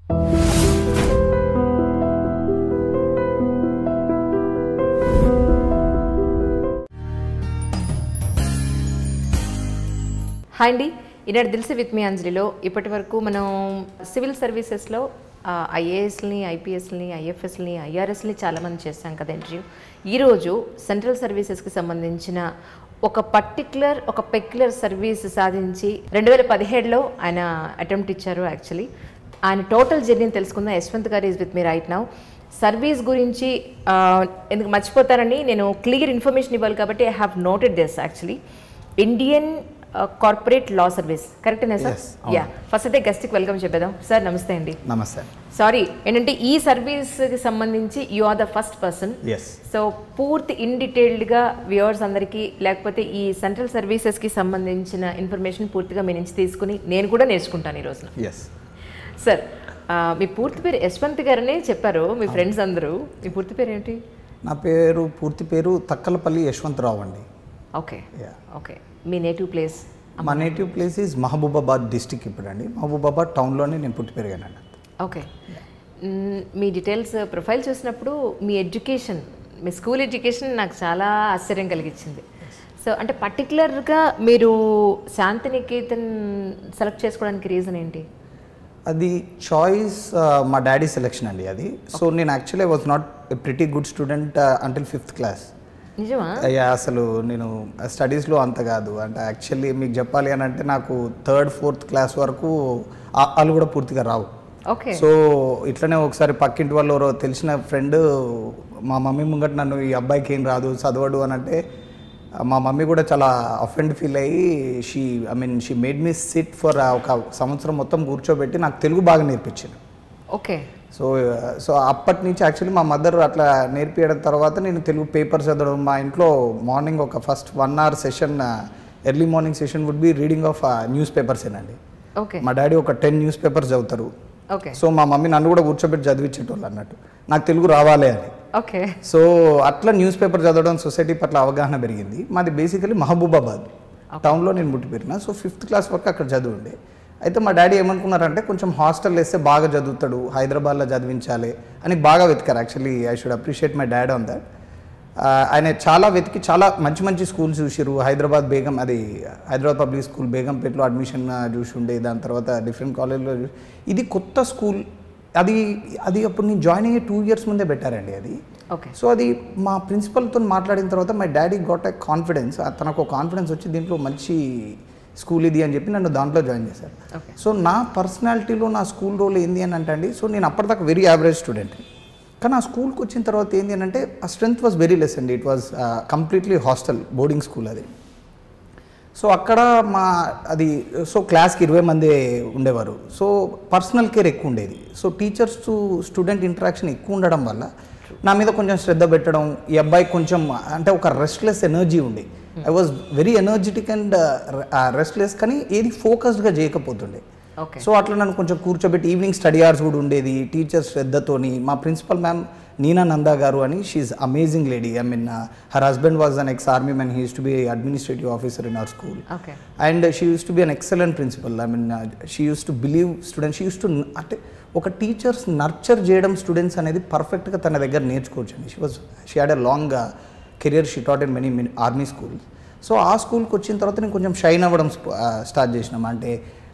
Hi అండి, ఈనాడు దిల్సే with me అంజలిలో ఇప్పటి వరకు మనం సివిల్ సర్వీసెస్లో ఐఏఎస్ని, ఐపీఎస్ని, ఐఎఫ్ఎస్ని, ఐఆర్ఎస్ని చాలామంది చేస్తాం కదా ఇంటర్వ్యూ. ఈరోజు సెంట్రల్ సర్వీసెస్కి సంబంధించిన ఒక పెక్యులర్ సర్వీస్ సాధించి 2017లో ఆయన అటెంప్ట్ ఇచ్చారు. యాక్చువల్లీ ఆయన టోటల్ జర్నీని తెలుసుకుందాం. యశ్వంత్ గారు is with me right now. Service గురించి ఎందుకు మర్చిపోతారని నేను క్లియర్ ఇన్ఫర్మేషన్ ఇవ్వాలి కాబట్టి I have noted this. Actually Indian corporate law service కరెక్టేనా సార్? యా, ఫస్ట్ అయితే గెస్ట్కి వెల్కమ్ చెప్పేద్దాం. సార్ నమస్తే అండి. నమస్తే. సారీ ఏంటంటే ఈ సర్వీస్కి సంబంధించి you are the first person. So పూర్తి ఇన్ డీటెయిల్డ్గా వ్యూవర్స్ అందరికీ, లేకపోతే ఈ సెంట్రల్ సర్వీసెస్కి సంబంధించిన ఇన్ఫర్మేషన్ పూర్తిగా మీ నుంచి తీసుకుని నేను కూడా నేర్చుకుంటాను ఈ రోజున. సార్ మీ పూర్తి పేరు యశ్వంత్ గారనే చెప్పారు మీ ఫ్రెండ్స్ అందరూ. మీ పూర్తి పేరు ఏంటి? నా పూర్తి పేరు తక్కలపల్లి యశ్వంతరావు అండి. Okay okay. మీ నేటివ్ ప్లేస్? మా native place is Mahabubabad district. ఇప్పుడు అండి మహబూబాబాద్ టౌన్లోనే నేను పుట్టి పెరిగానండి. ఓకే. మీ డీటెయిల్స్ ప్రొఫైల్ చూసినప్పుడు మీ ఎడ్యుకేషన్, మీ స్కూల్ ఎడ్యుకేషన్ నాకు చాలా ఆశ్చర్యం కలిగించింది. సో అంటే పర్టికులర్గా మీరు శాంతినికేతన్ సెలెక్ట్ చేసుకోవడానికి రీజన్ ఏంటి? అది చాయిస్ మా డాడీ సెలెక్షన్ అండి అది. సో నేను actually was not a pretty good student until 5th class. నిజమా? అసలు నేను స్టడీస్లో అంత కాదు. అంటే యాక్చువల్లీ మీకు చెప్పాలి అని అంటే నాకు 3rd 4th క్లాస్ వరకు వాళ్ళు కూడా పూర్తిగా రావు. ఓకే. సో ఇట్లనే ఒకసారి పక్కింటి వాళ్ళు ఎవరో తెలిసిన ఫ్రెండ్ మా మమ్మీ ముంగట నన్ను ఈ అబ్బాయికి ఏం రాదు చదవడు అని అంటే మా మమ్మీ కూడా చాలా అఫెండ్ ఫీల్ అయ్యి she made me sit for ఒక సంవత్సరం మొత్తం కూర్చోబెట్టి నాకు తెలుగు బాగా నేర్పించింది. ఓకే. సో అప్పటి నుంచి యాక్చువల్లీ మా మదర్ అట్లా నేర్పించడం తర్వాత నేను తెలుగు పేపర్స్ చదవడం. మా ఇంట్లో మార్నింగ్ ఒక first 1 hour session, early morning session would be reading of newspapers ఏనండి. ఓకే. మా డాడీ ఒక 10 న్యూస్ పేపర్స్ చదువుతారు. ఓకే. సో మా మమ్మీ నన్ను కూడా కూర్చోబెట్టి చదివించేటోళ్ళు అన్నట్టు, నాకు తెలుగు రావాలి అని. ఓకే. సో అట్లా న్యూస్ పేపర్ చదవడం, సొసైటీ పట్ల అవగాహన పెరిగింది. మాది బేసికలీ మహబూబాబాద్ టౌన్లో నేను పుట్టి పెరిగిన. సో 5th క్లాస్ వరకు అక్కడ చదివిండే. అయితే మా డాడీ ఏమనుకున్నారంటే కొంచెం హాస్టల్ వేస్తే బాగా చదువుతాడు, హైదరాబాద్లో చదివించాలి అని బాగా వెతికారు. Actually I should appreciate my dad on that. ఆయన చాలా వెతికి చాలా మంచి మంచి స్కూల్స్ చూసిరు. హైదరాబాద్ పబ్లిక్ స్కూల్ బేగంపేటలో అడ్మిషన్ చూసి ఉండే, దాని తర్వాత డిఫరెంట్ కాలేజ్లో ఇది కొత్త స్కూల్. అది అప్పుడు నేను జాయిన్ అయ్యే 2 years ముందే పెట్టారండి అది. ఓకే. సో అది మా ప్రిన్సిపల్తో మాట్లాడిన తర్వాత my daddy got a confidence. తనకు కాన్ఫిడెన్స్ వచ్చి దీంట్లో మంచి స్కూల్ ఇది అని చెప్పి నన్ను దాంట్లో జాయిన్ చేశారు. సో నా పర్సనాలిటీలో నా స్కూల్ రోల్ ఏంది అని అంటే అండి, సో నేను అప్పటిదాకా వెరీ యావరేజ్ స్టూడెంట్. కానీ ఆ స్కూల్కి వచ్చిన తర్వాత ఏంది అని అంటే ఆ స్ట్రెంగ్త్ వాజ్ వెరీ లెస్ అండి. It was completely hostel boarding school అది. సో అక్కడ సో క్లాస్కి 20 మంది ఉండేవారు. సో పర్సనల్ కేర్ ఎక్కువ ఉండేది. So teachers to student interaction ఎక్కువ ఉండడం వల్ల నా మీద కొంచెం శ్రద్ధ పెట్టడం, ఈ అబ్బాయి కొంచెం అంటే ఒక రెస్ట్లెస్ ఎనర్జీ ఉండే. I was very energetic and restless, కానీ ఏది ఫోకస్డ్గా చేయకపోతుండే. సో అట్లా నన్ను కొంచెం కూర్చోబెట్టి ఈవినింగ్ స్టడీ అవర్స్ కూడా ఉండేది టీచర్స్ శ్రద్ధతోని. మా ప్రిన్సిపల్ మ్యామ్ నీనా నందా గారు అని, she's amazing lady. Her husband was an ex-army man. He used to be administrative officer in our school. Okay. And she used to be an excellent principal. She used to believe students. She used to అంటే ఒక teachers nurture చేయడం students అనేది పర్ఫెక్ట్గా తన దగ్గర నేర్చుకోవచ్చు అండి. She had a long career. She taught in many army schools. So ఆ స్కూల్కి వచ్చిన తర్వాత నేను కొంచెం షైన్ అవ్వడం స్టార్ట్ చేసినాం. అంటే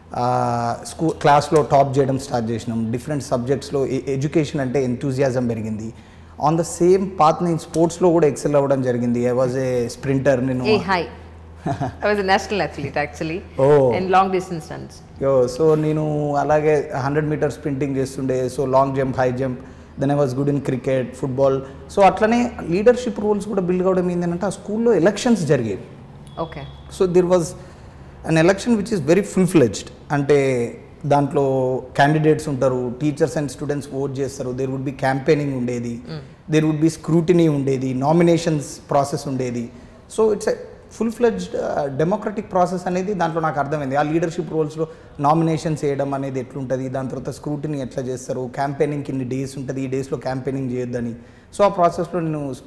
క్లాస్లో టాప్ చేయడం స్టార్ట్ చేసినాం. డిఫరెంట్ సబ్జెక్ట్స్లో ఎడ్యుకేషన్ అంటే ఎంతూజియాజం పెరిగింది. ఆన్ ద సేమ్ పాత్ నేను స్పోర్ట్స్లో కూడా ఎక్సెల్ అవ్వడం జరిగింది. I was a sprinter. నేను I was a national athlete actually. In long distance runs. So నేను అలాగే 100 meters స్ప్రింటింగ్ చేస్తుండే. So long jump, high jump. Then I was good in cricket, football. So అట్లనే leadership roles కూడా build కావడం ఏంటంటే ఆ స్కూల్లో ఎలక్షన్స్ జరిగేవి. Okay. So there was an election which is very full-fledged. అంటే దాంట్లో క్యాండిడేట్స్ ఉంటారు, టీచర్స్ అండ్ స్టూడెంట్స్ ఓట్ చేస్తారు. దేర్ వుడ్ బి క్యాంపెయినింగ్ ఉండేది, దేర్ వుడ్ బి స్క్రూటినీ ఉండేది, నామినేషన్స్ ప్రాసెస్ ఉండేది. So it's a full-fledged democratic process అనేది దాంట్లో నాకు అర్థమైంది. ఆ లీడర్షిప్ రోల్స్లో నామినేషన్స్ చేయడం అనేది ఎట్లుంటుంది, దాని తర్వాత స్క్రూటినీ ఎట్లా చేస్తారు, క్యాంపెయినింగ్కి ఇన్ని డేస్ ఉంటుంది, ఈ డేస్లో క్యాంపెయినింగ్ చేయొద్దని. సో ఆ ప్రాసెస్లో నేను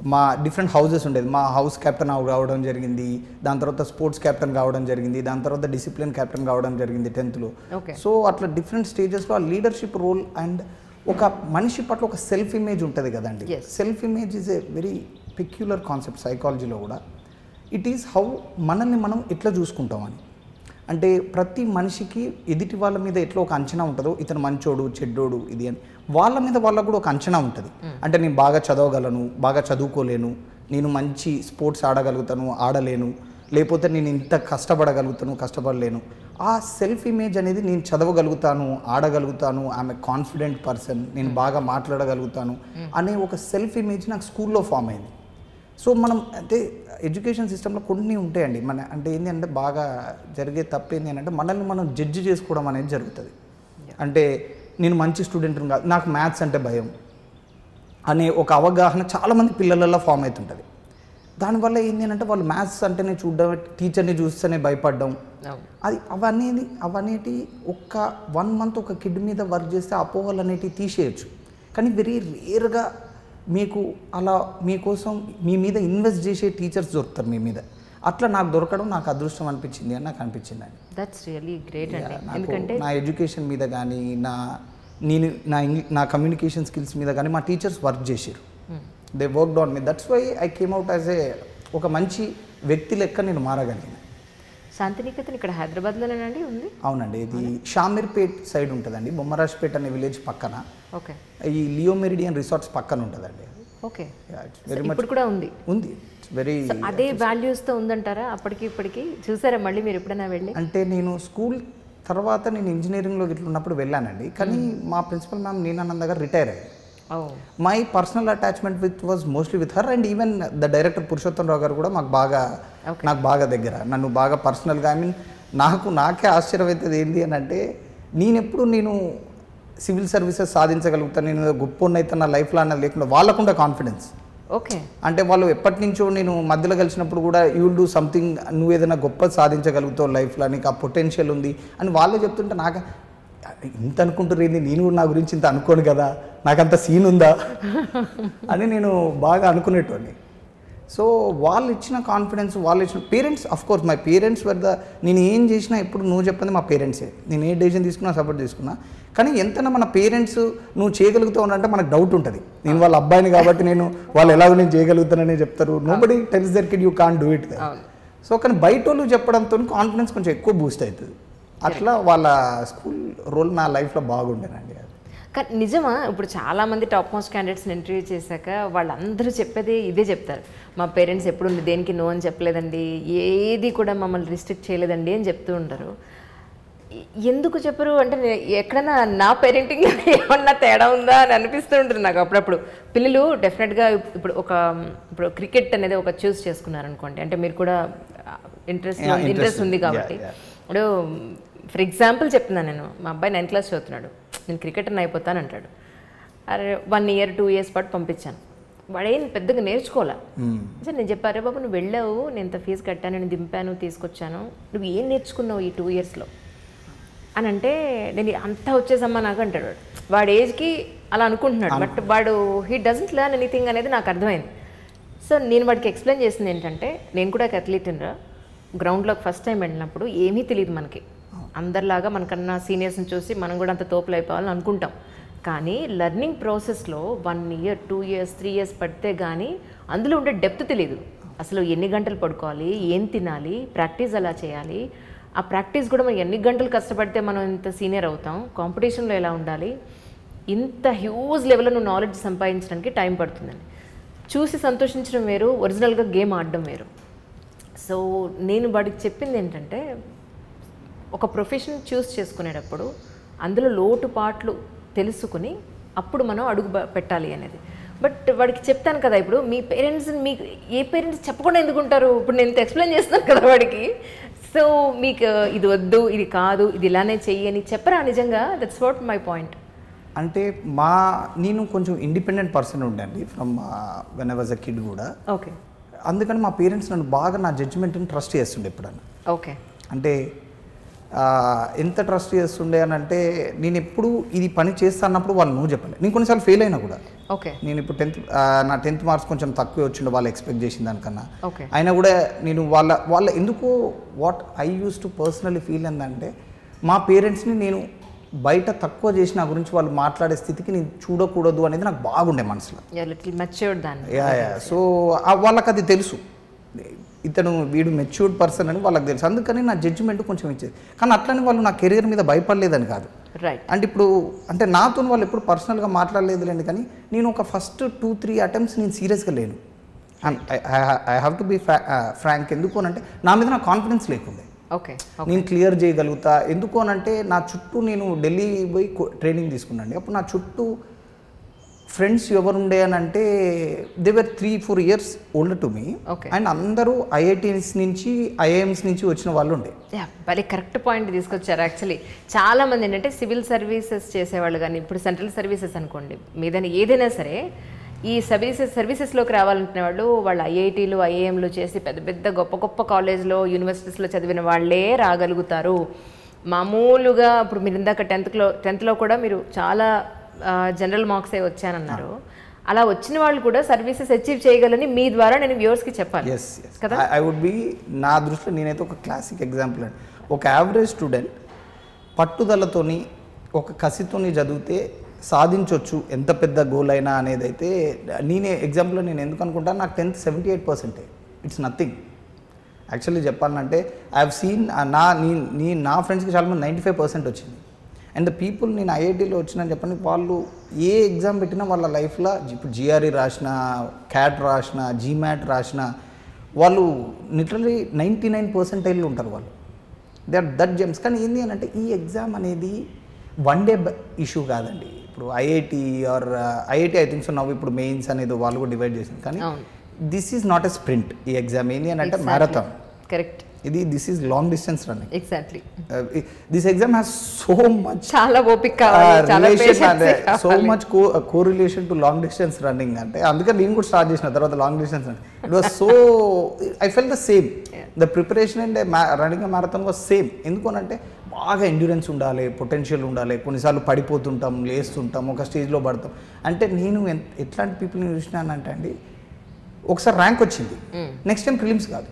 మా డిఫరెంట్ హౌజెస్ ఉండేది. మా హౌస్ కెప్టెన్ కావడం జరిగింది, దాని తర్వాత స్పోర్ట్స్ కెప్టెన్ కావడం జరిగింది, దాని తర్వాత డిసిప్లిన్ కెప్టెన్ కావడం జరిగింది 10th. సో అట్లా డిఫరెంట్ స్టేజెస్లో ఆ లీడర్షిప్ రోల్ అండ్ ఒక మనిషి పట్ల ఒక సెల్ఫ్ ఇమేజ్ ఉంటుంది కదండి. Self image is a very peculiar concept సైకాలజీలో కూడా. ఇట్ ఈస్ హౌ మనల్ని మనం ఎట్లా చూసుకుంటామని. అంటే ప్రతి మనిషికి ఎదుటి వాళ్ళ మీద ఎట్లా ఒక అంచనా ఉంటుందో, ఇతను మంచోడు చెడ్డోడు ఇది అని, వాళ్ళ మీద వాళ్ళకు కూడా ఒక అంచనా ఉంటుంది. అంటే నేను బాగా చదవగలను, బాగా చదువుకోలేను, నేను మంచి స్పోర్ట్స్ ఆడగలుగుతాను, ఆడలేను, లేకపోతే నేను ఇంత కష్టపడగలుగుతాను, కష్టపడలేను. ఆ సెల్ఫ్ ఇమేజ్ అనేది నేను చదవగలుగుతాను, ఆడగలుగుతాను, ఆమె కాన్ఫిడెంట్ పర్సన్, నేను బాగా మాట్లాడగలుగుతాను అనే ఒక సెల్ఫ్ ఇమేజ్ నాకు స్కూల్లో ఫామ్ అయింది. సో మనం అంటే ఎడ్యుకేషన్ సిస్టంలో కొన్ని ఉంటాయండి. మన అంటే ఏంటి అంటే బాగా జరిగే తప్పు ఏంటి అంటే మనల్ని మనం జడ్జి చేసుకోవడం అనేది జరుగుతుంది. అంటే నేను మంచి స్టూడెంట్ని కాదు, నాకు మ్యాథ్స్ అంటే భయం అనే ఒక అవగాహన చాలామంది పిల్లలలో ఫామ్ అవుతుంటుంది. దానివల్ల ఏంటి అంటే వాళ్ళు మ్యాథ్స్ అంటేనే చూడడం, టీచర్ని చూస్తేనే భయపడడం, అది అవనేటి ఒక్క 1 month ఒక కిడ్ మీద వర్క్ చేస్తే అపోహలు అనేటివి తీసేయచ్చు. కానీ వెరీ రేర్గా మీకు అలా మీకోసం మీ మీద ఇన్వెస్ట్ చేసే టీచర్స్ దొరుకుతారు మీ మీద. అట్లా నాకు దొరకడం నాకు అదృష్టం అనిపించింది అని నాకు అనిపించింది అండి. దట్స్ రియల్లీ గ్రేట్ అండి. ఎందుకంటే నా ఎడ్యుకేషన్ మీద కానీ నా కమ్యూనికేషన్ స్కిల్స్ మీద కానీ మా టీచర్స్ వర్క్ చేశారు. They worked on me. That's why I came out as ఒక మంచి వ్యక్తి లెక్క నేను మారగలిగాను. శాంతినికేతన్ ఇక్కడ హైదరాబాద్లోనేనండి ఉంది? అవునండి, ఇది షామీర్పేట్ సైడ్ ఉంటుందండి, బొమ్మరాజ్పేట్ అనే విలేజ్ పక్కన. ఓకే. ఈ లియో మెరిడియన్ రిసార్ట్స్ పక్కన ఉంటుందండి. ఓకే. వెరీ మచ్ ఇప్పుడు కూడా ఉంది. వెరీ అదే వాల్యూస్తో ఉందంటారా అప్పటికి ఇప్పటికి? చూసారా మళ్ళీ మీరు ఎప్పుడైనా వెళ్ళి? అంటే నేను స్కూల్ తర్వాత నేను ఇంజనీరింగ్లో ఇట్లా ఉన్నప్పుడు వెళ్ళానండి. కానీ మా ప్రిన్సిపల్ మ్యామ్ నీనానంద గారు రిటైర్ అయ్యారు. My personal attachment was mostly with her and even the director Purushottam Rao garu కూడా నాకు బాగా దగ్గర, నన్ను బాగా పర్సనల్గా. ఐ మీన్ నాకే ఆశ్చర్యం అవుతుంది ఏంటి అని అంటే, నేను సివిల్ సర్వీసెస్ సాధించగలుగుతాను, నేను గొప్ప అయితే నా లైఫ్లో అన్నది లేకుండా వాళ్ళకుండా కాన్ఫిడెన్స్. ఓకే. అంటే వాళ్ళు ఎప్పటి నుంచో నేను మధ్యలో కలిసినప్పుడు కూడా యూ విల్ డూ సంథింగ్, నువ్వు ఏదైనా గొప్ప సాధించగలుగుతావు లైఫ్లో, నీకు ఆ పొటెన్షియల్ ఉంది అని వాళ్ళే చెప్తుంటే నాకు ఇంత అనుకుంటారు ఏంది, నేను కూడా నా గురించి ఇంత అనుకోను కదా, నాకంత సీన్ ఉందా అని నేను బాగా అనుకునేటోని. సో వాళ్ళు ఇచ్చిన కాన్ఫిడెన్స్, వాళ్ళు ఇచ్చిన పేరెంట్స్, అఫ్కోర్స్ మై పేరెంట్స్ నేను ఏం చేసినా ఎప్పుడు నువ్వు చెప్పండి మా పేరెంట్సే, నేను ఏ డెసిషన్ తీసుకున్నా సపోర్ట్ తీసుకున్నా. కానీ ఎంతైనా మన పేరెంట్స్ నువ్వు చేయగలుగుతావు అంటే మనకు డౌట్ ఉంటుంది. నేను వాళ్ళ అబ్బాయిని కాబట్టి వాళ్ళు ఎలాగో నేను చేయగలుగుతానని చెప్తారు. Nobody tells their kid you can't do it. So కానీ బయట వాళ్ళు చెప్పడంతో కాన్ఫిడెన్స్ కొంచెం ఎక్కువ బూస్ట్ అవుతుంది. అట్లా వాళ్ళ స్కూల్ రోల్ నా లైఫ్లో బాగుండేనండి. కానీ నిజమా? ఇప్పుడు చాలామంది టాప్ మోస్ట్ క్యాండిడేట్స్ని ఇంటర్వ్యూ చేశాక వాళ్ళందరూ చెప్పేది ఇదే చెప్తారు, మా పేరెంట్స్ ఎప్పుడు దేనికి నో అని చెప్పలేదండి, ఏది కూడా మమ్మల్ని రిస్ట్రిక్ట్ చేయలేదండి అని చెప్తూ ఉంటారు. ఎందుకు చెప్పరు అంటే ఎక్కడైనా నా పేరెంటింగ్ ఏమన్నా తేడా ఉందా అని అనిపిస్తూ ఉంటుంది నాకు అప్పుడప్పుడు. పిల్లలు డెఫినెట్గా ఇప్పుడు క్రికెట్ అనేది ఒక చూస్ చేసుకున్నారనుకోండి, అంటే మీరు కూడా ఇంట్రెస్ట్ ఉంది కాబట్టి. ఇప్పుడు ఫర్ ఎగ్జాంపుల్ చెప్తున్నాను, నేను మా అబ్బాయి 9th class చదువుతున్నాడు, నేను క్రికెటర్ని అయిపోతాను అంటాడు. అరే 1 year 2 years పాటు పంపించాను, వాడేం పెద్దగా నేర్చుకోలే. సరే నేను చెప్పారే బాబు నువ్వు వెళ్ళావు, నేను ఇంత ఫీజు కట్టాను, నేను దింపాను తీసుకొచ్చాను, నువ్వు ఏం నేర్చుకున్నావు ఈ 2 yearsలో అని అంటే, నేను అంతా వచ్చేసమ్మా నాకు అంటాడు. వాడు ఏజ్కి అలా అనుకుంటున్నాడు, బట్ వాడు హీ డజంట్ లెర్న్ ఎనీథింగ్ అనేది నాకు అర్థమైంది. సో నేను వాడికి ఎక్స్ప్లెయిన్ చేసింది ఏంటంటే, నేను కూడా ఒక అథ్లీట్ని, గ్రౌండ్లోకి ఫస్ట్ టైం వెళ్ళినప్పుడు ఏమీ తెలియదు మనకి, అందరిలాగా మనకన్నా సీనియర్స్ని చూసి మనం కూడా అంత తోపులు అయిపోవాలని అనుకుంటాం. కానీ లెర్నింగ్ ప్రాసెస్లో 1 year 2 years 3 years పడితే కానీ అందులో ఉండే డెప్త్ తెలియదు. అసలు ఎన్ని గంటలు పడుకోవాలి, ఏం తినాలి, ప్రాక్టీస్ ఎలా చేయాలి, ఆ ప్రాక్టీస్ కూడా మనం ఎన్ని గంటలు కష్టపడితే మనం ఇంత సీనియర్ అవుతాం, కాంపిటీషన్లో ఎలా ఉండాలి, ఇంత హ్యూజ్ లెవెల్లో నువ్వు నాలెడ్జ్ సంపాదించడానికి టైం పడుతుందని. చూసి సంతోషించడం వేరు, ఒరిజినల్గా గేమ్ ఆడడం వేరు. సో నేను వాడికి చెప్పింది ఏంటంటే, ఒక ప్రొఫెషన్ చూస్ చేసుకునేటప్పుడు అందులో లోటుపాట్లు తెలుసుకుని అప్పుడు మనం అడుగు పెట్టాలి అనేది. బట్ వాడికి చెప్తాను కదా, ఇప్పుడు మీ పేరెంట్స్ మీకు ఏ పేరెంట్స్ చెప్పకుండా ఎందుకుంటారు? ఇప్పుడు నేను ఎక్స్ప్లెయిన్ చేస్తున్నాను కదా వాడికి. సో మీకు ఇది వద్దు, ఇది కాదు, ఇది ఇలానే చెయ్యి అని చెప్పరా నిజంగా? That's what my point. అంటే నేను కొంచెం ఇండిపెండెంట్ పర్సన్ ఉండండి from when I was a kid కూడా. ఓకే. అందుకని మా పేరెంట్స్ నన్ను బాగా నా జడ్జిమెంట్ని ట్రస్ట్ చేస్తుండే ఎప్పుడన్నా. ఓకే. అంటే ఎంత ట్రస్ట్ చేస్తుండే అని అంటే, నేను ఎప్పుడు ఇది పని చేస్తా అన్నప్పుడు వాళ్ళు నువ్వు చెప్పలే. నేను కొన్నిసార్లు ఫెయిల్ అయినా కూడా ఓకే. నేను ఇప్పుడు నా 10th మార్క్స్ కొంచెం తక్కువే వచ్చిండు వాళ్ళు ఎక్స్పెక్ట్ చేసిన దానికన్నా. ఓకే. అయినా కూడా నేను వాళ్ళ ఎందుకు what I use to personally feel ఏంటంటే మా పేరెంట్స్ని నేను బయట తక్కువ చేసి నా గురించి వాళ్ళు మాట్లాడే స్థితికి నేను చూడకూడదు అనేది నాకు బాగుండే మనసులో. సో వాళ్ళకి అది తెలుసు, ఇతను వీడు మెచ్యూర్డ్ పర్సన్ అని వాళ్ళకి తెలుసు. అందుకని నా జడ్జిమెంట్ కొంచెం ఇచ్చేది. కానీ అట్లని వాళ్ళు నా కెరీర్ మీద భయపడలేదని కాదు. అంటే ఇప్పుడు అంటే నాతో వాళ్ళు ఎప్పుడు పర్సనల్గా మాట్లాడలేదులేండి, కానీ నేను ఒక ఫస్ట్ 2-3 అటెంప్ట్స్ నేను సీరియస్గా లేను. And I have to be frank. ఎందుకు అనంటే నా మీద నా కాన్ఫిడెన్స్ లేకుండే. నేను క్లియర్ చేయగలుగుతా. ఎందుకు అనంటే నా చుట్టూ నేను ఢిల్లీ పోయి ట్రైనింగ్ తీసుకున్నాండి. అప్పుడు నా చుట్టూ ఫ్రెండ్స్ ఎవరు ఉండే అని అంటే they were 3-4 years older to me. And అందరూ ఐఐటీస్ నుంచి ఐఐఎమ్స్ నుంచి వచ్చిన వాళ్ళు ఉండే. భలే కరెక్ట్ పాయింట్ తీసుకొచ్చారు. యాక్చువల్లీ చాలా మంది ఏంటంటే సివిల్ సర్వీసెస్ చేసేవాళ్ళు, కానీ ఇప్పుడు సెంట్రల్ సర్వీసెస్ అనుకోండి, మీదని ఏదైనా సరే ఈ సర్వీసెస్లోకి రావాలంటున్న వాళ్ళు ఐఐటీలు ఐఐఎంలు చేసి పెద్ద పెద్ద గొప్ప గొప్ప కాలేజ్లో యూనివర్సిటీస్లో చదివిన వాళ్ళే రాగలుగుతారు. మామూలుగా ఇప్పుడు మీరు ఇందాక 10th కూడా మీరు చాలా జనరల్ మార్క్సే వచ్చానన్నారు. అలా వచ్చిన వాళ్ళు కూడా సర్వీసెస్ అచీవ్ చేయగలని మీ ద్వారా నేను వ్యూవర్స్కి చెప్పాలి కదా. ఐ వుడ్ బి, నా దృష్టిలో నేనైతే ఒక క్లాసిక్ ఎగ్జాంపుల్ అండి. ఒక యావరేజ్ స్టూడెంట్ పట్టుదలతోని ఒక కసితోని చదివితే సాధించవచ్చు ఎంత పెద్ద గోల్ అయినా అనేది అయితే నేనే ఎగ్జాంపుల్. నేను ఎందుకు అనుకుంటాను, నాకు 10th 78%. ఇట్స్ నథింగ్ యాక్చువల్లీ చెప్పాలంటే. ఐ హ్యావ్ సీన్ నా ఫ్రెండ్స్కి చాలామంది 95% వచ్చింది. అండ్ ద పీపుల్ నేను ఐఐటీలో వచ్చినా చెప్పండి, వాళ్ళు ఏ ఎగ్జామ్ పెట్టినా వాళ్ళ లైఫ్లో ఇప్పుడు జిఆర్ఈ రాసిన, క్యాట్ రాసిన, జీమాట్ రాసిన వాళ్ళు లిటరలీ 99% ఉంటారు వాళ్ళు. They are that gems. కానీ ఏంటి అని అంటే ఈ ఎగ్జామ్ అనేది వన్ డే ఇష్యూ కాదండి. ఇప్పుడు IIT or IIT I think so నవ్వు ఇప్పుడు మెయిన్స్ అనేది వాళ్ళు కూడా డివైడ్ చేసింది. కానీ this is not a sprint. ఈ ఎగ్జామ్ ఏంటి అని అంటే marathon. Correct. This is long distance running. Exactly. This exam has so much, చాలా ఓపిక కావాలి, so much correlation to long distance running. అంటే అందుకని నేను కూడా స్టార్ట్ చేసిన తర్వాత long distance running. It was so I fell the same. The preparation and running marathon was same. ఎందుకు అంటే బాగా ఎండ్యూరెన్స్ ఉండాలి, పొటెన్షియల్ ఉండాలి. కొన్నిసార్లు పడిపోతుంటాం, లేస్తుంటాం, ఒక స్టేజ్లో పడతాం. అంటే నేను ఎట్లాంటి పీపుల్ని చూసినానంటే అండి, ఒకసారి ర్యాంక్ వచ్చింది, నెక్స్ట్ టైం ప్రిలిమ్స్ కాదు.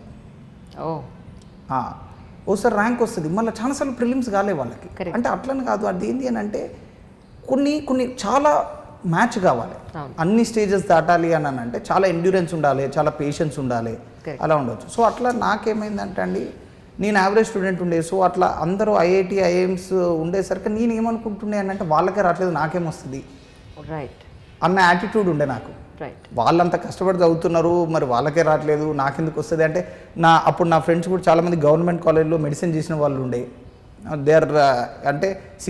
ఒకసారి ర్యాంక్ వస్తుంది, మళ్ళీ చాలాసార్లు ప్రిలిమ్స్ కాలే వాళ్ళకి. అంటే అట్లని కాదు, అది ఏంటి అని అంటే కొన్ని చాలా మ్యాచ్ కావాలి, అన్ని స్టేజెస్ దాటాలి అని అంటే చాలా ఎండ్యూరెన్స్ ఉండాలి, చాలా పేషెన్స్ ఉండాలి, అలా ఉండవచ్చు. సో అట్లా నాకేమైందంటే అండి, నేను యావరేజ్ స్టూడెంట్ ఉండే. సో అట్లా అందరూ ఐఐటి ఐఐఎమ్స్ ఉండేసరికి నేను ఏమనుకుంటుండే అని అంటే వాళ్ళకే రావట్లేదు, నాకేమొస్తుంది అన్న యాటిట్యూడ్ ఉండే నాకు. వాళ్ళంతా కష్టపడి చదువుతున్నారు, మరి వాళ్ళకే రావట్లేదు, నాకెందుకు వస్తుంది అంటే అప్పుడు నా ఫ్రెండ్స్ కూడా చాలామంది గవర్నమెంట్ కాలేజ్లో మెడిసిన్ చేసిన వాళ్ళు ఉండే. దే ఆర్ అంటే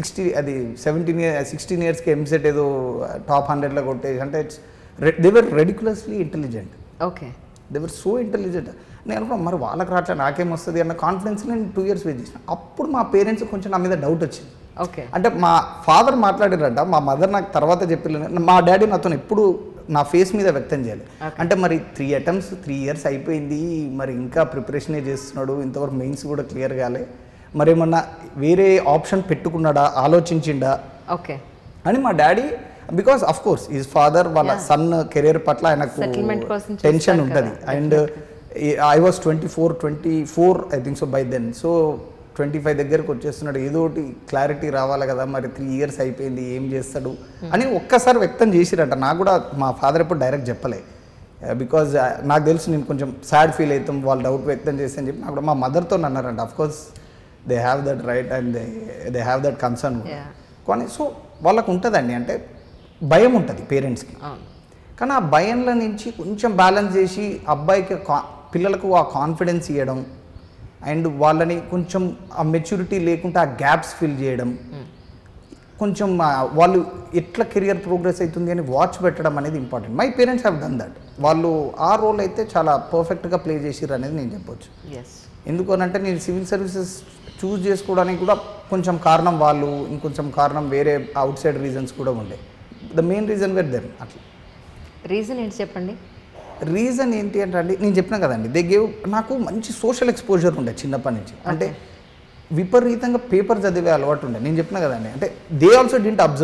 16 yearsకి ఎంసెట్ ఏదో టాప్ 100లో కొట్టేసి, అంటే they were ridiculously intelligent. They were so intelligent. నేను అనుకున్నాను మరి వాళ్ళకి రావట్లేదు, నాకేమొస్తుంది అన్న కాన్ఫిడెన్స్ నేను 2 years వెయిట్ చేసిన. అప్పుడు మా పేరెంట్స్ కొంచెం నా మీద డౌట్ వచ్చింది. అంటే మా ఫాదర్ మాట్లాడారంట, మా మదర్ నాకు తర్వాత చెప్పలేదు. మా డాడీ నాతో ఎప్పుడు నా ఫేస్ మీద వ్యక్తం చేయాలి. అంటే మరి 3 attempts 3 years అయిపోయింది, మరి ఇంకా ప్రిపరేషనే చేస్తున్నాడు, ఇంతవరకు మెయిన్స్ కూడా క్లియర్ కాలే, మరి ఏమన్నా వేరే ఆప్షన్ పెట్టుకున్నాడా, ఆలోచించిండా అని మా daddy. Because of course is father, వాళ్ళ సన్ కెరీర్ పట్ల ఆయనకు టెన్షన్ ఉంటుంది. And I was 24 I think so by then. So 25 దగ్గరకు వచ్చేస్తున్నాడు, ఏదో ఒకటి క్లారిటీ రావాలి కదా, మరి 3 years అయిపోయింది, ఏం చేస్తాడు అని ఒక్కసారి వ్యక్తం చేసిరట. నాకు కూడా మా ఫాదర్ ఎప్పుడు డైరెక్ట్ చెప్పలే, బికాజ్ నాకు తెలుసు నేను కొంచెం సాడ్ ఫీల్ అవుతాం వాళ్ళు డౌట్ వ్యక్తం చేసి అని చెప్పి. నాకు కూడా మా మదర్తో అన్నారంట. Of course they have that right and they have that concern. కానీ సో వాళ్ళకు ఉంటుందండి, అంటే భయం ఉంటుంది పేరెంట్స్కి. కానీ ఆ భయంలో నుంచి కొంచెం బ్యాలెన్స్ చేసి అబ్బాయికి పిల్లలకు ఆ కాన్ఫిడెన్స్ ఇవ్వడం, అండ్ వాళ్ళని కొంచెం ఆ మెచ్యూరిటీ లేకుండా ఆ గ్యాప్స్ ఫిల్ చేయడం, కొంచెం వాళ్ళు ఎట్లా కెరియర్ ప్రోగ్రెస్ అవుతుంది అని వాచ్ పెట్టడం అనేది important. My parents have done that. వాళ్ళు ఆ రోల్ అయితే చాలా పర్ఫెక్ట్గా ప్లే చేసిర్రు అనేది నేను చెప్పొచ్చు. ఎందుకు అనంటే నేను సివిల్ సర్వీసెస్ చూస్ చేసుకోవడానికి కూడా కొంచెం కారణం వాళ్ళు, ఇంకొంచెం కారణం వేరే అవుట్ సైడ్ రీజన్స్ కూడా ఉండే. The main reason were them. అట్లా రీజన్ ఏంటి చెప్పండి. రీజన్ ఏంటి అంటే అండి, నేను చెప్పినా కదండి, దే గేవ్ నాకు మంచి సోషల్ ఎక్స్పోజర్ ఉండే చిన్నప్పటి నుంచి. అంటే విపరీతంగా పేపర్ చదివే అలవాటు ఉండే. నేను చెప్పినా కదండి, అంటే దే ఆల్సో డింట్ అబ్జర్వ్.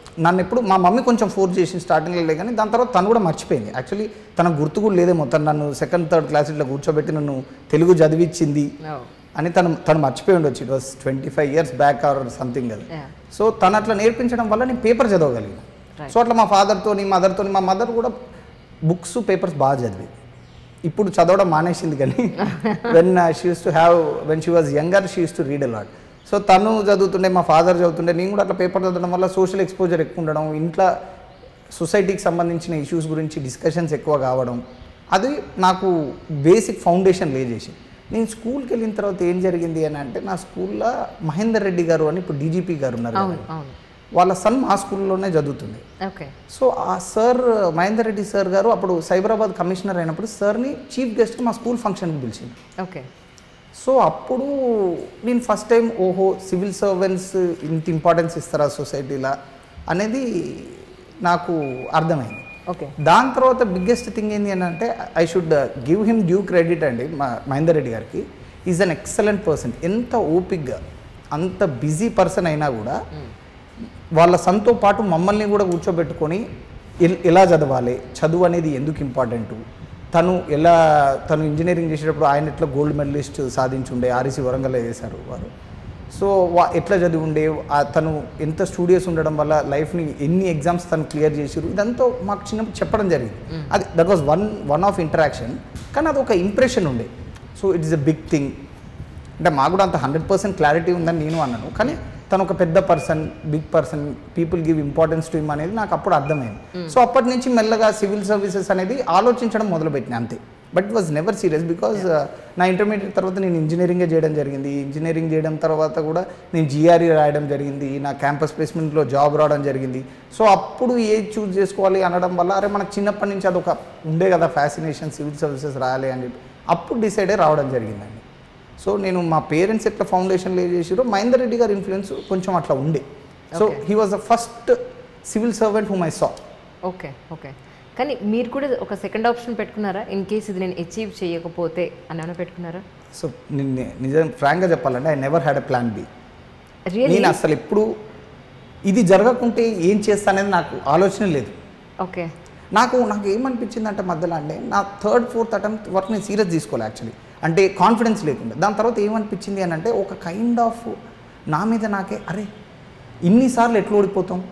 నన్ను ఎప్పుడు మా మమ్మీ కొంచెం ఫోర్స్ చేసింది స్టార్టింగ్లో, కానీ దాని తర్వాత తను కూడా మర్చిపోయింది. యాక్చువల్లీ తనకు గుర్తు కూడా లేదేమో, తను నన్ను సెకండ్ థర్డ్ క్లాస్ ఇట్లా కూర్చోబెట్టి నన్ను తెలుగు చదివించింది అని తను మర్చిపోయి ఉండొచ్చు. It was 25 years back or something అది. సో తను అట్లా నేర్పించడం వల్ల నేను పేపర్ చదవగలిగాను. సో అట్లా మా ఫాదర్తోని మదర్తోని, మా మదర్ కూడా బుక్స్ పేపర్స్ బాగా చదివేది. ఇప్పుడు చదవడం మానేసింది, కానీ when she was younger she use to read a lot. So తను చదువుతుండే, మా ఫాదర్ చదువుతుండే, నేను కూడా అట్లా పేపర్ చదవడం వల్ల సోషల్ ఎక్స్పోజర్ ఎక్కువ ఉండడం, ఇంట్లో సొసైటీకి సంబంధించిన ఇష్యూస్ గురించి డిస్కషన్స్ ఎక్కువ కావడం, అది నాకు బేసిక్ ఫౌండేషన్ లే చేసి. నేను స్కూల్కి వెళ్ళిన తర్వాత ఏం జరిగింది అని అంటే, నా స్కూల్లో మహేందర్ రెడ్డి గారు అని ఇప్పుడు డీజీపీ గారు ఉన్నారు, వాళ్ళ సన్ మా స్కూల్లోనే చదువుతుంది. సో ఆ సార్ మహేందర్ రెడ్డి సార్ గారు అప్పుడు సైబరాబాద్ కమిషనర్ అయినప్పుడు సార్ని చీఫ్ గెస్ట్గా మా స్కూల్ ఫంక్షన్కి పిలిచింది. సో అప్పుడు నేను ఫస్ట్ టైం ఓహో సివిల్ సర్వెంట్స్ ఇంత ఇంపార్టెన్స్ ఇస్తారా సొసైటీలా అనేది నాకు అర్థమైంది. దాని తర్వాత బిగ్గెస్ట్ థింగ్ ఏంటి అని అంటే, I should give him due credit అండి. మహేందర్ రెడ్డి గారికి ఈజ్ అన్ ఎక్సలెంట్ పర్సన్. ఎంత ఓపిక్గా, అంత బిజీ పర్సన్ అయినా కూడా వాళ్ళ సన్తో పాటు మమ్మల్ని కూడా కూర్చోబెట్టుకొని ఎలా చదవాలి, చదువు అనేది ఎందుకు ఇంపార్టెంటు, తను ఇంజనీరింగ్ చేసేటప్పుడు ఆయన ఎట్లా గోల్డ్ మెడలిస్ట్ సాధించుండే, ఆర్ఈసీ వరంగల్లో చేశారు వారు. సో ఎట్లా చదివి ఉండే, తను ఎంత స్టూడియోస్ ఉండడం వల్ల లైఫ్ని ఎన్ని ఎగ్జామ్స్ తను క్లియర్ చేసారు, ఇదంతా మాకు చిన్నప్పుడు చెప్పడం జరిగింది. అది that was one of interaction, కానీ అది ఒక ఇంప్రెషన్ ఉండే. So it is a big thing. అంటే మాకు కూడా అంత 100% క్లారిటీ ఉందని నేను అన్నాను, కానీ తను ఒక పెద్ద person, big person, people give importance to him అనేది నాకు అప్పుడు అర్థమైంది. సో అప్పటి నుంచి మెల్లగా సివిల్ సర్వీసెస్ అనేది ఆలోచించడం మొదలుపెట్టిన అంతే. But it was never serious, because నా ఇంటర్మీడియట్ తర్వాత నేను ఇంజనీరింగే చేయడం జరిగింది. ఇంజనీరింగ్ చేయడం తర్వాత కూడా నేను జిఆర్ఈ రాయడం జరిగింది, నా క్యాంపస్ ప్లేస్మెంట్లో జాబ్ రావడం జరిగింది. సో అప్పుడు ఏది చూస్ చేసుకోవాలి అనడం వల్ల, అరే మనకు చిన్నప్పటి నుంచి అదొక ఉండే కదా ఫ్యాసినేషన్, సివిల్ సర్వీసెస్ రాయాలి అని చెప్పి అప్పుడు డిసైడ్ అయ్యి రావడం జరిగిందండి. సో నేను మా పేరెంట్స్ ఎట్లా ఫౌండేషన్ లే చేసారో మహేందర్ రెడ్డి గారి ఇన్ఫ్లుయెన్స్ కొంచెం అట్లా ఉండే. So he was the first civil servant whom I saw. Okay కానీ మీరు కూడా ఒక సెకండ్ ఆప్షన్ పెట్టుకున్నారా, ఇన్ కేస్ ఇది నేను అచీవ్ చేయకపోతే అని ఏమైనా పెట్టుకున్నారా? సో నిజం ఫ్రాంక్గా చెప్పాలంటే I never had a plan B. నేను అసలు ఎప్పుడు ఇది జరగకుంటే ఏం చేస్తానేది నాకు ఆలోచన లేదు. నాకు ఏమనిపించింది అంటే మధ్యలో అంటే నా థర్డ్ ఫోర్త్ అటెంప్ట్ వరకు నేను సీరియస్ తీసుకోవాలి యాక్చువల్లీ, అంటే కాన్ఫిడెన్స్ లేకుండా. దాని తర్వాత ఏమనిపించింది అని అంటే, ఒక కైండ్ ఆఫ్ నా మీద నాకే, అరే ఇన్నిసార్లు ఎట్లా ఓడిపోతాం,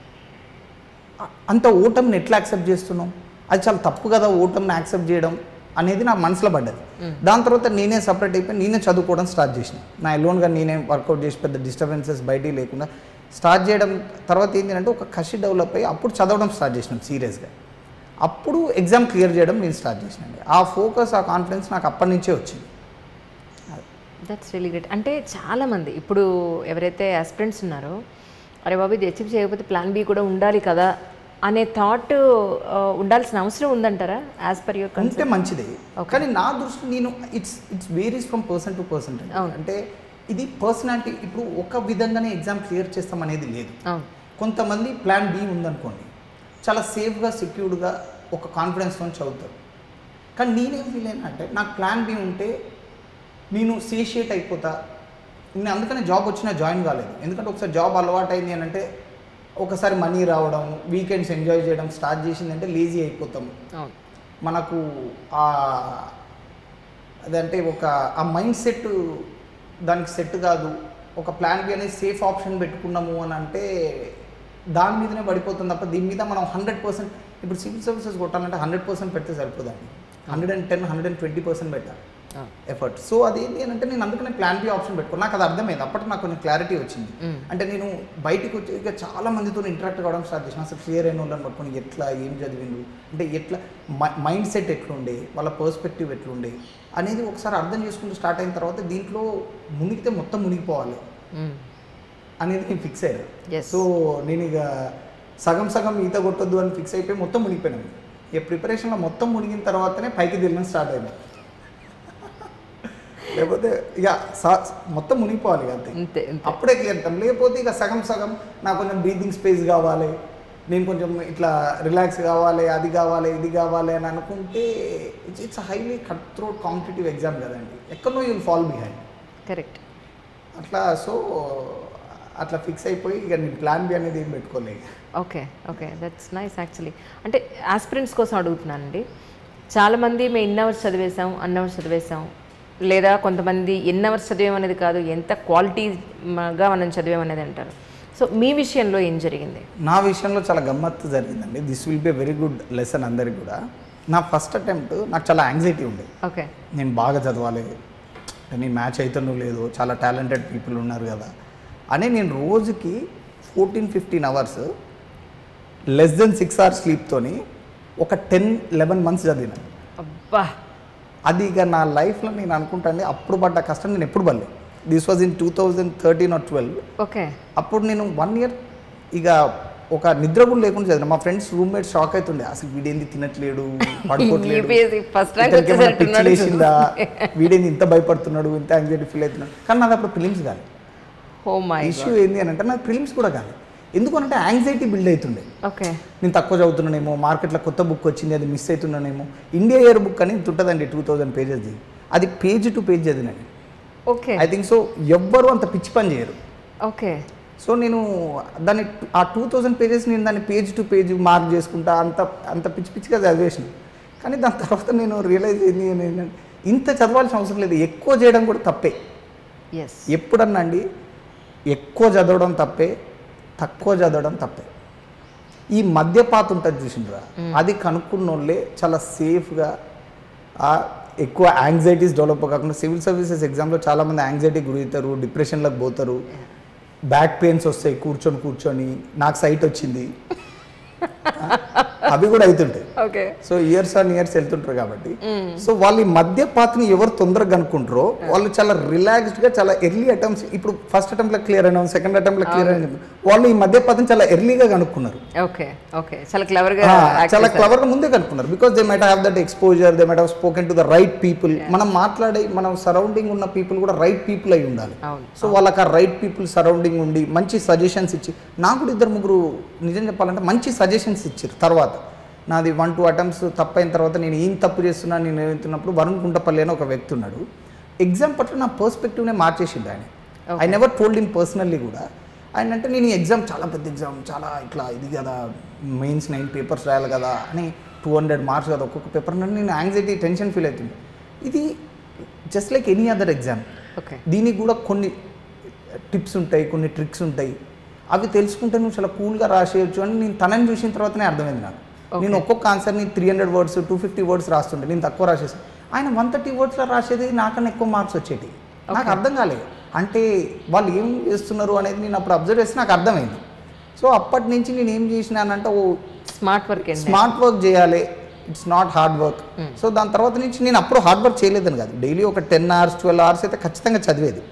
అంత ఓటమిని ఎట్లా యాక్సెప్ట్ చేస్తున్నాం, అది చాలా తప్పు కదా ఓటమిని యాక్సెప్ట్ చేయడం అనేది నా మనసులో పడ్డది. దాని తర్వాత నేనే సపరేట్ అయిపోయి నేనే చదువుకోవడం స్టార్ట్ చేసిన. నా ఎలోన్గా నేనే వర్కౌట్ చేసి పెద్ద డిస్టర్బెన్సెస్ బయటికి లేకుండా స్టార్ట్ చేయడం. తర్వాత ఏంటంటే ఒక కసి డెవలప్ అయ్యి అప్పుడు చదవడం స్టార్ట్ చేసినాం సీరియస్గా. అప్పుడు ఎగ్జామ్ క్లియర్ చేయడం నేను స్టార్ట్ చేసినండి. ఆ ఫోకస్, ఆ కాన్ఫిడెన్స్ నాకు అప్పటి నుంచే వచ్చింది. That's really great. అంటే చాలామంది ఇప్పుడు ఎవరైతే ఆస్పిరెంట్స్ ఉన్నారో, అరే బాబు ఇది అచీవ్ చేయకపోతే ప్లాన్ బి కూడా ఉండాలి కదా అనే థాట్ ఉండాల్సిన అవసరం ఉందంటారా? యాజ్ పర్ యువర్ అంటే మంచిదే, కానీ నా దృష్టి నేను it's varies from person to person. అంటే ఇది పర్సనాలిటీ. ఇప్పుడు ఒక విధంగానే ఎగ్జామ్ క్లియర్ చేస్తాం అనేది లేదు. కొంతమంది ప్లాన్ బి ఉందనుకోండి, చాలా సేఫ్గా సెక్యూర్డ్గా ఒక కాన్ఫిడెన్స్తో చదువుతారు. కానీ నేనేం ఫీల్ అయినా అంటే, నాకు ప్లాన్ బి ఉంటే నేను సేషియేట్ అయిపోతా. నేను అందుకనే జాబ్ వచ్చినా జాయిన్ కాలేదు. ఎందుకంటే ఒకసారి జాబ్ అలవాటు అయింది అని అంటే, ఒకసారి మనీ రావడం, వీకెండ్స్ ఎంజాయ్ చేయడం స్టార్ట్ చేసిందంటే లేజీ అయిపోతాం. మనకు అదంటే ఆ మైండ్ సెట్ దానికి సెట్ కాదు. ఒక ప్లాన్ బి అనేది సేఫ్ ఆప్షన్ పెట్టుకున్నాము అని అంటే దాని మీదనే పడిపోతుంది తప్ప దీని మీద మనం 100%. ఇప్పుడు సివిల్ సర్వీసెస్ కొట్టాలంటే 100% పెడితే సరిపోదండి. 110, 120% పెట్టాలి ఎఫర్ట్. సో అదేంటి అని అంటే నేను అందుకనే ప్లాన్ బి ఆప్షన్ పెట్టుకున్నాను. నాకు అది అర్థమైంది. అప్పటికి నాకు కొంచెం క్లారిటీ వచ్చింది. అంటే నేను బయటకు వచ్చి ఇక చాలా మందితో ఇంటరాక్ట్ కావడం స్టార్ట్ చేసిన. అసలు క్లియర్ అయిన వాళ్ళని పట్టుకొని ఎట్లా ఏం చదివిండు, అంటే ఎట్లా మైండ్ సెట్ ఎట్లుండే, వాళ్ళ పర్స్పెక్టివ్ ఎట్లుండే అనేది ఒకసారి అర్థం చేసుకుంటూ స్టార్ట్ అయిన తర్వాత దీంట్లో మునిగితే మొత్తం మునిగిపోవాలి అనేది నేను ఫిక్స్ అయ్యాను. సో నేను ఇక సగం ఈత కొట్టొద్దు అని ఫిక్స్ అయిపోయి మొత్తం మునిగిపోయినాను. ఇక ప్రిపరేషన్లో మొత్తం మునిగిన తర్వాతనే పైకి దిగడం స్టార్ట్ అయింది. లేకపోతే ఇక మొత్తం మునిగిపోవాలి అంతే, అప్పుడే క్లియర్ అవుతాం. లేకపోతే ఇక సగం నాకు కొంచెం బ్రీతింగ్ స్పేస్ కావాలి, నేను కొంచెం ఇట్లా రిలాక్స్ కావాలి, అది కావాలి ఇది కావాలి అని అనుకుంటే it's highly cut throat competitive exam కదండి. ఎక్కడో యూల్ ఫాల్ బిహైండ్. కరెక్ట్. అట్లా ఫిక్స్ అయిపోయి ఇక నేను ప్లాన్ బి అనేది ఏం పెట్టుకోలేదు. Okay okay, that's nice actually. అంటే ఆస్పిరెంట్స్ కోసం అడుగుతున్నానండి. చాలామంది మేము ఇన్ అవర్స్ చదివేసాం, అన్ అవర్స్ చదివేసాం, లేదా కొంతమంది ఎన్ని అవర్స్ చదివామనేది కాదు, ఎంత క్వాలిటీగా మనం చదివామనేది అంటారు. సో మీ విషయంలో ఏం జరిగింది? నా విషయంలో చాలా గమ్మత్తు జరిగిందండి. This will be very good lesson అందరికి కూడా. నా ఫస్ట్ అటెంప్ట్ నాకు చాలా యాంగ్జైటీ ఉండేది. ఓకే, నేను బాగా చదవాలి, నేను మ్యాచ్ అవుతానో లేదో, చాలా టాలెంటెడ్ పీపుల్ ఉన్నారు కదా అని నేను రోజుకి 14-15 అవర్స్ లెస్ దెన్ 6 hours స్లీప్తోని ఒక 10-11 months చదివినాను. అబ్బా, అది ఇక నా లైఫ్లో నేను అనుకుంటాను అప్పుడు పడ్డ కష్టం నేను ఎప్పుడు పడలేదు. This was in 2013 or 12. Okay, అప్పుడు నేను 1 year ఇక ఒక నిద్ర కూడా లేకుండా చదివిన. మా ఫ్రెండ్స్ రూమ్మేట్ షాక్ అవుతుండే, అసలు వీడేంది తినట్లేడు, పడుకోవట్లేదు, పిచ్చి లేచిందా, వీడేంది ఇంత భయపడుతున్నాడు, ఇంత యాంగ్జైటీ ఫీల్ అవుతున్నాడు. కానీ నాది అప్పుడు ఫిలిమ్స్ కాదు. ఇష్యూ ఏంది అని అంటే నాకు ఫిలిమ్స్ కూడా కాదు. ఎందుకంటే యాంగ్జైటీ బిల్డ్ అవుతుండే. ఓకే, నేను తక్కువ చదువుతున్నానేమో, మార్కెట్లో కొత్త బుక్ వచ్చింది అది మిస్ అవుతున్నానేమో. ఇండియా ఇయర్ బుక్ అని ఉంటుందండి 2000 pages, అది పేజ్ టు పేజ్ చదివినాను. Okay, I think so. ఎవ్వరు అంత పిచ్చి పని చేయరు. ఓకే, సో నేను దాన్ని ఆ 2000 pages నేను దాన్ని పేజ్ టు పేజ్ మార్క్ చేసుకుంటా అంత పిచ్చి పిచ్చిగా చదివేసిన. కానీ దాని తర్వాత నేను రియలైజ్ అయింది ఏంటంటే ఇంత చదవాల్సిన అవసరం లేదు, ఎక్కువ చేయడం కూడా తప్పే. ఎప్పుడన్నా అండి ఎక్కువ చదవడం తప్పే, తక్కువ చదవడం తప్పే. ఈ మధ్యపాత ఉంటుంది చూసిండ్రా, అది కనుక్కున్న వాళ్ళే చాలా సేఫ్గా ఎక్కువ యాంగ్జైటీస్ డెవలప్ కాకుండా. సివిల్ సర్వీసెస్ ఎగ్జామ్లో చాలామంది యాంగ్జైటీ గురవుతారు, డిప్రెషన్లోకి పోతారు, బ్యాక్ పెయిన్స్ వస్తాయి కూర్చొని. నాకు సైట్ వచ్చింది, అవి కూడా అవుతుంటాయి. Okay, so years on years వెళ్తుంటారు కాబట్టి. సో వాళ్ళు ఈ మధ్య పాత్ని ఎవరు తొందరగా అనుకుంటారో వాళ్ళు చాలా రిలాక్స్డ్గా చాలా ఎర్లీ అటెంప్ట్స్, ఇప్పుడు ఫస్ట్ అటెంప్ట్లో క్లియర్ అయినా, సెకండ్ అటెంప్ట్లో క్లియర్ అయినా, వాళ్ళు ఈ మధ్య పాత్ని చాలా ఎర్లీగా కనుక్కున్నారు. ఓకే ఓకే, చాలా క్లవర్గా ముందే కనుక్కున్నారు. Because they might have that exposure, they might have spoken to the right people. మనం మాట్లాడే మనం సరౌండింగ్ ఉన్న పీపుల్ కూడా రైట్ పీపుల్ అయి ఉండాలి. సో వాళ్ళకి ఆ రైట్ పీపుల్ సరౌండింగ్ ఉండి మంచి సజెషన్స్ ఇచ్చి, నాకు కూడా 2-3 నిజం చెప్పాలంటే మంచి సజెషన్స్ ఇచ్చారు. తర్వాత నాది 1-2 attempts తప్పైన తర్వాత నేను ఏం తప్పు చేస్తున్నాను నేను వెళ్తున్నప్పుడు వరుణ్ కుంటపల్లి అని ఒక వ్యక్తి ఉన్నాడు. ఎగ్జామ్ పట్ల నా పర్స్పెక్టివ్నే మార్చేసిండు ఆయన. I never told him personally కూడా. ఆయన అంటే నేను ఈ ఎగ్జామ్ చాలా పెద్ద ఎగ్జామ్, చాలా ఇట్లా ఇది కదా, మెయిన్స్ 9 papers రాయాలి కదా అని, 200 marks కదా ఒక్కొక్క పేపర్, నేను యాంగ్జైటీ టెన్షన్ ఫీల్ అవుతుంది. ఇది just like any other exam. దీనికి కూడా కొన్ని టిప్స్ ఉంటాయి, కొన్ని ట్రిక్స్ ఉంటాయి. అవి తెలుసుకుంటే నువ్వు చాలా కూల్గా రాసేయచ్చు అని నేను తనని చూసిన తర్వాతనే అర్థమైంది నాకు. నేను ఒక్కొక్క ఆన్సర్ని 300 words 250 words రాస్తుంటే నేను తక్కువ రాసేసాను. ఆయన 130 wordsలో రాసేది నాకన్నా ఎక్కువ మార్క్స్ వచ్చేటి. నాకు అర్థం కాలేదు, అంటే వాళ్ళు ఏం చేస్తున్నారు అనేది నేను అప్పుడు అబ్జర్వ్ చేస్తే నాకు అర్థమైంది. సో అప్పటి నుంచి నేను ఏం చేసినానంటే స్మార్ట్ వర్క్ చేయాలి, it's not hard work. So దాని తర్వాత నుంచి నేను అప్పుడు హార్డ్ వర్క్ చేయలేదని కాదు, డైలీ ఒక 10 hours 12 hours అయితే ఖచ్చితంగా చదివేది.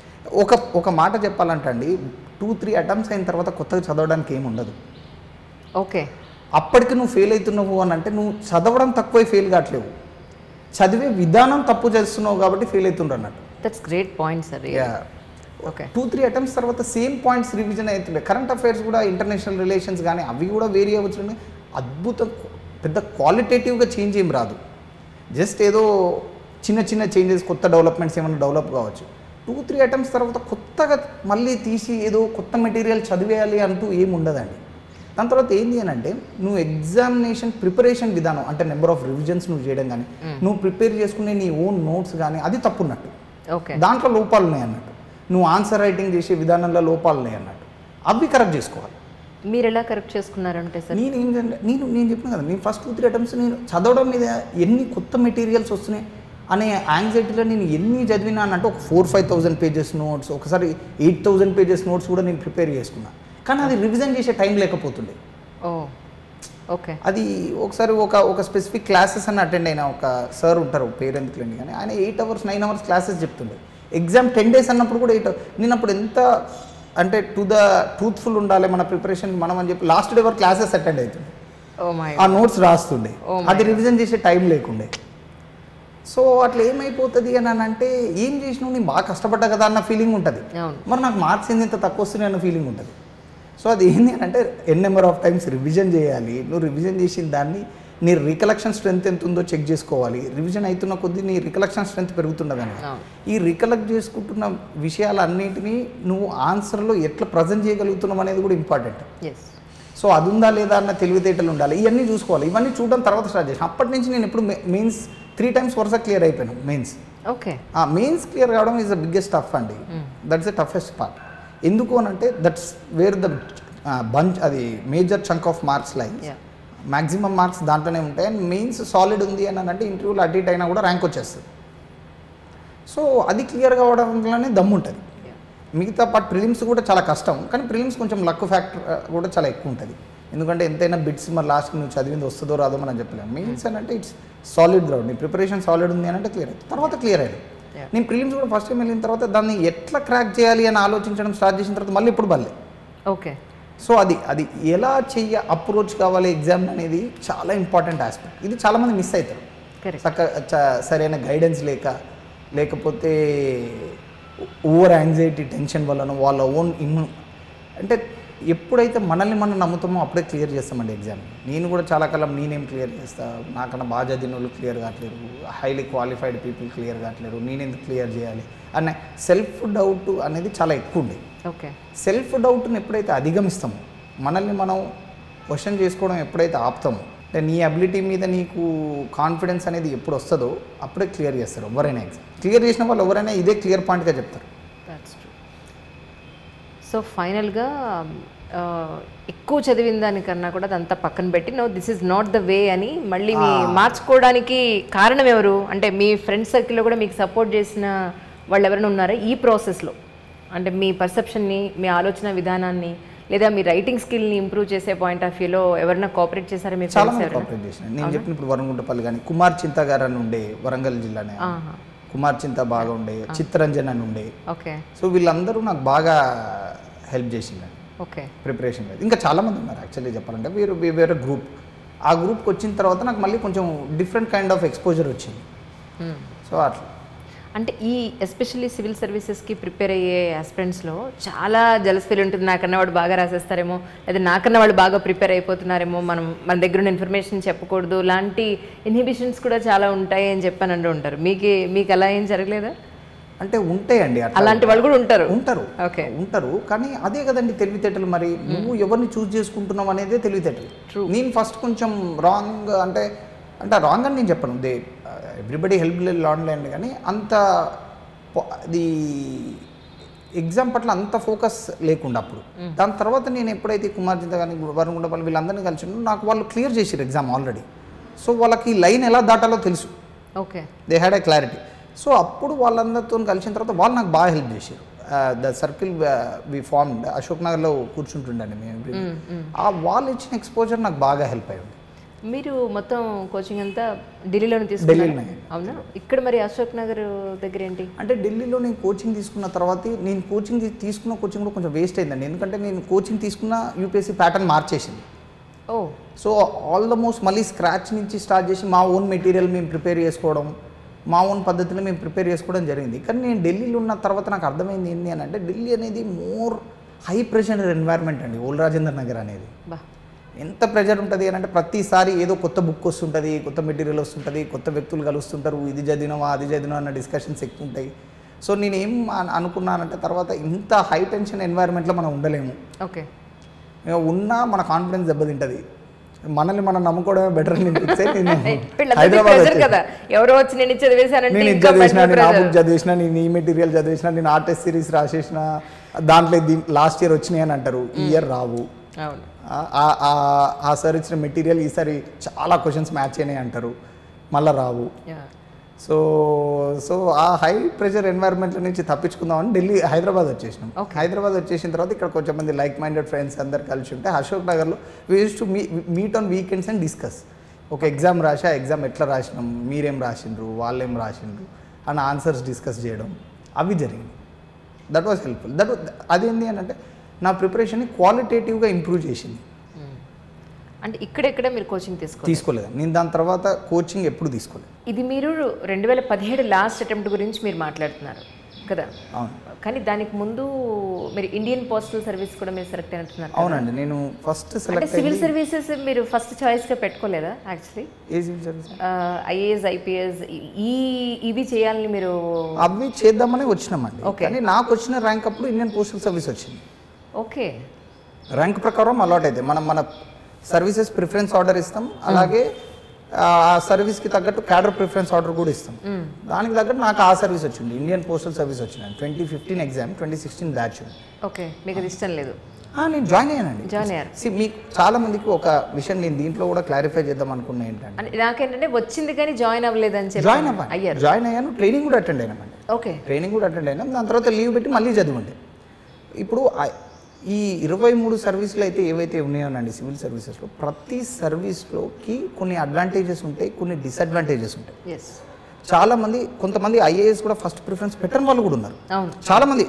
ఒక మాట చెప్పాలంటే అండి, 2-3 attempts అయిన తర్వాత కొత్తగా చదవడానికి ఏమి ఉండదు. ఓకే, అప్పటికి నువ్వు ఫెయిల్ అవుతున్నావు అని అంటే నువ్వు చదవడం తక్కువ ఫెయిల్ కావట్లేవు, చదివే విధానం తప్పు చేస్తున్నావు కాబట్టి ఫెయిల్ అవుతుండ్రు అన్నట్టు. That's great point sir. Okay, 2-3 attempts తర్వాత సేమ్ పాయింట్స్ రివిజన్ అవుతుండే. కరెంట్ అఫైర్స్ కూడా, ఇంటర్నేషనల్ రిలేషన్స్ కానీ అవి కూడా వేరీ అవ్వచ్చు. అద్భుతం, పెద్ద క్వాలిటేటివ్గా చేంజ్ ఏం రాదు, జస్ట్ ఏదో చిన్న చిన్న చేంజెస్, కొత్త డెవలప్మెంట్స్ ఏమైనా డెవలప్ కావచ్చు. 2-3 attempts తర్వాత కొత్తగా మళ్ళీ తీసి ఏదో కొత్త మెటీరియల్ చదివేయాలి అంటూ ఏమి ఉండదండి. దాని తర్వాత ఏంటి అని అంటే నువ్వు ఎగ్జామినేషన్ ప్రిపరేషన్ విధానం, అంటే నెంబర్ ఆఫ్ రివిజన్స్ నువ్వు చేయడం కానీ, నువ్వు ప్రిపేర్ చేసుకునే నీ ఓన్ నోట్స్ కానీ అది తప్పున్నట్టు. దాంట్లో లోపాలు ఉన్నాయి అన్నట్టు. నువ్వు ఆన్సర్ రైటింగ్ చేసే విధానంలో లోపాలు ఉన్నాయి అన్నట్టు, అవి కరెక్ట్ చేసుకోవాలి. మీరు ఎలా కరెక్ట్ చేసుకున్నారంటే సార్, నేను చెప్పిన కదా, నేను ఫస్ట్ 2-3 attempts నేను చదవడం మీద ఎన్ని కొత్త మెటీరియల్స్ వస్తున్నాయి అనే యాంగ్జైటీలో నేను ఎన్ని చదివినా అంటే ఒక 4-5,000 pages నోట్స్, ఒకసారి 8,000 pages నోట్స్ కూడా నేను ప్రిపేర్ చేసుకున్నాను. కానీ అది రివిజన్ చేసే టైం లేకపోతుండే. ఓకే, అది ఒకసారి ఒక స్పెసిఫిక్ క్లాసెస్ అని అటెండ్ అయిన ఒక సార్ ఉంటారు, పేరెంట్ క్లినిక్ కానీ, ఆయన 8 hours 9 hours క్లాసెస్ చెప్తుండే. ఎగ్జామ్ 10 days అన్నప్పుడు కూడా 8 hours. నేను అప్పుడు ఎంత అంటే ట్రూత్ఫుల్ ఉండాలి మన ప్రిపరేషన్ మనం అని చెప్పి లాస్ట్ డే వరకు క్లాసెస్ అటెండ్ అవుతుండే, ఆ నోట్స్ రాస్తుండే, అది రివిజన్ చేసే టైం లేకుండే. సో అట్లా ఏమైపోతుంది అని అంటే ఏం చేసినావు, నేను బాగా కష్టపడ్డా కదా అన్న ఫీలింగ్ ఉంటుంది, మరి నాకు మార్క్స్ ఏంది ఇంత తక్కువ వస్తున్నాయి అన్న ఫీలింగ్ ఉంటుంది. సో అది ఏంటి అని అంటే నెంబర్ ఆఫ్ టైమ్స్ రివిజన్ చేయాలి. నువ్వు రివిజన్ చేసిన దాన్ని నీ రికలెక్షన్ స్ట్రెంత్ ఎంత ఉందో చెక్ చేసుకోవాలి. రివిజన్ అవుతున్న కొద్దీ నీ రికలెక్షన్ స్ట్రెంత్ పెరుగుతున్నదని. ఈ రికలెక్ట్ చేసుకుంటున్న విషయాలన్నింటినీ నువ్వు ఆన్సర్లో ఎట్లా ప్రజెంట్ చేయగలుగుతున్నావు అనేది కూడా ఇంపార్టెంట్. సో అది ఉందా లేదా అన్న తెలివితేటలు ఉండాలి, ఇవన్నీ చూసుకోవాలి. ఇవన్నీ చూడడం తర్వాత స్టార్ట్ చేసాను. అప్పటి నుంచి నేను ఎప్పుడు మెయిన్స్ 3 times వరుస క్లియర్ అయిపోయాను. మెయిన్స్ మెయిన్స్ క్లియర్ కావడం ఈజ్ ద బిగ్గెస్ట్ టఫ్ అండి. That's the toughest part. ఎందుకు అని అంటే దట్స్ వేర్ ద బంచ్, అది major chunk of marks like maximum marks దాంట్లోనే ఉంటాయి. అండ్ మెయిన్స్ సాలిడ్ ఉంది అని అంటే ఇంటర్వ్యూలో అటు ఇటు అయినా కూడా ర్యాంక్ వచ్చేస్తుంది. సో అది క్లియర్ కావడంలోనే దమ్ము ఉంటుంది. మిగతా పార్ట్ ప్రిలిమ్స్ కూడా చాలా కష్టం, కానీ ప్రిలిమ్స్ కొంచెం లక్ ఫ్యాక్టర్ కూడా చాలా ఎక్కువ ఉంటుంది. ఎందుకంటే ఎంతైనా బిట్స్ మరి లాస్ట్కి నువ్వు చదివింది వస్తుందో రాదో మనం చెప్పలేము. మెయిన్స్ అని అంటే ఇట్స్ సాలిడ్ గ్రౌండ్. నీ ప్రిపరేషన్ సాలిడ్ ఉంది అని అంటే క్లియర్ అవుతుంది. తర్వాత క్లియర్ అయ్యింది. నేను ప్రిలిమ్స్ కూడా ఫస్ట్ టైం వెళ్ళిన తర్వాత దాన్ని ఎట్లా క్రాక్ చేయాలి అని ఆలోచించడం స్టార్ట్ చేసిన తర్వాత మళ్ళీ ఇప్పుడు బల్లే. ఓకే. సో అది ఎలా అప్రోచ్ కావాలి ఎగ్జామ్ అనేది చాలా ఇంపార్టెంట్ ఆస్పెక్ట్. ఇది చాలామంది మిస్ అవుతారు. సరైన గైడెన్స్ లేకపోతే ఓవర్ యాంగ్జైటీ టెన్షన్ వలన వాళ్ళ ఓన్ అంటే ఎప్పుడైతే మనల్ని మనం నమ్ముతామో అప్పుడే క్లియర్ చేస్తామండి ఎగ్జామ్. నేను కూడా చాలా కాలం నేనేం క్లియర్ చేస్తా, నాకన్నా బాగా చదివిన వాళ్ళు క్లియర్ కావట్లేరు, హైలీ క్వాలిఫైడ్ పీపుల్ క్లియర్ కావట్లేరు, నేనెందుకు క్లియర్ చేయాలి అనే సెల్ఫ్ డౌట్ అనేది చాలా ఎక్కువ ఉండేది. ఓకే. సెల్ఫ్ డౌట్ని ఎప్పుడైతే అధిగమిస్తామో, మనల్ని మనం క్వశ్చన్ చేసుకోవడం ఎప్పుడైతే ఆపుతామో, అంటే నీ అబిలిటీ మీద నీకు కాన్ఫిడెన్స్ అనేది ఎప్పుడు వస్తుందో అప్పుడే క్లియర్ చేస్తారు ఎవరైనా. ఎగ్జామ్ క్లియర్ చేసిన వాళ్ళు ఎవరైనా ఇదే క్లియర్ పాయింట్గా చెప్తారు. సో ఫైనల్గా ఎక్కువ చదివిన దానికన్నా కూడా అదంతా పక్కన పెట్టి no this is not the way అని మళ్ళీ మీ మార్చుకోవడానికి కారణం ఎవరు? అంటే మీ ఫ్రెండ్స్ సర్కిల్లో కూడా మీకు సపోర్ట్ చేసిన వాళ్ళు ఎవరైనా ఉన్నారా ఈ ప్రాసెస్లో? అంటే మీ పర్సెప్షన్ని, మీ ఆలోచన విధానాన్ని, లేదా మీ రైటింగ్ స్కిల్ని ఇంప్రూవ్ చేసే పాయింట్ ఆఫ్ వ్యూలో ఎవరైనా కోఆపరేట్ చేశారా? మీ చాలా మంది కోఆపరేట్ చేసిన. నేను చెప్పిన ఇప్పుడు వరంగుంటపల్లి కానీ కుమార్ చింత గారు అని ఉండే, వరంగల్ జిల్లానే కుమార్ చింత బాగా ఉండే, చిత్తరంజన్ అని ఉండే. ఓకే. సో వీళ్ళందరూ నాకు బాగా హెల్ప్ చేసిందండి. ఓకే. ప్రిపరేషన్ ఇంకా చాలామంది ఉన్నారు యాక్చువల్లీ చెప్పాలంటే. వేరే గ్రూప్, ఆ గ్రూప్కి వచ్చిన తర్వాత నాకు మళ్ళీ కొంచెం డిఫరెంట్ కైండ్ ఆఫ్ ఎక్స్పోజర్ వచ్చింది. సో అట్లా అంటే ఈ ఎస్పెషల్లీ సివిల్ సర్వీసెస్కి ప్రిపేర్ అయ్యే ఆస్పిరెంట్స్లో చాలా జలస్ ఫీల్ ఉంటుంది. నాకన్నా వాడు బాగా రాసేస్తారేమో, లేదా నాకన్నా వాళ్ళు బాగా ప్రిపేర్ అయిపోతున్నారేమో, మన దగ్గర ఉన్న ఇన్ఫర్మేషన్ చెప్పకూడదు, లాంటి ఇన్హిబిషన్స్ కూడా చాలా ఉంటాయి అని చెప్పని అంటూ ఉంటారు. మీకు అలా ఏం జరగలేదా? అంటే ఉంటాయండి, అలాంటి వాళ్ళు కూడా ఉంటారు. ఓకే, ఉంటారు. కానీ అదే కదండి తెలివితేటలు. మరి నువ్వు ఎవరిని చూస్ చేసుకుంటున్నావు అనేదే తెలివితేటలు. నేను ఫస్ట్ కొంచెం రాంగ్ అంటే రాంగ్ అని నేను చెప్పను, ఎవ్రీబడి హెల్ప్ ఆన్లైన్, కానీ అంత అది ఎగ్జామ్ పట్ల అంత ఫోకస్ లేకుండా అప్పుడు. దాని తర్వాత నేను ఎప్పుడైతే కుమార్ జింత కానీ వరంగుంటపల్లి వీళ్ళందరినీ కలిసి నాకు వాళ్ళు క్లియర్ చేసారు ఎగ్జామ్ ఆల్రెడీ. సో వాళ్ళకి లైన్ ఎలా దాటాలో తెలుసు. Okay. They had a clarity. So అప్పుడు వాళ్ళందరితో కలిసిన తర్వాత వాళ్ళు నాకు బాగా హెల్ప్ చేశారు. The circle we formed Ashok నగర్లో కూర్చుంటుండండి మేము. ఆ వాళ్ళు ఇచ్చిన ఎక్స్పోజర్ నాకు బాగా హెల్ప్ అయ్యింది. మీరు మొత్తం కోచింగ్ అంతా ఢిల్లీలోనే తీసుకున్నారు? అవునా. ఇక్కడ మరి అశోక్ నగర్ దగ్గర ఏంటి? అంటే ఢిల్లీలో నేను కోచింగ్ తీసుకున్న తర్వాత నేను తీసుకున్న కోచింగ్ కూడా కొంచెం వేస్ట్ అయిందండి. ఎందుకంటే నేను కోచింగ్ తీసుకున్న యూపీఎస్సీ ప్యాటర్న్ మార్చేసింది. సో ఆల్మోస్ట్ మళ్ళీ స్క్రాచ్ నుంచి స్టార్ట్ చేసి మా ఓన్ మెటీరియల్ మేము ప్రిపేర్ చేసుకోవడం, మా ఓన్ పద్ధతిలో మేము ప్రిపేర్ చేసుకోవడం జరిగింది. కానీ నేను ఢిల్లీలో ఉన్న తర్వాత నాకు అర్థమైంది ఏంటి అని అంటే ఢిల్లీ అనేది మోర్ హై ప్రెషర్ ఎన్వైర్న్మెంట్ అండి. ఓల్డ్ రాజేంద్ర నగర్ అనేది ఎంత ప్రెషర్ ఉంటుంది అని అంటే ప్రతిసారి ఏదో కొత్త బుక్ వస్తుంటుంది, కొత్త మెటీరియల్ వస్తుంటుంది, కొత్త వ్యక్తులు కలుస్తుంటారు, ఇది చదివినావా అది చదివినా అన్న డిస్కషన్స్ ఎక్కువ ఉంటాయి. సో నేనేం అనుకున్నానంటే తర్వాత ఇంత హై టెన్షన్ ఎన్వైర్న్మెంట్లో మనం ఉండలేము. ఓకే. ఉన్నా మన కాన్ఫిడెన్స్ దెబ్బతింటుంది. మనల్ని మనం నమ్ముకోవడమే బెటర్ అని హైదరాబాద్ ఎవరో వచ్చి నేను చదివేసిన, నేను ఆ బుక్ చదివేసిన, నేను ఈ మెటీరియల్ చదివేసిన, నేను ఆ టెస్ట్ సిరీస్ రాసేసిన, దాంట్లో లాస్ట్ ఇయర్ వచ్చినాయి అని అంటారు. ఈ ఇయర్ రావు. ఆ సార్ ఇచ్చిన మెటీరియల్ ఈసారి చాలా క్వశ్చన్స్ మ్యాచ్ అయినాయి అంటారు, మళ్ళీ రావు. సో ఆ హై ప్రెషర్ ఎన్వైర్న్మెంట్ నుంచి తప్పించుకుందామని హైదరాబాద్ వచ్చేసినాం. హైదరాబాద్ వచ్చేసిన తర్వాత ఇక్కడ కొంచెం మంది లైక్ మైండెడ్ ఫ్రెండ్స్ అందరు కలిసి ఉంటే అశోక్ నగర్లో we use to meet on weekends and discuss. ఒక ఎగ్జామ్ రాసి ఆ ఎగ్జామ్ ఎట్లా రాసినాం, మీరేం రాసిండ్రు, వాళ్ళేం రాసిండ్రు అని ఆన్సర్స్ డిస్కస్ చేయడం అవి జరిగింది. That was helpful. అదేంటి అని అంటే నా ప్రిపరేషన్ని క్వాలిటేటివ్గా ఇంప్రూవ్ చేసింది. అంటే ఇక్కడెక్కడ మీరు కోచింగ్ తీసుకోలేదు. నేను దాని తర్వాత కోచింగ్ ఎప్పుడు తీసుకోలేదు. ఇది మీరు 2017 లాస్ట్ అటెంప్ట్ గురించి మీరు మాట్లాడుతున్నారు కదా? అవును. కానీ దానికి ముందు మీరు ఇండియన్ పోస్టల్ సర్వీస్ కూడా మీరు సెలెక్ట్ అయినట్టున్నారు. అవునండి. నేను ఫస్ట్ సెలెక్ట్ సివిల్ సర్వీసెస్ మీరు ఫస్ట్ చాయిస్గా పెట్టుకోలేదా? యాక్చువల్లీ ఏ సివిల్ సర్వీస్? ఐఏఎస్, ఐపీఎస్ ఇవి చేయాలని మీరు? అవి చేద్దామని వచ్చినామండి. కానీ నాకు వచ్చిన ర్యాంక్ అప్పుడు ఇండియన్ పోస్టల్ సర్వీస్ వచ్చింది. ఓకే. ర్యాంక్ ప్రకారం అలాట్ అయితే మన సర్వీసెస్ ప్రిఫరెన్స్ ఆర్డర్ ఇస్తాం, అలాగే ఆ సర్వీస్కి తగ్గట్టు క్యాడర్ ప్రిఫరెన్స్ ఆర్డర్ కూడా ఇస్తాం. దానికి తగ్గట్టు నాకు ఆ సర్వీస్ వచ్చింది, ఇండియన్ పోస్టల్ సర్వీస్ వచ్చింది. 2015 ఎగ్జామ్, 2016 బ్యాచ్. ఓకే, మీకు అది ఇష్టం లేదు? నేను జాయిన్ అయ్యానండి. జాయిన్ అయ్యారు. మీకు చాలా మందికి ఒక విషయం నేను దీంట్లో కూడా క్లారిఫై చేద్దాం అనుకున్నా ఏంటంటే, నాకేంటంటే వచ్చింది కానీ జాయిన్ అవ్వలేదని చెప్పి జాయిన్ అయ్యాను, ట్రైనింగ్ కూడా అటెండ్ అయినామండి. ఓకే, ట్రైనింగ్ కూడా అటెండ్ అయినాం. దాని తర్వాత లీవ్ పెట్టి మళ్ళీ చదివండి. ఇప్పుడు ఈ 23 సర్వీసులు అయితే ఏవైతే ఉన్నాయోనండి సివిల్ సర్వీసెస్లో, ప్రతి సర్వీస్లోకి కొన్ని అడ్వాంటేజెస్ ఉంటాయి, కొన్ని డిసడ్వాంటేజెస్ ఉంటాయి. చాలా మంది, కొంతమంది ఐఏఎస్ కూడా ఫస్ట్ ప్రిఫరెన్స్ పెట్టని వాళ్ళు కూడా ఉన్నారు. చాలా మంది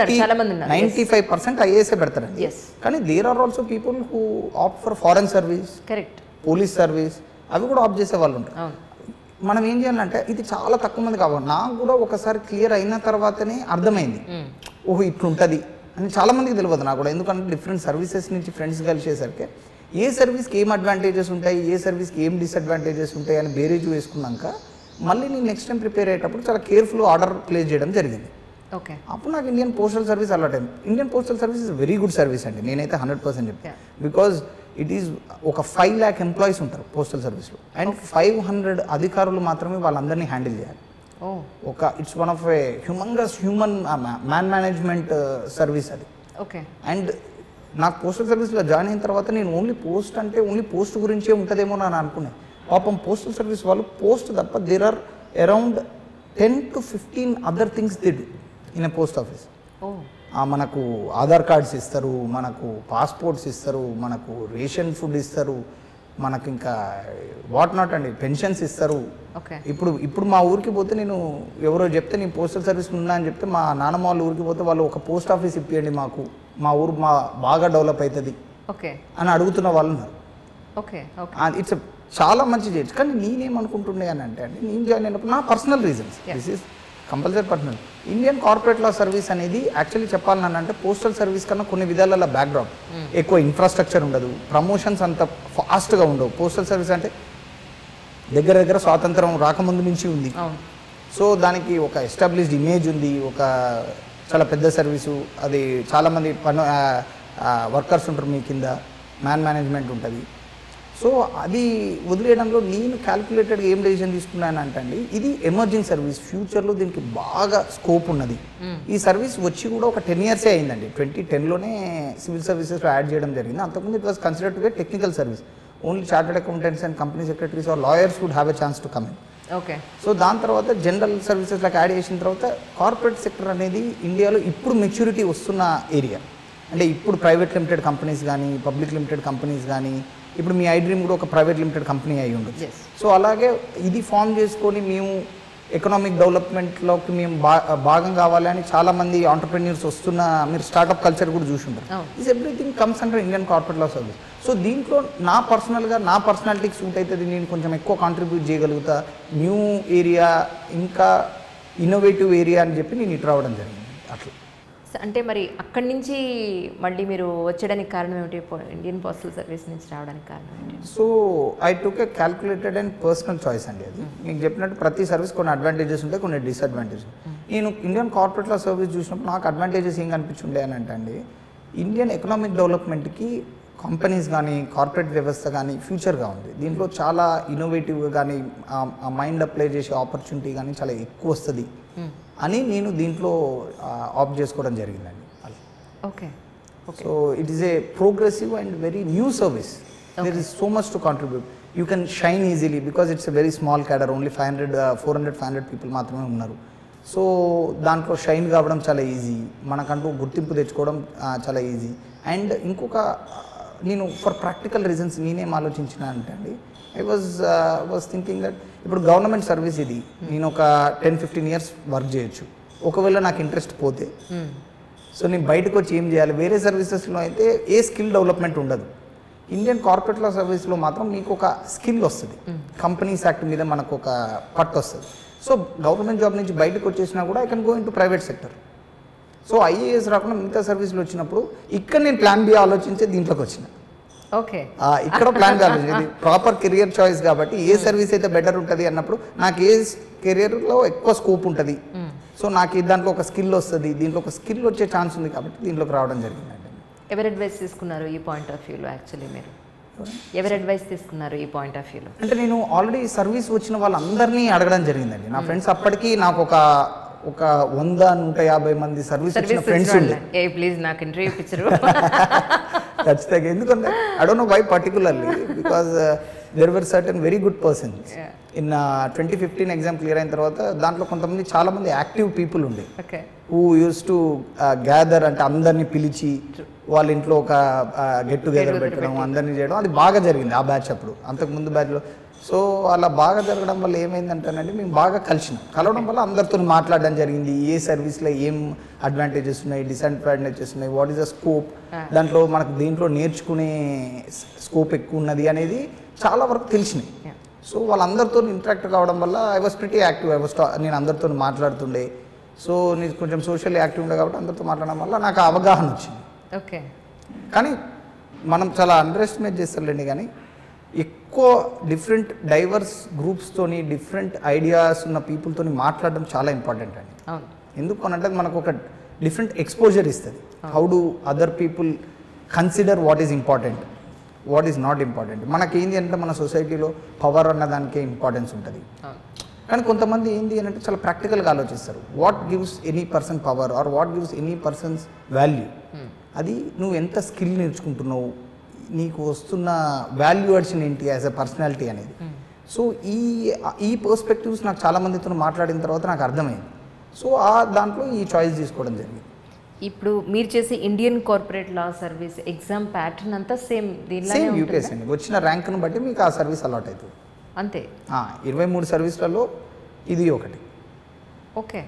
95% ఐఏఎస్ఏ పెడతారండి. కానీ there are also people who opt for foreign service, correct, police service, అవి కూడా ఆప్ట్ చేసే వాళ్ళు ఉంటారు. మనం ఏం చేయాలంటే, ఇది చాలా తక్కువ మంది కావాలి. నాకు కూడా ఒకసారి క్లియర్ అయిన తర్వాతనే అర్థమైంది, ఓహో ఇట్లుంటుంది అని. చాలా మందికి తెలియదు నాకు కూడా, ఎందుకంటే డిఫరెంట్ సర్వీసెస్ నుంచి ఫ్రెండ్స్ కలిసేసరికి ఏ సర్వీస్కి ఏం అడ్వాంటేజెస్ ఉంటాయి, ఏ సర్వీస్కి ఏం డిసడ్వాంటేజెస్ ఉంటాయి అని బేరేజ్ వేసుకున్నాక మళ్ళీ నేను నెక్స్ట్ టైం ప్రిపేర్ అయ్యేటప్పుడు చాలా కేర్ఫుల్ ఆర్డర్ ప్లేస్ చేయడం జరిగింది. ఓకే, అప్పుడు నాకు ఇండియన్ పోస్టల్ సర్వీస్ అలర్ట్ అయింది. Indian postal service is very good service అండి, నేనైతే 100% చెప్తాను. బికాజ్ ఇట్ ఈస్ ఒక 5 lakh ఎంప్లాయీస్ ఉంటారు పోస్టల్ సర్వీస్లో, అండ్ 500 అధికారులు మాత్రమే వాళ్ళందరినీ హ్యాండిల్ చేయాలి. It's one of a human man management service అది. ఓకే, అండ్ నాకు పోస్టల్ సర్వీస్లో జాయిన్ అయిన తర్వాత నేను ఓన్లీ పోస్ట్ గురించే ఉంటుందేమో అని అనుకున్నాను. పాపం పోస్టల్ సర్వీస్ వాళ్ళు పోస్ట్ తప్ప there are around 10 to 15 other things they do in a post office. మనకు ఆధార్ కార్డ్స్ ఇస్తారు, మనకు పాస్పోర్ట్స్ ఇస్తారు, మనకు రేషన్ ఫుడ్ ఇస్తారు, మనకు ఇంకా వాట్ నాట్ అండి పెన్షన్స్ ఇస్తారు. ఇప్పుడు మా ఊరికి పోతే, నేను ఎవరో చెప్తే నేను పోస్టల్ సర్వీస్ ఉన్నా అని చెప్తే, మా నాన్నమ్మ వాళ్ళ ఊరికి పోతే వాళ్ళు ఒక పోస్ట్ ఆఫీస్ ఇప్పియండి మాకు, మా ఊరు బాగా డెవలప్ అవుతుంది అని అడుగుతున్న వాళ్ళు ఉన్నారు. ఇట్స్ చాలా మంచి చేయొచ్చు. కానీ నేనేమనుకుంటుండే అని అంటే అండి, నేను జాయిన్ అయినప్పుడు నా personal reasons, this is compulsory personal. Indian corporate law service అనేది యాక్చువల్లీ చెప్పాలని అంటే పోస్టల్ సర్వీస్ కన్నా కొన్ని విధాలలో బ్యాక్గ్రౌండ్ ఎక్కువ, ఇన్ఫ్రాస్ట్రక్చర్ ఉండదు, ప్రమోషన్స్ అంత ఫాస్ట్గా ఉండవు. పోస్టల్ సర్వీస్ అంటే దగ్గర స్వాతంత్రం రాకముందు నుంచి ఉంది. సో దానికి ఒక ఎస్టాబ్లిష్డ్ ఇమేజ్ ఉంది, ఒక చాలా పెద్ద సర్వీసు, అది చాలామంది వర్కర్స్ ఉంటారు మీ కింద, మ్యాన్ మేనేజ్మెంట్ ఉంటుంది. సో అది వదిలేయడంలో నేను క్యాల్కులేటెడ్గా ఏం డెసిషన్ తీసుకున్నాను అంటే అండి, ఇది ఎమర్జింగ్ సర్వీస్, ఫ్యూచర్లో దీనికి బాగా స్కోప్ ఉన్నది. ఈ సర్వీస్ వచ్చి కూడా ఒక 10 years అయిందండి. 2010లోనే సివిల్ సర్వీసెస్లో యాడ్ చేయడం జరిగింది. అంతకుముందు it was considered to be technical service, only chartered accountants and company secretaries or lawyers would have a chance to come in. So దాని తర్వాత జనరల్ సర్వీసెస్లోకి యాడ్ చేసిన తర్వాత కార్పొరేట్ సెక్టర్ అనేది ఇండియాలో ఇప్పుడు మెచ్యూరిటీ వస్తున్న ఏరియా. అంటే ఇప్పుడు ప్రైవేట్ లిమిటెడ్ కంపెనీస్ కానీ, పబ్లిక్ లిమిటెడ్ కంపెనీస్ కానీ, ఇప్పుడు మీ ఐడ్రీమ్ కూడా ఒక ప్రైవేట్ లిమిటెడ్ కంపెనీ అయి ఉండొచ్చు. సో అలాగే ఇది ఫామ్ చేసుకొని మేము ఎకనామిక్ డెవలప్మెంట్లోకి మేము భాగం కావాలి అని చాలామంది ఆంటర్ప్రెన్యూర్స్ వస్తున్న, మీరు స్టార్ట్అప్ కల్చర్ కూడా చూసి ఉంటారు. This everything comes under Indian corporate law service. So దీంట్లో నా పర్సనాలిటీకి సూట్ అవుతుంది, నేను కొంచెం ఎక్కువ కాంట్రిబ్యూట్ చేయగలుగుతా, న్యూ ఏరియా, ఇంకా ఇన్నోవేటివ్ ఏరియా అని చెప్పి నేను ఇటు రావడం జరిగింది. అట్లా అంటే మరి అక్కడి నుంచి మళ్ళీ మీరు వచ్చేయడానికి కారణం ఏమిటి, ఇండియన్ పోస్టల్ సర్వీస్ నుంచి రావడానికి కారణం ఏంటి? So I took a calculated and personal choice అండి. అది మీకు చెప్పినట్టు ప్రతి సర్వీస్ కొన్ని అడ్వాంటేజెస్ ఉంటాయి, కొన్ని డిసడ్వాంటేజెస్. నేను ఇండియన్ కార్పొరేట్ లా సర్వీస్ చూసినప్పుడు నాకు అడ్వాంటేజెస్ ఏం కనిపించుండే అని అంటే అండి, ఇండియన్ ఎకనామిక్ డెవలప్మెంట్కి కంపెనీస్ కానీ కార్పొరేట్ వ్యవస్థ కానీ ఫ్యూచర్గా ఉంది. దీంట్లో చాలా ఇన్నోవేటివ్గా కానీ ఆ మైండ్ అప్లై చేసే ఆపర్చునిటీ కానీ చాలా ఎక్కువ వస్తుంది అని నేను దీంట్లో ఆప్ట్ చేసుకోవడం జరిగిందండి. Okay, so it is a progressive and very new service. There is so much to contribute. You can shine easily because it's a very small cadre, only 400-500 people మాత్రమే ఉన్నారు. సో దాంట్లో షైన్ కావడం చాలా easy, మనకంటూ గుర్తింపు తెచ్చుకోవడం చాలా easy. And ఇంకొక, నేను ఫర్ ప్రాక్టికల్ రీజన్స్ నేనేం ఆలోచించిన అంటే అండి, ఐ వాజ్ థింకింగ్ దట్ ఇప్పుడు గవర్నమెంట్ సర్వీస్ ఇది, నేను ఒక 10-15 years వర్క్ చేయొచ్చు. ఒకవేళ నాకు ఇంట్రెస్ట్ పోతే, సో నేను బయటకు వచ్చి ఏం చేయాలి? వేరే సర్వీసెస్లో అయితే ఏ స్కిల్ డెవలప్మెంట్ ఉండదు. ఇండియన్ కార్పొరేట్ లా సర్వీస్లో మాత్రం మీకు ఒక స్కిల్ వస్తుంది, కంపెనీస్ యాక్ట్ మీద మనకు ఒక పట్టు వస్తుంది. సో గవర్నమెంట్ జాబ్ నుంచి బయటకు వచ్చేసినా కూడా I can go in to private sector. So IAS రాకుండా మిగతా సర్వీస్లో వచ్చినప్పుడు ఇక్కడ నేను ప్లాన్ బి ఆలోచించే దీంట్లోకి వచ్చిన. ఓకే, ఇక్కడ ప్లాన్ కాలేదు, ఇది ప్రాపర్ కెరియర్ చాయిస్ కాబట్టి ఏ సర్వీస్ అయితే బెటర్ ఉంటుంది అన్నప్పుడు నాకు ఏ కెరియర్లో ఎక్కువ స్కోప్ ఉంటుంది, సో నాకు దాంట్లో ఒక స్కిల్ వస్తుంది, దీంట్లో ఒక స్కిల్ వచ్చే ఛాన్స్ ఉంది కాబట్టి దీంట్లోకి రావడం జరిగిందండి. ఎవరి అడ్వైస్ తీసుకున్నారు ఈ పాయింట్ ఆఫ్ వ్యూలో? యాక్చువల్లీ మీరు ఎవరి అడ్వైస్ తీసుకున్నారు ఈ పాయింట్ ఆఫ్ వ్యూలో? అంటే నేను ఆల్రెడీ సర్వీస్ వచ్చిన వాళ్ళందరినీ అడగడం జరిగిందండి. నా ఫ్రెండ్స్ అప్పటికి నాకు ఒక 100-150 మంది సర్వీస్ వచ్చిన ఫ్రెండ్స్ ఉండే. ప్లీజ్ నాకు ఇంటర్వ్యూ ఇప్పించరు. ఖచ్చితంగా. ఎందుకంటే I don't know why particularly, because there were certain very good persons. In 2015 exam clear అయిన తర్వాత దాంట్లో కొంతమంది చాలా మంది యాక్టివ్ పీపుల్ ఉండే, హూ యూస్ టు గ్యాదర్, అంటే అందరినీ పిలిచి వాళ్ళ ఇంట్లో ఒక గెట్ టుగెదర్ పెట్టడం, అందరినీ చేయడం, అది బాగా జరిగింది ఆ బ్యాచ్ అప్పుడు. అంతకుముందు బ్యాచ్లో సో అలా బాగా జరగడం వల్ల ఏమైందంటేనండి, మేము బాగా కలవడం వల్ల అందరితో మాట్లాడడం జరిగింది. ఏ సర్వీస్లో ఏం అడ్వాంటేజెస్ ఉన్నాయి, డిసడ్వాంటేజెస్ ఉన్నాయి, వాట్ ఈస్ ద స్కోప్, దాంట్లో మనకు దీంట్లో నేర్చుకునే స్కోప్ ఎక్కువ ఉన్నది అనేది చాలా వరకు తెలిసినాయి. సో వాళ్ళందరితో ఇంటరాక్ట్ కావడం వల్ల ఐ వాజ్ ప్రిటీ యాక్టివ్. నేను అందరితో మాట్లాడుతుండే. సో నేను కొంచెం సోషల్ యాక్టివ్ ఉండే కాబట్టి అందరితో మాట్లాడడం వల్ల నాకు అవగాహన వచ్చింది. ఓకే. కానీ మనం చాలా అండర్ ఎస్టిమేట్ చేస్తారులేండి, కానీ ఎక్కువ డిఫరెంట్ డైవర్స్ గ్రూప్స్తోని డిఫరెంట్ ఐడియాస్ ఉన్న పీపుల్తో మాట్లాడడం చాలా ఇంపార్టెంట్ అండి. ఎందుకు అనంటే మనకు ఒక డిఫరెంట్ ఎక్స్పోజర్ ఇస్తుంది. How do other people consider what is important, what is not important. మనకేంది అంటే మన సొసైటీలో పవర్ అన్న దానికే ఇంపార్టెన్స్ ఉంటుంది. కానీ కొంతమంది ఏంది అని అంటే చాలా ప్రాక్టికల్గా ఆలోచిస్తారు. What gives any person power or what gives any persons value, అది నువ్వు ఎంత స్కిల్ నేర్చుకుంటున్నావు, నీకు వస్తున్న వాల్యూ అడిషన్ ఏంటి యాజ్ ఎ పర్సనాలిటీ అనేది. సో ఈ పర్స్పెక్టివ్స్ నాకు చాలా మందితో మాట్లాడిన తర్వాత నాకు అర్థమైంది. సో దాంట్లో ఈ చాయిస్ తీసుకోవడం జరిగింది. ఇప్పుడు మీరు చేసే Indian corporate law service exam pattern అంతా సేమ్ యూపీఎస్సీ అండి. వచ్చిన ర్యాంక్ను బట్టి మీకు ఆ సర్వీస్ అలాట్ అవుతుంది అంతే. 23 సర్వీస్లలో ఇది ఒకటి. Okay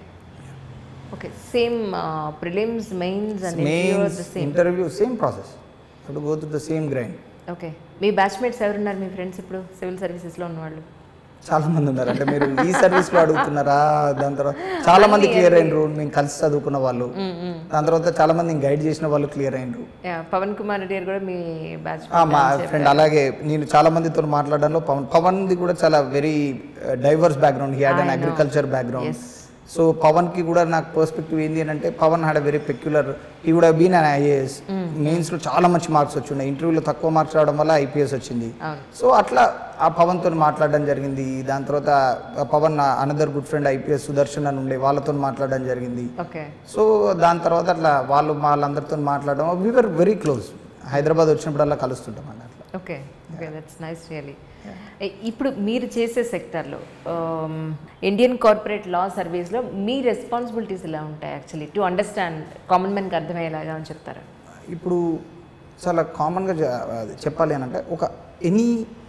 okay. Same prelims, mains and interview same process, to go through the same grind. Okay. మీ బ్యాచ్మేట్స్ ఎవరున్నారు మీ ఫ్రెండ్స్ ఇప్పుడు సివిల్ సర్వీసెస్లో ఉన్నవాళ్ళు? చాలా మంది ఉన్నారు. అంటే మీరు ఈ సర్వీస్లో అడుగుతున్నారా? దాని తర్వాత చాలా మంది క్లియర్ అయినరు, మేము కలిసి చదువుకున్న వాళ్ళు. దాని తర్వాత చాలా మంది గైడ్ చేసిన వాళ్ళు క్లియర్ అయినరు. పవన్ కుమార్ రెడ్డి గారు కూడా మీ బ్యాచ్ మా ఫ్రెండ్. అలాగే నేను చాలా మందితో మాట్లాడడంలో పవన్ది కూడా చాలా very diverse background. He had an agriculture background. So పవన్కి కూడా నాకు పర్స్పెక్టివ్ ఏంటి అని అంటే, Pavan had a very peculiar, he would have been an IAS. మెయిన్స్లో చాలా మంచి మార్క్స్ వచ్చున్నాయి, ఇంటర్వ్యూలో తక్కువ మార్క్స్ రావడం వల్ల ఐపీఎస్ వచ్చింది. సో అట్లా ఆ పవన్తో మాట్లాడడం జరిగింది. దాని తర్వాత Pavan another good friend IPS Sudarshan అని ఉండే, వాళ్ళతో మాట్లాడడం జరిగింది. సో దాని తర్వాత అట్లా వాళ్ళందరితో మాట్లాడడం, we were very close. Hyderabad వచ్చినప్పుడల్లా కలుస్తుంటాం అండి అట్లా. Okay okay, that's nice really. ఇప్పుడు మీరు చేసే సెక్టర్లో ఇండియన్ కార్పొరేట్ లా సర్వీస్లో మీ రెస్పాన్సిబిలిటీస్ ఎలా ఉంటాయి యాక్చువల్లీ, టు అండర్స్టాండ్ కామన్ మ్యాన్కి అర్థమయ్యేలాగా అని చెప్తారా? ఇప్పుడు చాలా కామన్గా చెప్పాలి అని అంటే, ఒక ఎనీ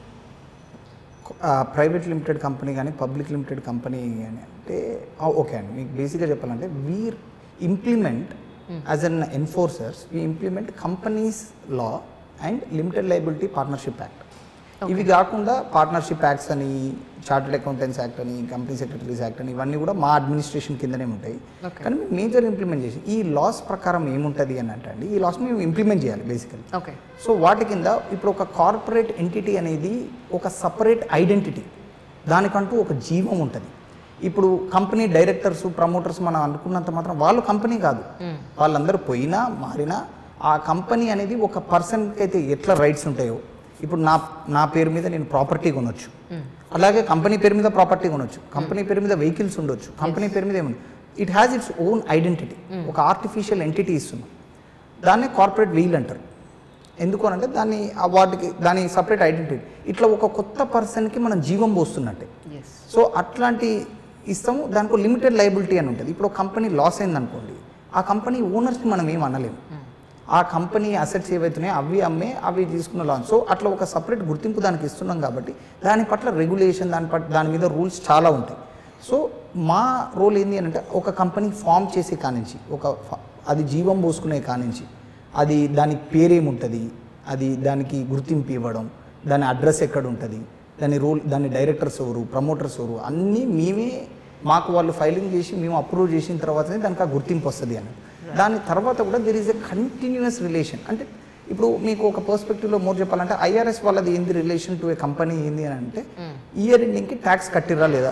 ప్రైవేట్ లిమిటెడ్ కంపెనీ కానీ పబ్లిక్ లిమిటెడ్ కంపెనీ కానీ అంటే ఓకే అండి, మీకు బేసిక్గా చెప్పాలంటే we implement as an enforcers, we implement companies law and limited liability partnership act. ఇవి కాకుండా పార్ట్నర్షిప్ యాక్ట్స్ అని, చార్టెడ్ అకౌంటెంట్స్ యాక్ట్ అని, కంపెనీ సెక్రటరీస్ యాక్ట్ అని, ఇవన్నీ కూడా మా అడ్మినిస్ట్రేషన్ కిందనే ఉంటాయి. కానీ మేజర్ ఇంప్లిమెంటేషన్ ఈ లాస్ ప్రకారం ఏముంటుంది అని అంటే అండి, ఈ లాస్ మేము ఇంప్లిమెంట్ చేయాలి బేసికలీ. సో వాటి కింద ఇప్పుడు ఒక కార్పొరేట్ ఎంటిటీ అనేది ఒక సపరేట్ ఐడెంటిటీ, దానికంటూ ఒక జీవం ఉంటుంది. ఇప్పుడు కంపెనీ డైరెక్టర్స్, ప్రమోటర్స్ మనం అనుకున్నంత మాత్రం వాళ్ళు కంపెనీ కాదు. వాళ్ళందరూ పోయినా మారినా ఆ కంపెనీ అనేది ఒక పర్సన్కి అయితే ఎట్లా రైట్స్ ఉంటాయో, ఇప్పుడు నా పేరు మీద నేను ప్రాపర్టీ కొనొచ్చు, అలాగే కంపెనీ పేరు మీద ప్రాపర్టీ కొనొచ్చు, కంపెనీ పేరు మీద వెహికల్స్ ఉండొచ్చు, కంపెనీ పేరు మీద ఏముంది. It has its own identity. ఒక ఆర్టిఫిషియల్ ఎంటిటీ ఇస్తున్నాం, దాన్నే కార్పొరేట్ వీల్ అంటారు. ఎందుకు అనంటే దాని సపరేట్ ఐడెంటిటీ. ఇట్లా ఒక కొత్త పర్సన్కి మనం జీవం పోస్తున్నట్టే. సో అట్లాంటి ఇస్తాము. దానికి లిమిటెడ్ లయబిలిటీ అని ఉంటుంది. ఇప్పుడు కంపెనీ లాస్ అయిందనుకోండి, ఆ కంపెనీ ఓనర్స్కి మనం ఏం అనలేము. ఆ కంపెనీ అసెట్స్ ఏవైతున్నాయో అవి తీసుకున్న లాంచ్. సో అట్లా ఒక సపరేట్ గుర్తింపు దానికి ఇస్తున్నాం కాబట్టి దాని పట్ల రెగ్యులేషన్, దాని మీద రూల్స్ చాలా ఉంటాయి. సో మా రోల్ ఏంటి అని అంటే, ఒక కంపెనీ ఫామ్ చేసే కానించి, అది జీవం పోసుకునే కానించి, అది దానికి పేరేముంటుంది, దానికి గుర్తింపు ఇవ్వడం, దాని అడ్రస్ ఎక్కడ ఉంటుంది, దాని డైరెక్టర్స్ ఎవరు, ప్రమోటర్స్ ఎవరు, అన్నీ మాకు వాళ్ళు ఫైలింగ్ చేసి మేము అప్రూవ్ చేసిన తర్వాతనే దానికి ఆ గుర్తింపు వస్తుంది అని. దాని తర్వాత కూడా there is a continuous relation. అంటే ఇప్పుడు మీకు ఒక పర్స్పెక్టివ్లో మోర్ చెప్పాలంటే, ఐఆర్ఎస్ వాళ్ళది ఏంది రిలేషన్ టు ఏ కంపెనీ ఏంది అని అంటే, ఇయర్ ఎండింగ్కి ట్యాక్స్ కట్టిరా లేదా,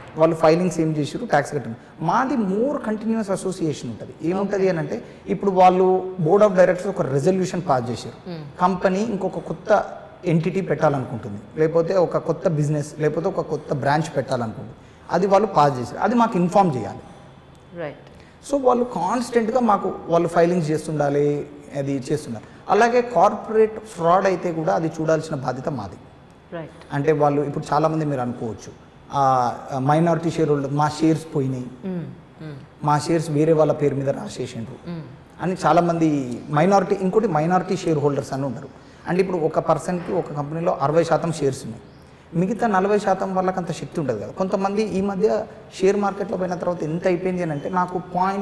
వాళ్ళు ఫైలింగ్స్ ఏం చేసారు, ట్యాక్స్ కట్టారు. మాది మోర్ కంటిన్యూస్ అసోసియేషన్ ఉంటుంది. ఏముంటుంది అని అంటే ఇప్పుడు వాళ్ళు బోర్డ్ ఆఫ్ డైరెక్టర్స్ ఒక రెజల్యూషన్ పాస్ చేశారు, కంపెనీ ఇంకొక కొత్త ఎంటిటీ పెట్టాలనుకుంటుంది, లేకపోతే ఒక కొత్త బిజినెస్, లేకపోతే ఒక కొత్త బ్రాంచ్ పెట్టాలనుకుంటుంది, అది వాళ్ళు పాస్ చేశారు, అది మాకు ఇన్ఫార్మ్ చేయాలి. రైట్. సో వాళ్ళు కాన్స్టెంట్గా మాకు వాళ్ళు ఫైలింగ్స్ చేస్తుండాలి, అది చేస్తున్నారు. అలాగే కార్పొరేట్ ఫ్రాడ్ అయితే కూడా అది చూడాల్సిన బాధ్యత మాది. రైట్. అంటే వాళ్ళు ఇప్పుడు చాలామంది మీరు అనుకోవచ్చు మైనారిటీ షేర్ హోల్డర్ మా షేర్స్ పోయినాయి, మా షేర్స్ వేరే వాళ్ళ పేరు మీద రాసేసిండ్రు అని చాలామంది మైనారిటీ, ఇంకోటి మైనారిటీ షేర్ హోల్డర్స్ అని ఉంటారు. అంటే ఇప్పుడు ఒక పర్సన్కి ఒక కంపెనీలో 60% షేర్స్ ఉన్నాయి, మిగతా 40% వాళ్ళకి అంత శక్తి ఉంటుంది కదా. కొంతమంది ఈ మధ్య షేర్ మార్కెట్లో పోయిన తర్వాత ఎంత అయిపోయింది అని అంటే నాకు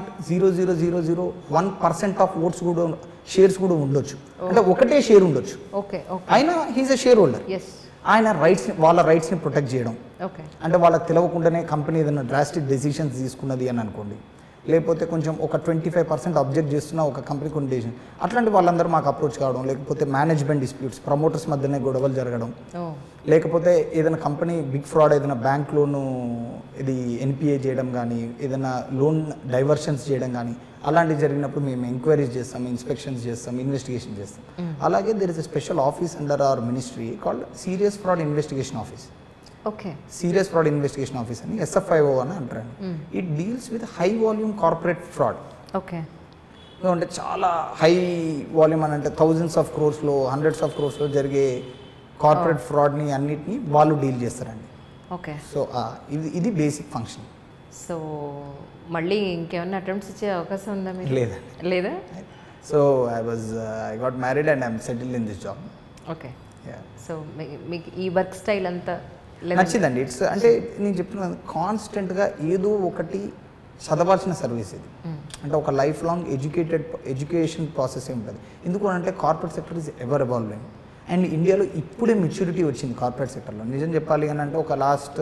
0.00001% ఆఫ్ ఓట్స్ కూడా షేర్స్ కూడా ఉండొచ్చు, అంటే ఒకటే షేర్ ఉండొచ్చు. అయినా హీజ్ ఎ షేర్ హోల్డర్. ఆయన రైట్స్ని, వాళ్ళ రైట్స్ని ప్రొటెక్ట్ చేయడం, అంటే వాళ్ళకి తెలవకుండానే కంపెనీ ఏదైనా డ్రాస్టిక్ డెసిషన్స్ తీసుకున్నది అని అనుకోండి, లేకపోతే కొంచెం ఒక 25% అబ్జెక్ట్ చేస్తున్న ఒక కంపెనీ కొన్ని డెసిషన్, అట్లాంటి వాళ్ళందరూ మాకు అప్రోచ్ కావడం, లేకపోతే మేనేజ్మెంట్ డిస్ప్యూట్స్, ప్రమోటర్స్ మధ్యనే గొడవలు జరగడం, లేకపోతే ఏదైనా కంపెనీ బిగ్ ఫ్రాడ్, ఏదైనా బ్యాంక్ లోను ఇది ఎన్పిఏ చేయడం కానీ, ఏదైనా లోన్ డైవర్షన్స్ చేయడం కానీ అలాంటివి జరిగినప్పుడు మేము ఎంక్వైరీస్ చేస్తాం, ఇన్స్పెక్షన్స్ చేస్తాం, ఇన్వెస్టిగేషన్ చేస్తాం. అలాగే there is a special office under our ministry called serious fraud investigation office. Serious fraud investigation office అని SFIO అని అంటారు. It deals with high volume corporate fraud. అంటే చాలా హై వాల్యూమ్ అని అంటే థౌజండ్స్ ఆఫ్ క్రోర్స్లో, హండ్రెడ్స్ ఆఫ్ క్రోర్స్లో జరిగే కార్పొరేట్ ఫ్రాడ్ని అన్నిటినీ వాళ్ళు డీల్ చేస్తారండి. సో ఇది బేసిక్ ఫంక్షన్. సో మళ్ళీ ఇంకేమైనా అటెంప్ట్స్ ఇచ్చే అవకాశం ఉందా మీరు? లేదా? So I got married and I'm settled in this job. Okay. So మీకు ఈ వర్క్ స్టైల్ అంతా నచ్చిందండి. ఇట్స్ అంటే నేను చెప్తున్నాను కాన్స్టెంట్గా ఏదో ఒకటి చదవాల్సిన సర్వీస్ ఇది. అంటే ఒక లైఫ్ లాంగ్ ఎడ్యుకేషన్ ప్రాసెస్ ఉంటుంది. ఎందుకు అంటే corporate sector is ever evolving and ఇండియాలో ఇప్పుడే మెచ్యూరిటీ వచ్చింది కార్పొరేట్ సెక్టర్లో. నిజం చెప్పాలి అని అంటే ఒక లాస్ట్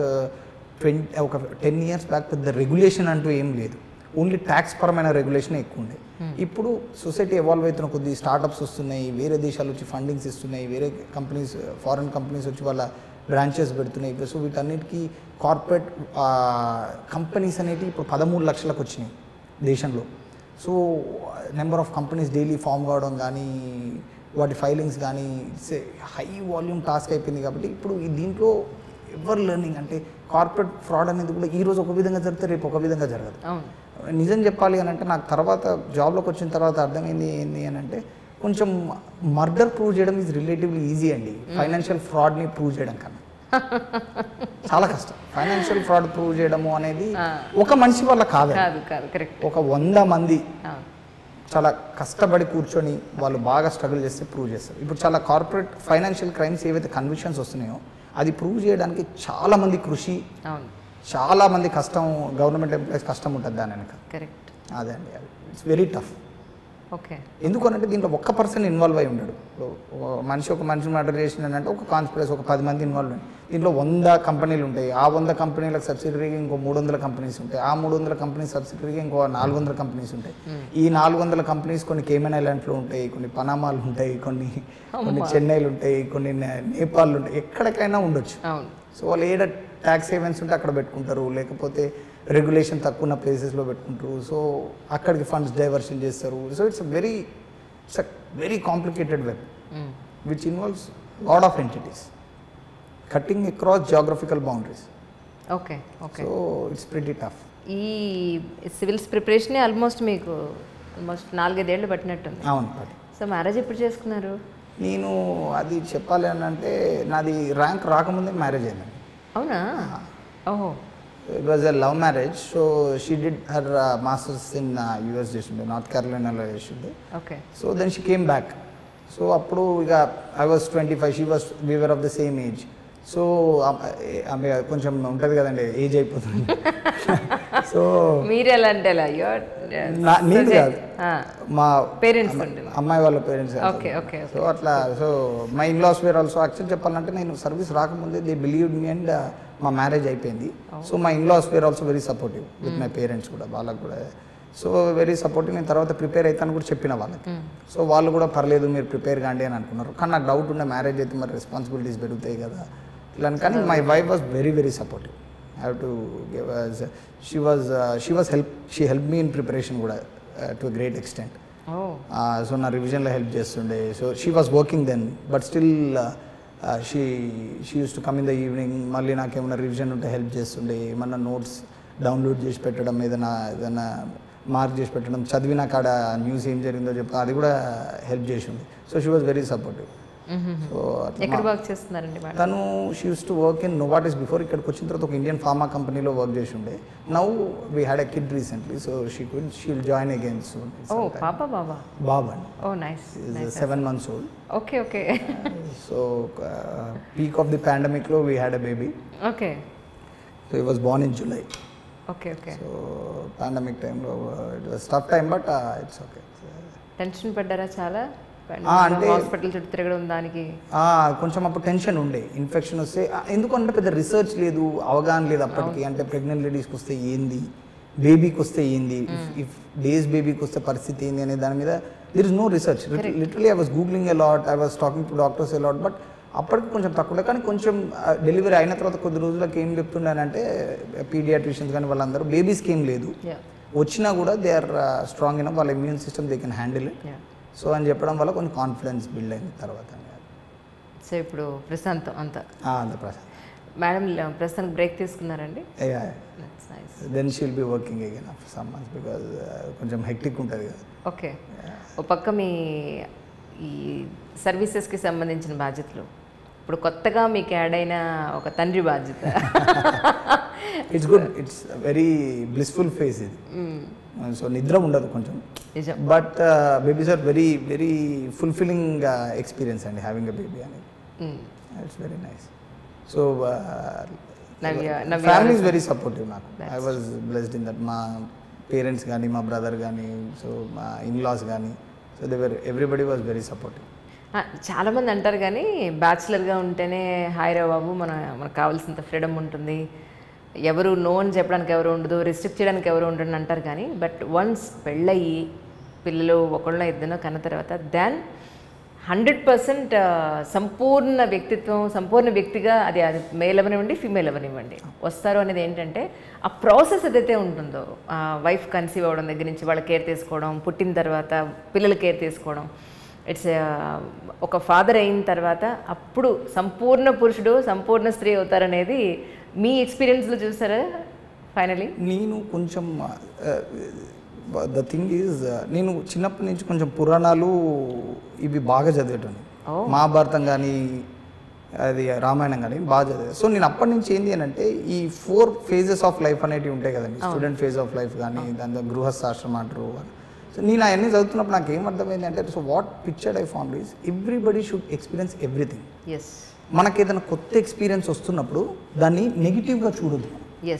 10 years బ్యాక్ పెద్ద రెగ్యులేషన్ అంటూ ఏం లేదు, ఓన్లీ ట్యాక్స్ పరమైన రెగ్యులేషన్ ఎక్కువ ఉండే. ఇప్పుడు సొసైటీ ఎవాల్వ్ అవుతున్న కొద్ది స్టార్టప్స్ వస్తున్నాయి, వేరే దేశాలు వచ్చి ఫండింగ్స్ ఇస్తున్నాయి, వేరే కంపెనీస్, ఫారెన్ కంపెనీస్ వచ్చి వాళ్ళ బ్రాంచెస్ పెడుతున్నాయి. సో వీటన్నిటికీ కార్పొరేట్ కంపెనీస్ అనేవి ఇప్పుడు 13 లక్షలకు వచ్చినాయి దేశంలో. So number of companies daily form కావడం కానీ, వాటి ఫైలింగ్స్ కానీ ఇట్స్ హై వాల్యూమ్ టాస్క్ అయిపోయింది. కాబట్టి ఇప్పుడు దీంట్లో ఎవర్ లెర్నింగ్ అంటే కార్పొరేట్ ఫ్రాడ్ అనేది కూడా ఈరోజు ఒక విధంగా జరిగితే రేపు ఒక విధంగా జరగదు. నిజం చెప్పాలి అని అంటే నాకు తర్వాత జాబ్లోకి వచ్చిన తర్వాత అర్థమైంది ఏంటి అని అంటే కొంచెం మర్డర్ ప్రూవ్ చేయడం ఈజ్ రిలేటివ్లీ ఈజీ అండి, ఫైనాన్షియల్ ఫ్రాడ్ని ప్రూవ్ చేయడం కన్నా చాలా కష్టం. ఫైనాన్షియల్ ఫ్రాడ్ ప్రూవ్ చేయడము అనేది ఒక మనిషి వల్ల కాదు, ఒక 100 మంది చాలా కష్టపడి కూర్చొని వాళ్ళు బాగా స్ట్రగుల్ చేస్తే ప్రూవ్ చేస్తారు. ఇప్పుడు చాలా కార్పొరేట్ ఫైనాన్షియల్ క్రైమ్స్ ఏవైతే కన్విక్షన్స్ వస్తున్నాయో అది ప్రూవ్ చేయడానికి చాలామంది కృషి, చాలామంది కష్టం, గవర్నమెంట్ ఎంప్లాయీస్ కష్టం ఉంటుంది దాని వెనక. కరెక్ట్. అదే అండి, ఇట్స్ వెరీ టఫ్. ఓకే. ఎందుకనంటే దీంట్లో ఒక్క పర్సన్ ఇన్వాల్వ్ అయి ఉండడు. ఒక మనిషిని మర్డర్ చేసిందంటే ఒక కాన్స్పిరసీ, ఒక 10 మంది ఇన్వాల్వ్ అయ్యి, దీంట్లో 100 కంపెనీలు ఉంటాయి. ఆ 100 కంపెనీలకు సబ్సిడరీగా ఇంకో 300 కంపెనీస్ ఉంటాయి. ఆ 300 కంపెనీస్ సబ్సిడరీగా ఇంకో 400 కంపెనీస్ ఉంటాయి. ఈ 400 కంపెనీస్ కొన్ని కేమెన్ ఐలాండ్స్లో ఉంటాయి, కొన్ని పనామాలు ఉంటాయి, కొన్ని చెన్నైలు ఉంటాయి, కొన్ని నేపాల్ ఉంటాయి, ఎక్కడికైనా ఉండొచ్చు. సో వాళ్ళు ఏడ ట్యాక్స్ హేవెన్స్ ఉంటే అక్కడ పెట్టుకుంటారు, లేకపోతే రెగ్యులేషన్ తక్కువ ఉన్న ప్లేసెస్లో పెట్టుకుంటారు. సో అక్కడికి ఫండ్స్ డైవర్షన్ చేస్తారు. So it's very complicated web which involves lot of entities cutting across geographical boundaries. Okay. Okay. So it's pretty tough. ఈ సివిల్స్ ప్రిపరేషనే ఆల్మోస్ట్ 4-5 ఏళ్ళు పట్టినట్టుంది. అవును. సో మ్యారేజ్ ఎప్పుడు చేసుకున్నారు? నేను అది చెప్పాలి అని అంటే నాది ర్యాంక్ రాకముందే మ్యారేజ్ అయిందండి. అవునా? ఓహో. It was a love marriage. So she did her masters in US చేసిండే, నార్త్ క్యారోలైనాలో చేసిండే. Okay. So then she came back. So అప్పుడు ఇక I was 25, we were of the same age. So ఆమె కొంచెం ఉంటుంది కదండి, ఏజ్ అయిపోతుంది. సో మీరు ఎలా అంటే నేను కాదు, మా పేరెంట్స్, అమ్మాయి వాళ్ళ పేరెంట్స్. సో అట్లా. So my in-laws were also. Actual చెప్పాలంటే నేను సర్వీస్ రాకముందే దే బిలీవ్ మీ అండ్ మా మ్యారేజ్ అయిపోయింది. So my in-laws were also very supportive with my parents కూడా, వాళ్ళకు కూడా. So very supportive. నేను తర్వాత ప్రిపేర్ అవుతాను కూడా చెప్పిన వాళ్ళకి. సో వాళ్ళు కూడా పర్లేదు మీరు ప్రిపేర్ కాండి అని అనుకున్నారు. కానీ నాకు డౌట్ ఉండే, మ్యారేజ్ అయితే మరి రెస్పాన్సిబిలిటీస్ పెరుగుతాయి కదా ఇలా. కానీ my wife was very supportive. Have to give she help me in preparation కూడా టు గ్రేట్ ఎక్స్టెంట్. సో నా రివిజన్లో హెల్ప్ చేస్తుండే. So she was working then but still she use to come in the evening. మళ్ళీ నాకేమైనా revision ఉంటే help చేస్తుండే, ఏమన్నా notes download చేసి పెట్టడం, ఏదైనా మార్క్ చేసి పెట్టడం, చదివిన కాడ న్యూస్ ఏం జరిగిందో చెప్తా, అది కూడా హెల్ప్ చేసి ఉంది. So she was very supportive. So ఎక్కడ వర్క్ చేస్తున్నారండి తను? She use to work in Novartis before. ఇక్కడికి వచ్చిన తర్వాత ఒక ఇండియన్ ఫార్మా కంపెనీలో వర్క్ చేసి ఉండే. Now we had a kid recently, so she will join again soon. బాబా అండి, 7 months old. Okay. So peak of the పాండమిక్లో we had a baby. Okay. So he was born in July. Okay. So pandemic టైంలో it was tough time, but it's okay. Tension పడ్డారా చాలా? అంటే hospital చుట్టూ తిరగడం, దానికి కొంచెం అప్పుడు టెన్షన్ ఉండే. ఇన్ఫెక్షన్ వస్తే, ఎందుకంటే పెద్ద రీసెర్చ్ లేదు, అవగాహన లేదు అప్పటికి. అంటే ప్రెగ్నెంట్ లేడీస్కి వస్తే ఏంది, బేబీకి వస్తే ఏంది, ఇఫ్ డేస్ బేబీకి వస్తే పరిస్థితి ఏంది అనే దాని మీద there is no research. Literally I was googling a lot, I was talking to doctors a lot, but అప్పటికి కొంచెం తక్కువ. కానీ కొంచెం డెలివరీ అయిన తర్వాత కొద్ది రోజులకి ఏం చెప్తున్నానంటే పీడియాట్రిషియన్స్ కానీ వాళ్ళందరూ బేబీస్కి ఏం లేదు, వచ్చినా కూడా దే ఆర్ స్ట్రాంగ్ ఇనఫ్, వాళ్ళ immune system they can handle it. So అని చెప్పడం వల్ల కొంచెం కాన్ఫిడెన్స్ బిల్డ్ అయిన తర్వాత. సో ఇప్పుడు ప్రశాంతం అంత ప్రశాంత్. మేడం ప్రస్తుతానికి బ్రేక్ తీసుకున్నారండి? Then she will be working again after some months because కొంచెం హెక్టిక్ ఉంటుంది కదా. ఓకే. ఒక పక్క మీ ఈ సర్వీసెస్కి సంబంధించిన బాధ్యతలు, ఇప్పుడు కొత్తగా మీకు యాడ్ అయిన ఒక తండ్రి బాధ్యత. It's good, it's very blissful phase ఇది. సో నిద్ర ఉండదు కొంచెం, but babies are very very fulfilling experience అండి హ్యావింగ్ ఎ బేబీ అనేది. It's very nice. So family is very supportive. నాకు I was blessed in that. మా పేరెంట్స్ కానీ, మా బ్రదర్ కానీ, సో మా ఇన్లాస్ కానీ, so they were everybody was very supportive. చాలామంది అంటారు కానీ బ్యాచులర్గా ఉంటేనే హాయ్ రా బాబు, మనకు కావాల్సినంత ఫ్రీడమ్ ఉంటుంది, ఎవరు నో అని చెప్పడానికి ఎవరు ఉండదు, రిస్ట్రిక్ట్ చేయడానికి ఎవరు ఉండదు అంటారు. కానీ బట్ వన్స్ పెళ్ళయి పిల్లలు ఒకళ్ళ ఇద్దరినో కన్న తర్వాత దెన్ 100% సంపూర్ణ వ్యక్తిత్వం, సంపూర్ణ వ్యక్తిగా అది మేల్ అవనివ్వండి, ఫీమేల్ అవనివ్వండి వస్తారు అనేది ఏంటంటే ఆ ప్రాసెస్ ఏదైతే ఉంటుందో, వైఫ్ కన్సీవ్ అవ్వడం దగ్గర నుంచి వాళ్ళ కేర్ తీసుకోవడం, పుట్టిన తర్వాత పిల్లల కేర్ తీసుకోవడం, ఇట్స్ ఒక ఫాదర్ అయిన తర్వాత అప్పుడు సంపూర్ణ పురుషుడు సంపూర్ణ స్త్రీ అవుతారనేది మీ ఎక్స్పీరియన్స్లో చూసారా? ఫైనలీ నేను కొంచెం ద థింగ్ ఈజ్, నేను చిన్నప్పటి నుంచి కొంచెం పురాణాలు ఇవి బాగా చదివేటాను. మహాభారతం కానీ, అది రామాయణం కానీ బాగా చదివే. సో నేను అప్పటి నుంచి ఏంటి అని అంటే ఈ 4 phases ఆఫ్ లైఫ్ అనేవి ఉంటాయి కదండి. స్టూడెంట్ ఫేజ్ ఆఫ్ లైఫ్ కానీ, దాని గృహస్థాశ్రమం అంటారు. సో నేను అవన్నీ చదువుతున్నప్పుడు నాకు ఏమర్థమైంది అంటే, so what pictured I found is everybody should experience everything. మనకి ఏదైనా కొత్త ఎక్స్పీరియన్స్ వస్తున్నప్పుడు దాన్ని నెగిటివ్గా చూడొద్దు.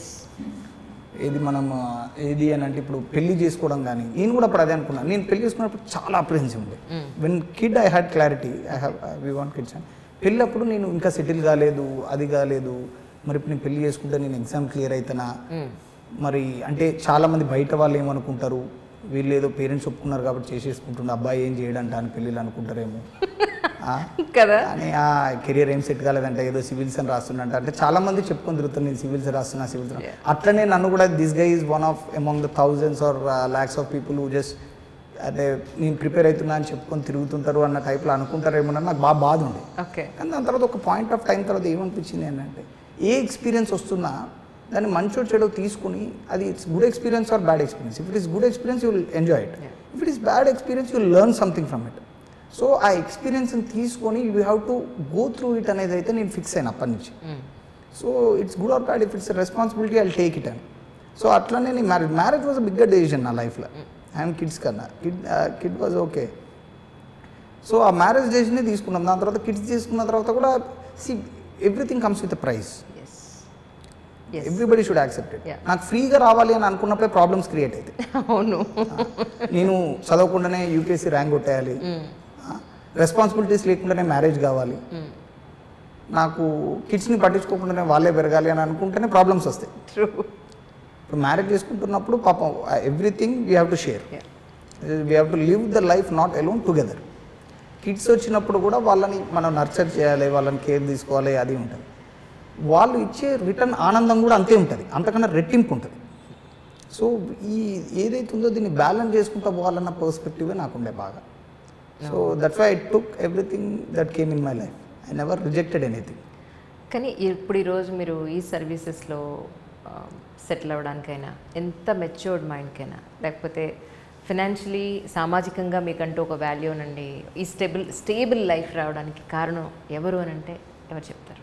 ఏది అని అంటే ఇప్పుడు పెళ్లి చేసుకోవడం కానీ, నేను కూడా అప్పుడు అదే అనుకున్నాను. నేను పెళ్లి చేసుకున్నప్పుడు చాలా అప్రిహెన్సివ్ ఉండే. When kid I had clarity, we want kids అని. పెళ్ళప్పుడు నేను ఇంకా సెటిల్ కాలేదు, అది కాలేదు, మరి ఇప్పుడు నేను పెళ్లి చేసుకుంటే నేను ఎగ్జామ్ క్లియర్ అవుతానా, మరి అంటే చాలామంది బయట వాళ్ళు ఏమనుకుంటారు, వీళ్ళు ఏదో పేరెంట్స్ ఒప్పుకున్నారు కాబట్టి చేసేసుకుంటున్నారు, అబ్బాయి ఏం చేయడంట అని పెళ్ళిళ్ళు అనుకుంటారేమో కదా అని. కెరియర్ ఏం సెట్ కాలేదంటే ఏదో సివిల్స్ అని రాస్తున్నట్ట. అంటే చాలా మంది చెప్పుకొని తిరుగుతారు, నేను సివిల్స్ రాస్తున్నా. అట్లనే నన్ను కూడా this guy is one of among the thousands or lakhs of people who just అంటే నేను ప్రిపేర్ అవుతున్నా అని చెప్పుకొని తిరుగుతుంటారు అన్న టైప్లో అనుకుంటారేమో అని నాకు బాగా బాధ ఉంది. కానీ దాని తర్వాత ఒక పాయింట్ ఆఫ్ టైం తర్వాత ఏమనిపించింది ఏంటంటే, ఏ ఎక్స్పీరియన్స్ వస్తున్నా దాన్ని మంచో చెడో తీసుకుని, అది it's good experience or bad experience. If it is good experience you will enjoy it, if it is bad experience you will learn something from it. So ఆ ఎక్స్పీరియన్స్ని తీసుకొని you have to go through it అనేది అయితే నేను fix అయినా అప్పటి నుంచి. So it's good or bad, if it's responsibility I will take it అని. సో అట్లనే నేను marriage was a bigger decision నా లైఫ్లో. అండ్ కిడ్స్ కన్నా కిడ్ వాజ్ ఓకే. సో ఆ మ్యారేజ్ డెసిషనే తీసుకున్నాం. దాని తర్వాత కిడ్స్ తీసుకున్న తర్వాత కూడా see everything comes with price. Everybody should accept it. నాకు ఫ్రీగా రావాలి అని అనుకున్నప్పుడే ప్రాబ్లమ్స్ క్రియేట్ అవుతాయి. అవును, నేను చదవకుండానే యూపీఎస్సీ ర్యాంక్ కొట్టేయాలి, రెస్పాన్సిబిలిటీస్ లేకుండానే మ్యారేజ్ కావాలి, నాకు కిడ్స్ని పట్టించుకోకుండానే వాళ్ళే పెరగాలి అని అనుకుంటేనే ప్రాబ్లమ్స్ వస్తాయి. ఇప్పుడు మ్యారేజ్ చేసుకుంటున్నప్పుడు పాపం everything we have to share, we have to live the life not alone together. Kids వచ్చినప్పుడు కూడా వాళ్ళని మనం నర్చర్ చేయాలి, వాళ్ళని కేర్ తీసుకోవాలి, అది ఉంటుంది. వాళ్ళు ఇచ్చే రిటర్న్ ఆనందం కూడా అంతే ఉంటుంది, అంతకన్నా రెట్టింపు ఉంటుంది. సో ఈ ఏదైతే ఉందో దీన్ని బ్యాలెన్స్ చేసుకుంటూ పోవాలన్న పర్స్పెక్టివే నాకుండే బాగా. So that's why I took everything that came in my life. I never rejected anything. కానీ ఇప్పుడు ఈరోజు మీరు ఈ సర్వీసెస్లో సెటిల్ అవ్వడానికైనా, ఎంత మెచ్యూర్డ్ మైండ్కైనా, లేకపోతే ఫినాన్షియలీ సామాజికంగా మీకంటూ ఒక వాల్యూ నుండి ఈ స్టేబుల్ లైఫ్ రావడానికి కారణం ఎవరు అని అంటే ఎవరు చెప్తారు?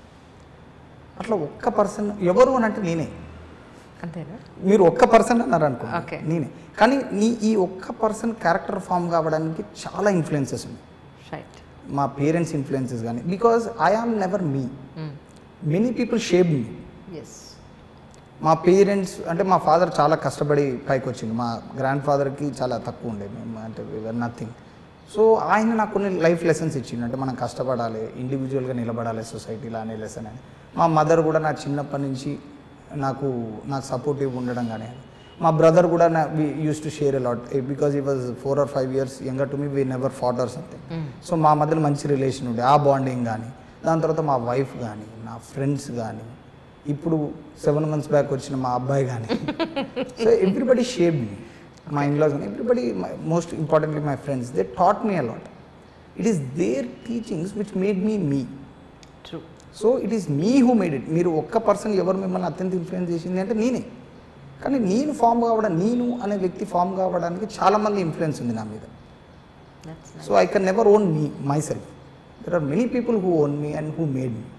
అట్లా ఒక్క పర్సన్ ఎవరు అని అంటే నేనే. అంతేనా? మీరు ఒక్క పర్సన్ అన్నారు అనుకో, ఓకే, నేనే. కానీ ఈ ఒక్క పర్సన్ క్యారెక్టర్ ఫామ్ కావడానికి చాలా ఇన్ఫ్లుయెన్సెస్ ఉన్నాయి. రైట్. మా పేరెంట్స్ ఇన్ఫ్లుయెన్సెస్ కానీ, because I am never me, many people shape me. Yes. మా పేరెంట్స్ అంటే మా ఫాదర్ చాలా కష్టపడి పైకి వచ్చింది, మా గ్రాండ్ ఫాదర్కి చాలా తక్కువ ఉండేది, మేము అంటే నథింగ్. సో ఆయన నాకు కొన్ని లైఫ్ లెసన్స్ ఇచ్చిండు, అంటే మనం కష్టపడాలి, ఇండివిజువల్గా నిలబడాలి సొసైటీలో అనే లెసన్ అని. మా మదర్ కూడా నా చిన్నప్పటి నుంచి నాకు సపోర్టివ్ ఉండడం కానీ, మా బ్రదర్ కూడా we use to share a lot because he was 4 or 5 years younger to me, we never fought or something. So మా మధ్యలో మంచి రిలేషన్ ఉండే, ఆ బాండింగ్ కానీ, దాని తర్వాత మా వైఫ్ కానీ, నా ఫ్రెండ్స్ కానీ, ఇప్పుడు 7 months బ్యాక్ వచ్చిన మా అబ్బాయి కానీ. సో ఎవ్రీబడి షేప్ మీ, మా ఇన్లాస్ కానీ, everybody, most importantly my friends, they taught me a lot. It is their teachings which made me me. True. So it is me who made it. మీరు ఒక్క person ఎవరు మిమ్మల్ని అత్యంత ఇన్ఫ్లుయెన్స్ చేసింది అంటే నేనే. కానీ నేను ఫామ్ కావడం, నేను అనే వ్యక్తి ఫామ్ కావడానికి చాలామంది ఇన్ఫ్లుయెన్స్ ఉంది నా మీద. So I can never own me my self. There are many people who own me and who made me.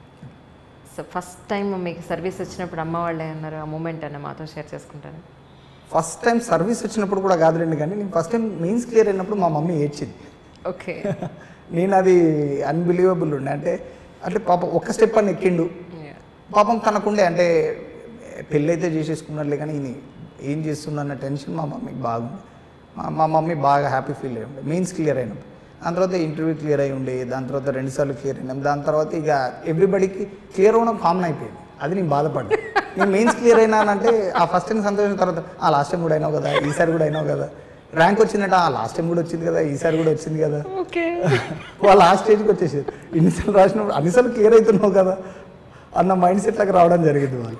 So first time మీకు సర్వీస్ వచ్చినప్పుడు అమ్మ వాళ్ళే అన్నారు, ఆ మూమెంట్ అన్న మాతో షేర్ చేసుకుంటారు? ఫస్ట్ టైం సర్వీస్ వచ్చినప్పుడు కూడా కాదులేండి, కానీ నేను ఫస్ట్ టైం మెయిన్స్ క్లియర్ అయినప్పుడు మా మమ్మీ ఏడ్చింది. ఓకే. నేను అది అన్బిలీవబుల్ ఉండే, అంటే పాపం ఒక్క స్టెప్ అని ఎక్కిండు, పాపం తనకుండే, అంటే పెళ్ళైతే చేసేసుకున్నట్లే కానీ ఈయన ఏం చేస్తున్న టెన్షన్ మా మమ్మీకి బాగుంది. మా మమ్మీ బాగా హ్యాపీ ఫీల్ అయ్యి ఉండే మెయిన్స్ క్లియర్ అయినప్పుడు. దాని తర్వాత ఇంటర్వ్యూ క్లియర్ అయ్యి ఉండే, దాని తర్వాత 2 సార్లు క్లియర్ అయినాం. దాని తర్వాత ఇక ఎవ్రీబడికి క్లియర్ అవ్వడం కామన్ అయిపోయింది. అది నేను బాధపడ్డా. నేను మెయిన్స్ క్లియర్ అయినానంటే ఆ ఫస్ట్ టైం సంతోషం, తర్వాత ఆ లాస్ట్ టైం కూడా అయినావు కదా, ఈసారి కూడా అయినావు కదా, ర్యాంక్ వచ్చిందంటే ఆ లాస్ట్ టైం కూడా వచ్చింది కదా, ఈసారి కూడా వచ్చింది కదా. వాళ్ళు ఆ స్టేజ్కి వచ్చేసారు, ఇన్నిసార్లు రాసినప్పుడు అన్నిసార్లు క్లియర్ అవుతున్నావు కదా అన్న మైండ్ సెట్లకు రావడం జరిగింది వాళ్ళు.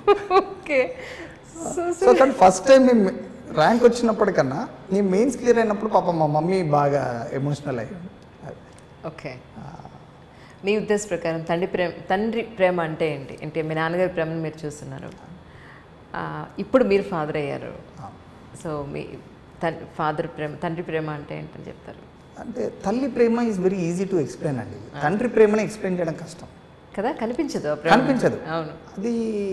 సో కానీ ఫస్ట్ టైం మేము ర్యాంక్ వచ్చినప్పటికన్నా నేను మెయిన్స్ క్లియర్ అయినప్పుడు పాపం మా మమ్మీ బాగా ఎమోషనల్ అయ్యింది. ఓకే. మీ ఉద్దేశ ప్రకారం తండ్రి ప్రేమ అంటే ఏంటి? అంటే మీ నాన్నగారి ప్రేమను మీరు చూస్తున్నారు, ఇప్పుడు మీరు ఫాదర్ అయ్యారు. సో మీ తండ్రి ప్రేమ అంటే ఏంటని చెప్తారు? అంటే తల్లి ప్రేమ is very easy to explain అండి. తండ్రి ప్రేమని ఎక్స్ప్లెయిన్ చేయడం కష్టం కదా, కనిపించదు. అవును. అది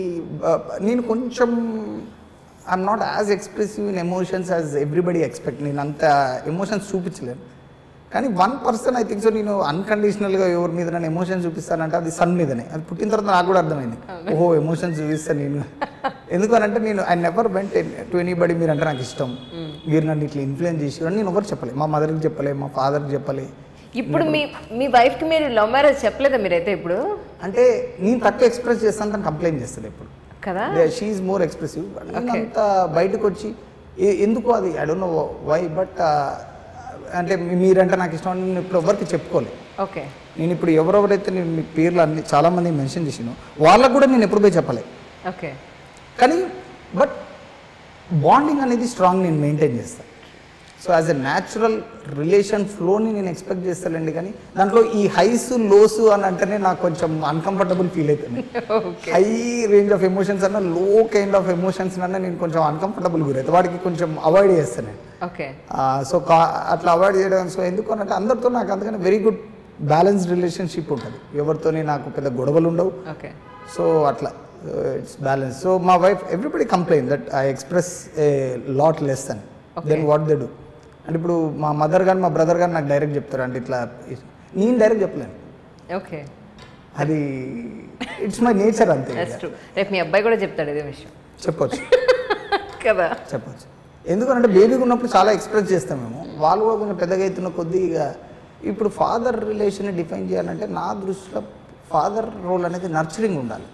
నేను కొంచెం I'm not as expressive in emotions as everybody expect. నేను అంత ఎమోషన్స్ చూపించలేను. కానీ 1% ఐ థింక్ సో, నేను అన్కండిషనల్గా ఎవరి మీద నన్ను ఎమోషన్స్ చూపిస్తానంటే అది సన్ మీదనే. అది పుట్టిన తర్వాత నాకు కూడా అర్థమైంది, ఓహో ఎమోషన్స్ చూపిస్తాను నేను. ఎందుకనంటే నేను I never went to anybody మీరు అంటే నాకు ఇష్టం, మీరు నన్ను ఇట్లా ఇన్ఫ్లుయెన్స్ చేసి నేను ఎవరు చెప్పలే, మా మదర్కి చెప్పలే, మా ఫాదర్కి చెప్పలే. ఇప్పుడు మీ వైఫ్కి మీరు లవ్ మ్యారేజ్ చెప్పలేదా మీరైతే? ఇప్పుడు అంటే నేను తక్కువ ఎక్స్ప్రెస్ చేస్తాను, తను కంప్లైంట్ చేస్తుంది ఇప్పుడు కదా. She is more expressive. అంత బయటకు వచ్చి ఎందుకు అది I don't know why, but అంటే మీరంటే నాకు ఇష్టం అని నేను ఇప్పుడు ఎవరికి చెప్పుకోలేదు. ఓకే. నేను ఇప్పుడు ఎవరెవరైతే నేను మీ పేర్లు అన్ని చాలామంది మెన్షన్ చేసినో వాళ్ళకు కూడా నేను ఎప్పుడు పోయి చెప్పలేదు. ఓకే. కానీ బట్ బాండింగ్ అనేది స్ట్రాంగ్ నేను మెయింటైన్ చేస్తాను. So as a natural relation ఫ్లోని నేను ఎక్స్పెక్ట్ చేస్తానండి. కానీ దాంట్లో ఈ హైస్ లోస్ అని అంటేనే నాకు కొంచెం అన్కంఫర్టబుల్ ఫీల్ అవుతుంది. హై రేంజ్ ఆఫ్ ఎమోషన్స్ అన్న, లో కైండ్ ఆఫ్ ఎమోషన్స్ అన్న నేను కొంచెం అన్కంఫర్టబుల్ గురైతే వాటికి కొంచెం అవాయిడ్ చేస్తాను నేను. ఓకే. సో అట్లా అవాయిడ్ చేయడం. సో ఎందుకు అంటే అందరితో నాకు అందుకని వెరీ గుడ్ బ్యాలెన్స్డ్ రిలేషన్షిప్ ఉంటుంది, ఎవరితోని నాకు పెద్ద గొడవలు ఉండవు. ఓకే. సో అట్లా ఇట్స్ బ్యాలెన్స్. సో మా wife everybody complain that I express a lot less than what they do. అంటే ఇప్పుడు మా మదర్ కానీ మా బ్రదర్ కానీ నాకు డైరెక్ట్ చెప్తారు, అంటే ఇట్లా నేను డైరెక్ట్ చెప్పలేను. ఓకే. అది ఇట్స్ మై నేచర్ అంతే. రేపు మీ అబ్బాయి కూడా చెప్తాడు ఇదే విషయం. చెప్పొచ్చు కదా, చెప్పొచ్చు. ఎందుకంటే బేబీగా ఉన్నప్పుడు చాలా ఎక్స్ప్రెస్ చేస్తాం మేము, వాళ్ళు కూడా కొంచెం పెద్దగా అవుతున్న కొద్దీ ఇక ఇప్పుడు ఫాదర్ రిలేషన్ డిఫైన్ చేయాలంటే నా దృష్టిలో ఫాదర్ రోల్ అనేది నర్చరింగ్ ఉండాలి.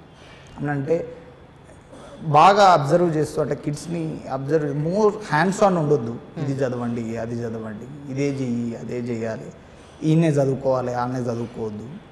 అంటే బాగా అబ్జర్వ్ చేస్తూ, అంటే కిడ్స్ని అబ్జర్వ్, మోర్ హ్యాండ్స్ ఆన్ ఉండొద్దు. ఇది చదవండి, అది చదవండి, ఇదే చెయ్యి, అదే చెయ్యాలి, ఈయనే చదువుకోవాలి, ఆనే చదువుకోవద్దు.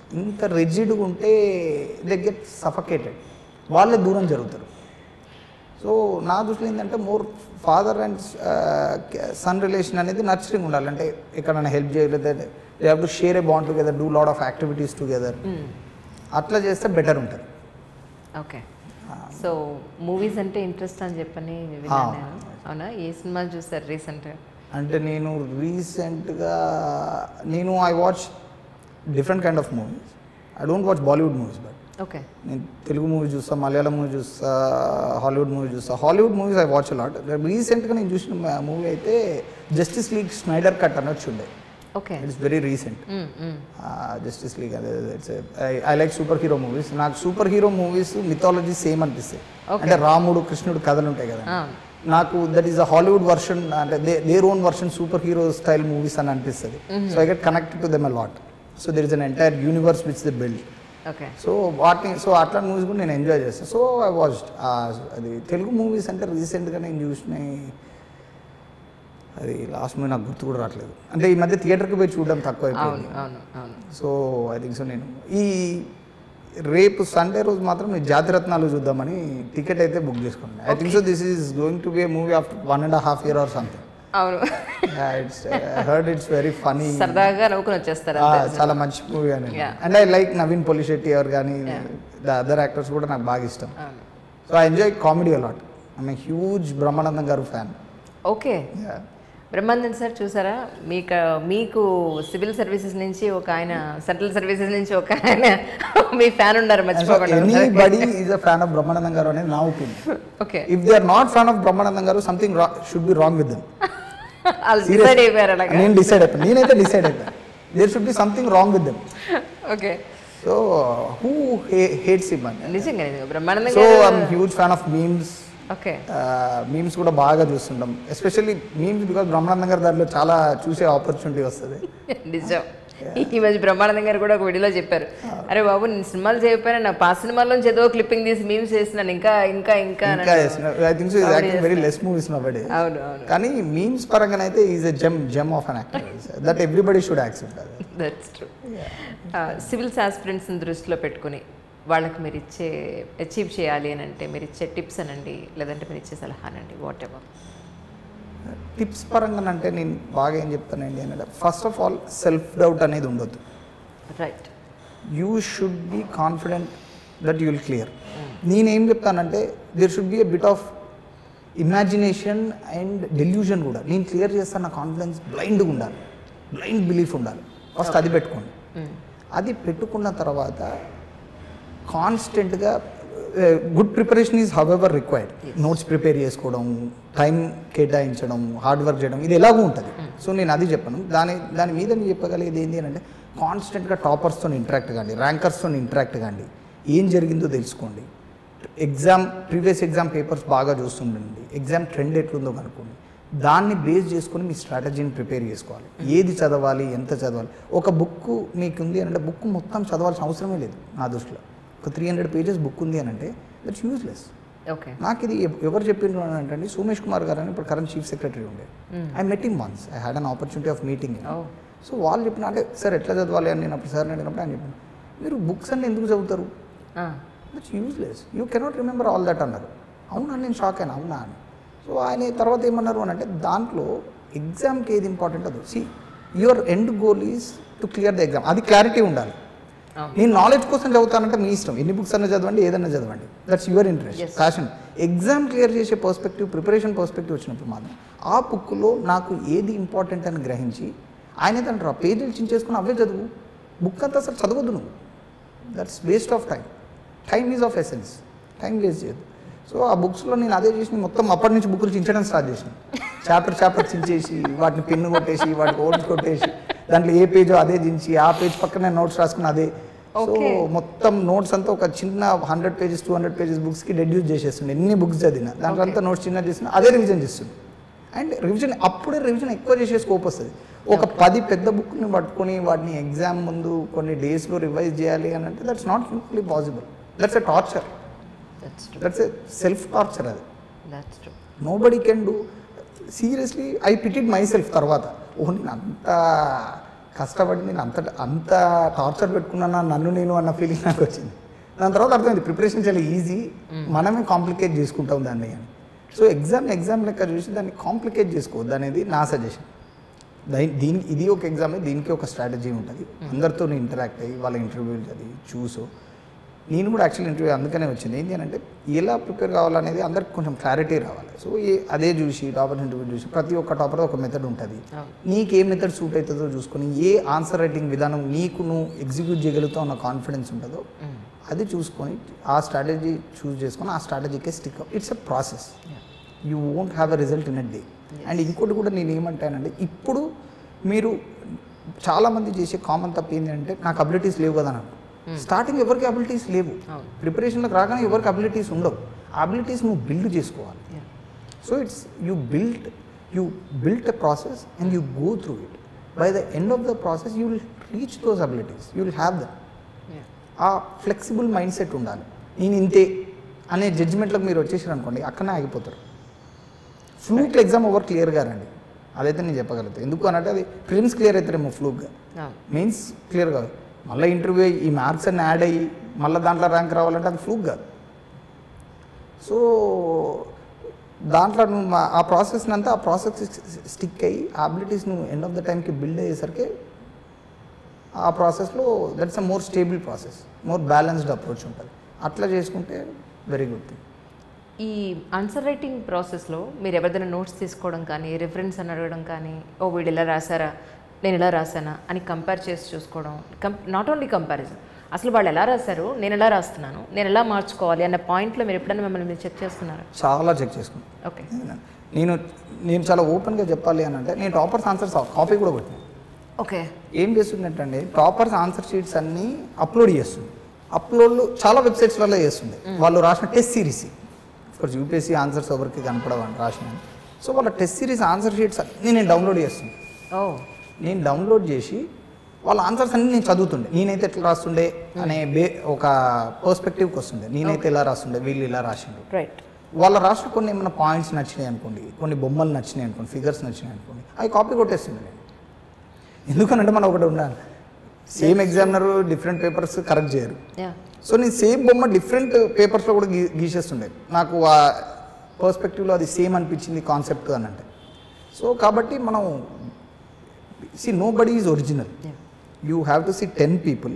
ఇంత రిజిడ్గా ఉంటే దే గెట్ సఫకేటెడ్, వాళ్ళే దూరం జరుగుతారు. సో నా దృష్టిలో ఏంటంటే more father and son relation అనేది నర్చరింగ్ ఉండాలి. అంటే ఎక్కడైనా హెల్ప్ చేయలేదు, they have to share a bond together, do lot of activities together. అట్లా చేస్తే బెటర్ ఉంటుంది. ఓకే. సో మూవీస్ అంటే ఇంట్రెస్ట్ అని చెప్పని విన్నాను నేను. అవునా? ఏ సినిమాలు చూస్తారు రీసెంట్గా? అంటే నేను రీసెంట్గా I watch different kind of movies. I don't watch Bollywood movies, but okay, నేను తెలుగు మూవీ చూస్తా, మలయాళం మూవీ చూస్తా, హాలీవుడ్ మూవీ చూస్తా. Hollywood movies I watch a lot. రీసెంట్గా నేను చూసిన మూవీ అయితే జస్టిస్ లీగ్ స్నైడర్ కట్ అనొచ్చు ఉండే. Okay, it's very recent. Justice League అదే I like super hero movies. నాకు super hero movies mythology same అనిపిస్తాయి. అంటే రాముడు కృష్ణుడు కథలు ఉంటాయి కదా, నాకు that is a Hollywood version, అంటే their own version super hero style movies అని అనిపిస్తుంది. So I get connected to them a lot. So there is an entire universe which they build. Okay. So అట్లా movies కూడా నేను enjoy చేస్తాను. So I watched అది Telugu movies అంటే రీసెంట్గా నేను చూసినాయి, అది లాస్ట్ మూవీ నాకు గుర్తు కూడా రావట్లేదు. అంటే ఈ మధ్య థియేటర్కి పోయి చూడడం తక్కువ అయిపోయింది. సో ఐ థింక్ సో నేను ఈ రేపు సండే రోజు మాత్రం నేను జాతిరత్నాలు చూద్దామని టికెట్ అయితే బుక్ చేసుకున్నాను. I think so this is going to be a movie after 1.5 years or something. అవును, I heard it's very funny, సరదాగా నవ్వుకుని వచ్చేస్తారు. చాలా మంచి మూవీ అని. And I like Naveen Polishetty ఎవరు కానీ ద అదర్ యాక్టర్స్ కూడా నాకు బాగా ఇష్టం. So I enjoy comedy a lot. I'm a huge Brahmanandam గారు ఫ్యాన్. ఓకే. బ్రహ్మానందన్ సార్ చూసారా? మీకు సివిల్ సర్వీసెస్ నుంచి ఒక ఆయన, సెంట్రల్ సర్వీసెస్ నుంచి ఒక ఆయన మీ ఫ్యాన్ ఉన్నారు, మర్చిపోకండి. Anybody is a fan of Brahmanandam గారు అనేది నా opinion. Okay. If they are not fan of Brahmanandam గారు, something should be wrong with them. నేను డిసైడ్ అయిపోయాను, నేనైతే డిసైడ్ అయిపోయాను. There should be something wrong with them. Okay. So who hates him అని. నిజంగా బ్రహ్మానందం సో గారు. I'm huge fan of memes. Okay. Memes కూడా బాగా చూస్తుంటాం, ఎస్పెషల్లీ మీమ్స్, బికాజ్ బ్రహ్మానందం గారి దాంట్లో చాలా చూసే ఆపర్చునిటీ వస్తుంది. నిజం. ఈ మధ్య బ్రహ్మానందం గారు కూడా ఒక వీడియోలో చెప్పారు, అరే బాబు నేను సినిమాలు చేయకపోయినా నా పాత సినిమాల్లో ఏదో క్లిప్పింగ్ తీసి మీమ్స్ చేస్తున్నాను, ఇంకా ఇంకా ఇంకా I think so is acting very less movies nowadays. అవును అవును. కానీ మీమ్స్ పరంగానైతే is a gem of an actor that everybody should accept. That's true. Civils ఆస్పిరెంట్స్ని దృష్టిలో పెట్టుకుని వాళ్ళకి మీరు అచీవ్ చేయాలి అని అంటే మీరు ఇచ్చే టిప్స్ అనండి, లేదంటే మీరు ఇచ్చే సలహానండి, వాట్ ఎవర్. టిప్స్ పరంగా అంటే నేను బాగా ఏం చెప్తానండి అంటే, first of all self doubt అనేది ఉండొద్దు. Right. You should be confident that you will clear. నేనేం చెప్తానంటే there should be a bit of imagination and delusion కూడా. నేను క్లియర్ చేస్తాను, నా కాన్ఫిడెన్స్ బ్లైండ్గా ఉండాలి, బ్లైండ్ బిలీఫ్ ఉండాలి. ఫస్ట్ అది పెట్టుకోండి. అది పెట్టుకున్న తర్వాత కాన్స్టెంట్గా good preparation is however required. Notes prepare చేసుకోవడం, టైం కేటాయించడం, హార్డ్ వర్క్ చేయడం, ఇది ఎలాగూ ఉంటుంది. సో నేను అది చెప్పాను. దాని మీద నేను చెప్పగలిగేది ఏంటి అంటే, కాన్స్టెంట్గా టాపర్స్తో ఇంటరాక్ట్ కాండి, ర్యాంకర్స్తో ఇంటరాక్ట్ కాండి, ఏం జరిగిందో తెలుసుకోండి. ప్రీవియస్ ఎగ్జామ్ పేపర్స్ బాగా చూస్తుండండి, ఎగ్జామ్ ట్రెండ్ ఎట్లుందో కనుక్కోండి. దాన్ని బేస్ చేసుకొని మీ స్ట్రాటజీని ప్రిపేర్ చేసుకోవాలి. ఏది చదవాలి, ఎంత చదవాలి. ఒక బుక్ మీకు ఉంది అంటే బుక్ మొత్తం చదవాల్సిన అవసరమే లేదు నా దృష్టిలో. ఒక 300 pages బుక్ ఉంది అని అంటే దట్స్ యూజ్లెస్. ఓకే. నాకు ఇది ఎవరు చెప్పిండ్రు అని అంటే, సోమేష్ కుమార్ గారు అని ఇప్పుడు కరెంట్ చీఫ్ సెక్రటరీ ఉండే. I met him once, I had an opportunity of meeting. So వాళ్ళు చెప్పిన అంటే సార్ ఎట్లా చదవాలి అని నేను అప్పుడు సార్ అడిగినప్పుడు ఆయన చెప్పాను, మీరు బుక్స్ అన్ని ఎందుకు చదువుతారు, that's useless, you cannot remember all that అన్నారు. అవునా, నేను షాక్ అయినా, అవునా అని. సో ఆయన తర్వాత ఏమన్నారు అని అంటే, దాంట్లో ఎగ్జామ్కి ఏది ఇంపార్టెంట్ అది. See your end goal is to clear the exam, అది క్లారిటీ ఉండాలి. నేను నాలెడ్జ్ కోసం చదువుతానంటే మీ ఇష్టం, ఎన్ని బుక్స్ అన్నా చదవండి, ఏదన్నా చదవండి, that's your interest, passion. Exam clear చేసే పర్స్పెక్టివ్, ప్రిపరేషన్ పర్స్పెక్టివ్ వచ్చినప్పుడు మాత్రం ఆ బుక్లో నాకు ఏది ఇంపార్టెంట్ అని గ్రహించి ఆయన అంటారు, ఆ పేజీలు చించేసుకుని అవే చదువు, బుక్ అంతా అసలు చదవద్దు నువ్వు, that's waste of time. Time is of essence, time waste చేయదు. సో ఆ బుక్స్లో నేను అదే చేసి మొత్తం అప్పటి నుంచి బుక్లు చించడం స్టార్ట్ చేసాను. చాప్టర్ చించేసి వాటిని పెన్ను కొట్టేసి వాటికి ఓట్స్ కొట్టేసి దాంట్లో ఏ పేజో అదే చించి ఆ పేజ్ పక్కన నోట్స్ రాసుకుని అదే. సో మొత్తం నోట్స్ అంతా ఒక చిన్న 100 pages 200 pages బుక్స్కి రెడ్యూస్ చేసేస్తుండే. ఎన్ని బుక్స్ చదివినా దాంట్లో అంతా నోట్స్ చిన్న చేసిన అదే రివిజన్ చేస్తుంది. అండ్ అప్పుడే రివిజన్ ఎక్కువ చేసే స్కోప్ వస్తుంది. ఒక 10 పెద్ద బుక్ని పట్టుకొని వాటిని ఎగ్జామ్ ముందు కొన్ని డేస్లో రివైజ్ చేయాలి అని అంటే that's not simply possible. That's a torture, that's a self torture. అది nobody can do. Seriously I pitied my self తర్వాత, ఓ నేను అంత కష్టపడి నేను అంత టార్చర్ పెట్టుకున్నానా నన్ను నేను అన్న ఫీలింగ్ నాకు వచ్చింది. దాని తర్వాత అర్థమైంది ప్రిపరేషన్ చాలా ఈజీ, మనమే కాంప్లికేట్ చేసుకుంటాం దాన్ని అని. సో ఎగ్జామ్ లెక్క చూసి దాన్ని కాంప్లికేట్ చేసుకోవద్దు అనేది నా సజెషన్. దీనికి ఇది ఒక ఎగ్జామ్, దీనికి ఒక స్ట్రాటజీ ఉంటుంది. అందరితో ఇంటరాక్ట్ అయ్యి వాళ్ళ ఇంటర్వ్యూలు చదివి చూసు. నేను కూడా యాక్చువల్ ఇంటర్వ్యూ అందుకనే వచ్చింది. ఏంటి అంటే ఎలా ప్రిపేర్ కావాలనేది అందరికి కొంచెం క్లారిటీ రావాలి. సో అదే చూసి టాపర్ ఇంటర్వ్యూ చూసి ప్రతి ఒక్క టాపర్ ఒక మెథడ్ ఉంటుంది. నీకు ఏ మెథడ్ సూట్ అవుతుందో చూసుకొని ఏ ఆన్సర్ రైటింగ్ విధానం నీకు నువ్వు ఎగ్జిక్యూట్ చేయగలుగుతావు అన్న కాన్ఫిడెన్స్ ఉంటుందో అది చూసుకొని ఆ స్ట్రాటజీ చూస్ చేసుకొని ఆ స్ట్రాటజీకే stick up. It's a process, you won't have a result in a day. And ఇంకోటి కూడా నేను ఏమంటానంటే ఇప్పుడు మీరు చాలామంది చేసే కామన్ తప్పు ఏంటంటే నాకు అబిలిటీస్ లేవు కదా నాకు. స్టార్టింగ్ ఎవరికి అబిలిటీస్ లేవు, ప్రిపరేషన్లోకి రాగానే ఎవరికి అబిలిటీస్ ఉండవు. ఆ అబిలిటీస్ నువ్వు బిల్డ్ చేసుకోవాలి. So it's you built a process and you go through it. By the end of the process you will reach those abilities, you will have them. ఆ flexible mind set ఉండాలి. నేను ఇంతే అనే జడ్జిమెంట్లోకి మీరు వచ్చేసారు అనుకోండి, అక్కడనే ఆగిపోతారు. ఫ్లూక్ ఎగ్జామ్ ఓవర్ క్లియర్గా రండి, అదైతే నేను చెప్పగలుగుతాను. ఎందుకు అనంటే అది ప్రిలిమ్స్ క్లియర్ అవుతారేమో ఫ్లూక్గా, మెయిన్స్ క్లియర్ కాదు. మళ్ళీ ఇంటర్వ్యూ ఈ మార్క్స్ అన్ని యాడ్ అయ్యి మళ్ళీ దాంట్లో ర్యాంక్ రావాలంటే అది ఫ్లూక్ కాదు. సో దాంట్లో నువ్వు ఆ ప్రాసెస్ని అంతా ఆ ప్రాసెస్ స్టిక్ అయ్యి ఆ అబిలిటీస్ నువ్వు ఎండ్ ఆఫ్ ద టైంకి బిల్డ్ అయ్యేసరికి ఆ ప్రాసెస్లో that's a more stable process, more balanced approach ఉంటుంది. అట్లా చేసుకుంటే వెరీ గుడ్ థింగ్. ఈ ఆన్సర్ రైటింగ్ ప్రాసెస్లో మీరు ఎవరిదైనా నోట్స్ తీసుకోవడం కానీ రిఫరెన్స్ అని అడగడం కానీ, ఓ వీడు ఇలా రాశారా నేను ఇలా రాశానా అని కంపేర్ చేసి చూసుకోవడం, నాట్ ఓన్లీ కంపారిజన్, అసలు వాళ్ళు ఎలా రాశారు నేను ఎలా రాస్తున్నాను నేను ఎలా మార్చుకోవాలి అన్న పాయింట్లో మీరు ఎప్పుడైనా మిమ్మల్ని మీరు చెక్ చేసుకున్నారా? చాలా చెక్ చేసుకున్నాను. ఓకే, నేను చాలా ఓపెన్గా చెప్పాలి అని అంటే నేను టాపర్స్ ఆన్సర్స్ కాపీ కూడా కొట్టినాను. ఓకే, ఏం చేస్తుందంటే టాపర్స్ ఆన్సర్ షీట్స్ అన్నీ అప్లోడ్ చేస్తుంది. అప్లోడ్లు చాలా వెబ్సైట్స్లలో చేస్తుంది. వాళ్ళు రాసిన test series, of course UPSC answers ఎవరికి కనపడవని రాసిన, సో వాళ్ళ టెస్ట్ సిరీస్ ఆన్సర్ షీట్స్ అన్నీ నేను డౌన్లోడ్ చేస్తుంది. నేను డౌన్లోడ్ చేసి వాళ్ళ ఆన్సర్స్ అన్నీ నేను చదువుతుండే, నేనైతే ఎట్లా రాస్తుండే అనే ఒక పర్స్పెక్టివ్కి వస్తుండే. నేనైతే ఎలా రాస్తుండే, వీళ్ళు ఇలా రాసిండు. రైట్, వాళ్ళ రాష్ట్ర కొన్ని ఏమైనా పాయింట్స్ నచ్చినాయి అనుకోండి, కొన్ని బొమ్మలు నచ్చినాయి అనుకోండి, ఫిగర్స్ నచ్చినాయి అనుకోండి, అవి కాపీ కొట్టేస్తుండే నేను. ఎందుకనంటే మనం ఒకటి ఉండాలి, same examiner different papers correct చేయరు. సో నేను సేమ్ బొమ్మ డిఫరెంట్ పేపర్స్లో కూడా గీసేస్తుండే. నాకు ఆ పర్స్పెక్టివ్లో అది సేమ్ అనిపించింది కాన్సెప్ట్ అని అంటే. సో కాబట్టి మనం nobody is original. You have to see 10 people,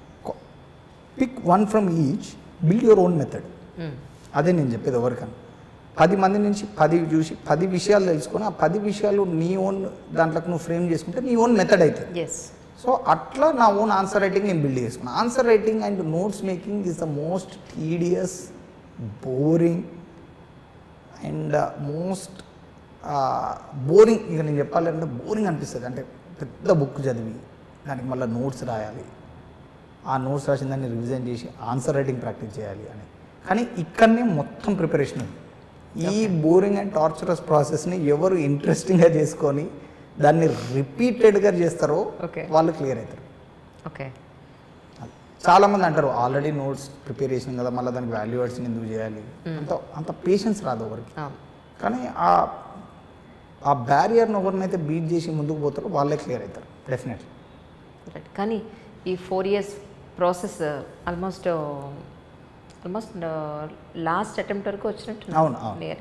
pick one from each, build your own method. అదే నేను చెప్పేది ఎవరికన్నా. 10 మంది నుంచి 10 చూసి 10 విషయాలు తెలుసుకొని ఆ 10 విషయాలు నీ ఓన్ దాంట్లోకి నువ్వు ఫ్రేమ్ చేసుకుంటే నీ ఓన్ మెథడ్ అవుతుంది. సో అట్లా నా ఓన్ ఆన్సర్ రైటింగ్ నేను బిల్డ్ చేసుకున్నాను. Answer writing and notes making is the most tedious, boring and most boring. ఇక నేను చెప్పాలంటే బోరింగ్ అనిపిస్తుంది. అంటే పెద్ద బుక్ చదివి దానికి మళ్ళీ నోట్స్ రాయాలి, ఆ నోట్స్ రాసిన దాన్ని రివిజన్ చేసి ఆన్సర్ రైటింగ్ ప్రాక్టీస్ చేయాలి అని. కానీ ఇక్కడనే మొత్తం ప్రిపరేషన్ ఉంది. ఈ బోరింగ్ అండ్ టార్చరస్ ప్రాసెస్ని ఎవరు ఇంట్రెస్టింగ్గా చేసుకొని దాన్ని రిపీటెడ్గా చేస్తారో వాళ్ళు క్లియర్ అవుతారు. ఓకే, చాలామంది అంటారు ఆల్రెడీ నోట్స్ ప్రిపేర్ చేసినాం కదా మళ్ళీ దానికి వాల్యూ యాడ్స్ని ఎందుకు చేయాలి, అంత పేషెన్స్ రాదు ఎవరికి. కానీ ఆ బ్యారియర్ని ఎవరినైతే బీట్ చేసి ముందుకు పోతారో వాళ్ళే క్లియర్ అవుతారు డెఫినెట్లీ. రైట్, కానీ ఈ 4 years process almost last attempt వరకు వచ్చినట్టు. అవును,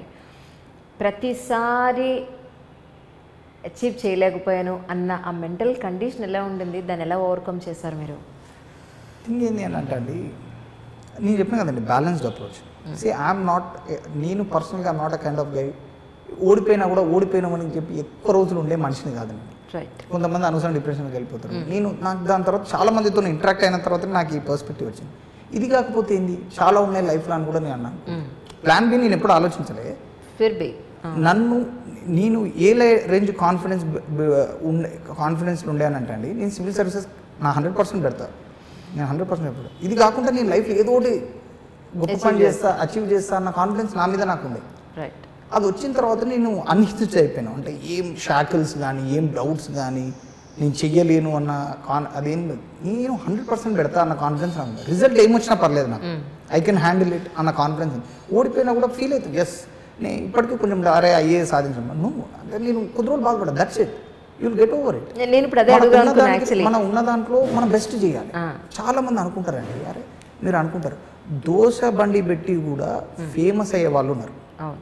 ప్రతిసారి అచీవ్ చేయలేకపోయాను అన్న ఆ మెంటల్ కండిషన్ ఎలా ఉండింది, దాన్ని ఎలా ఓవర్కమ్ చేశారు మీరు? థింగ్ ఏంటి అని అంటే అండి, నేను చెప్పాను కదండి బ్యాలెన్స్డ్ అప్రోచ్. నేను పర్సనల్గా not a kind of guy ఓడిపోయినా కూడా ఓడిపోయినామని చెప్పి ఎక్కువ రోజులు ఉండే మనిషిని కాదు నేను. రైట్, కొంతమంది అనవసరం డిప్రెషన్కి వెళ్ళిపోతారు. నాకు దాని తర్వాత చాలా మందితో ఇంటరాక్ట్ అయిన తర్వాత నాకు ఈ పర్స్పెక్టివ్ వచ్చింది. ఇది కాకపోతే ఏంది, చాలా ఉన్నాయి లైఫ్లో అని కూడా నేను అన్నాను. ప్లాన్ బి నేను ఎప్పుడు ఆలోచించలే. నేను ఏ రేంజ్ కాన్ఫిడెన్స్ ఉండేనంటే అండి, నేను సివిల్ సర్వీసెస్ నా 100% పెడతా, నేను 100% పెడతా. ఇది కాకుండా నేను లైఫ్లో ఏదో ఒకటి గొప్ప పని చేస్తా, అచీవ్ చేస్తా అన్న కాన్ఫిడెన్స్ నా మీద నాకు ఉంది. రైట్, అది వచ్చిన తర్వాత నేను అన్హిచ్ అయిపోయాను. అంటే ఏం షాకిల్స్ కానీ ఏం డౌట్స్ కానీ నేను చెయ్యలేను అన్న అదేం నేను 100% పెడతా అన్న కాన్ఫిడెన్స్ నాకు. రిజల్ట్ ఏమొచ్చినా పర్లేదు, నాకు ఐ కెన్ హ్యాండిల్ ఇట్ అన్న కాన్ఫిడెన్స్. ఓడిపోయినా కూడా ఫీల్ అవుతుంది, ఎస్ నేను ఇప్పటికీ కొంచెం అరే అయ్యే సాధించాను నువ్వు అంటే నేను కొద్ది రోజులు బాధపడ్డా, that's it. You'll get over it. నేను ఇప్పుడు అదే అడుగుతున్నాను యాక్చువల్లీ. మనం ఉన్న దాంట్లో మనం బెస్ట్ చేయాలి. చాలా మంది అనుకుంటారండి, అరే మీరు అనుకుంటారు దోశ బండి పెట్టి కూడా ఫేమస్ అయ్యే వాళ్ళు ఉన్నారు.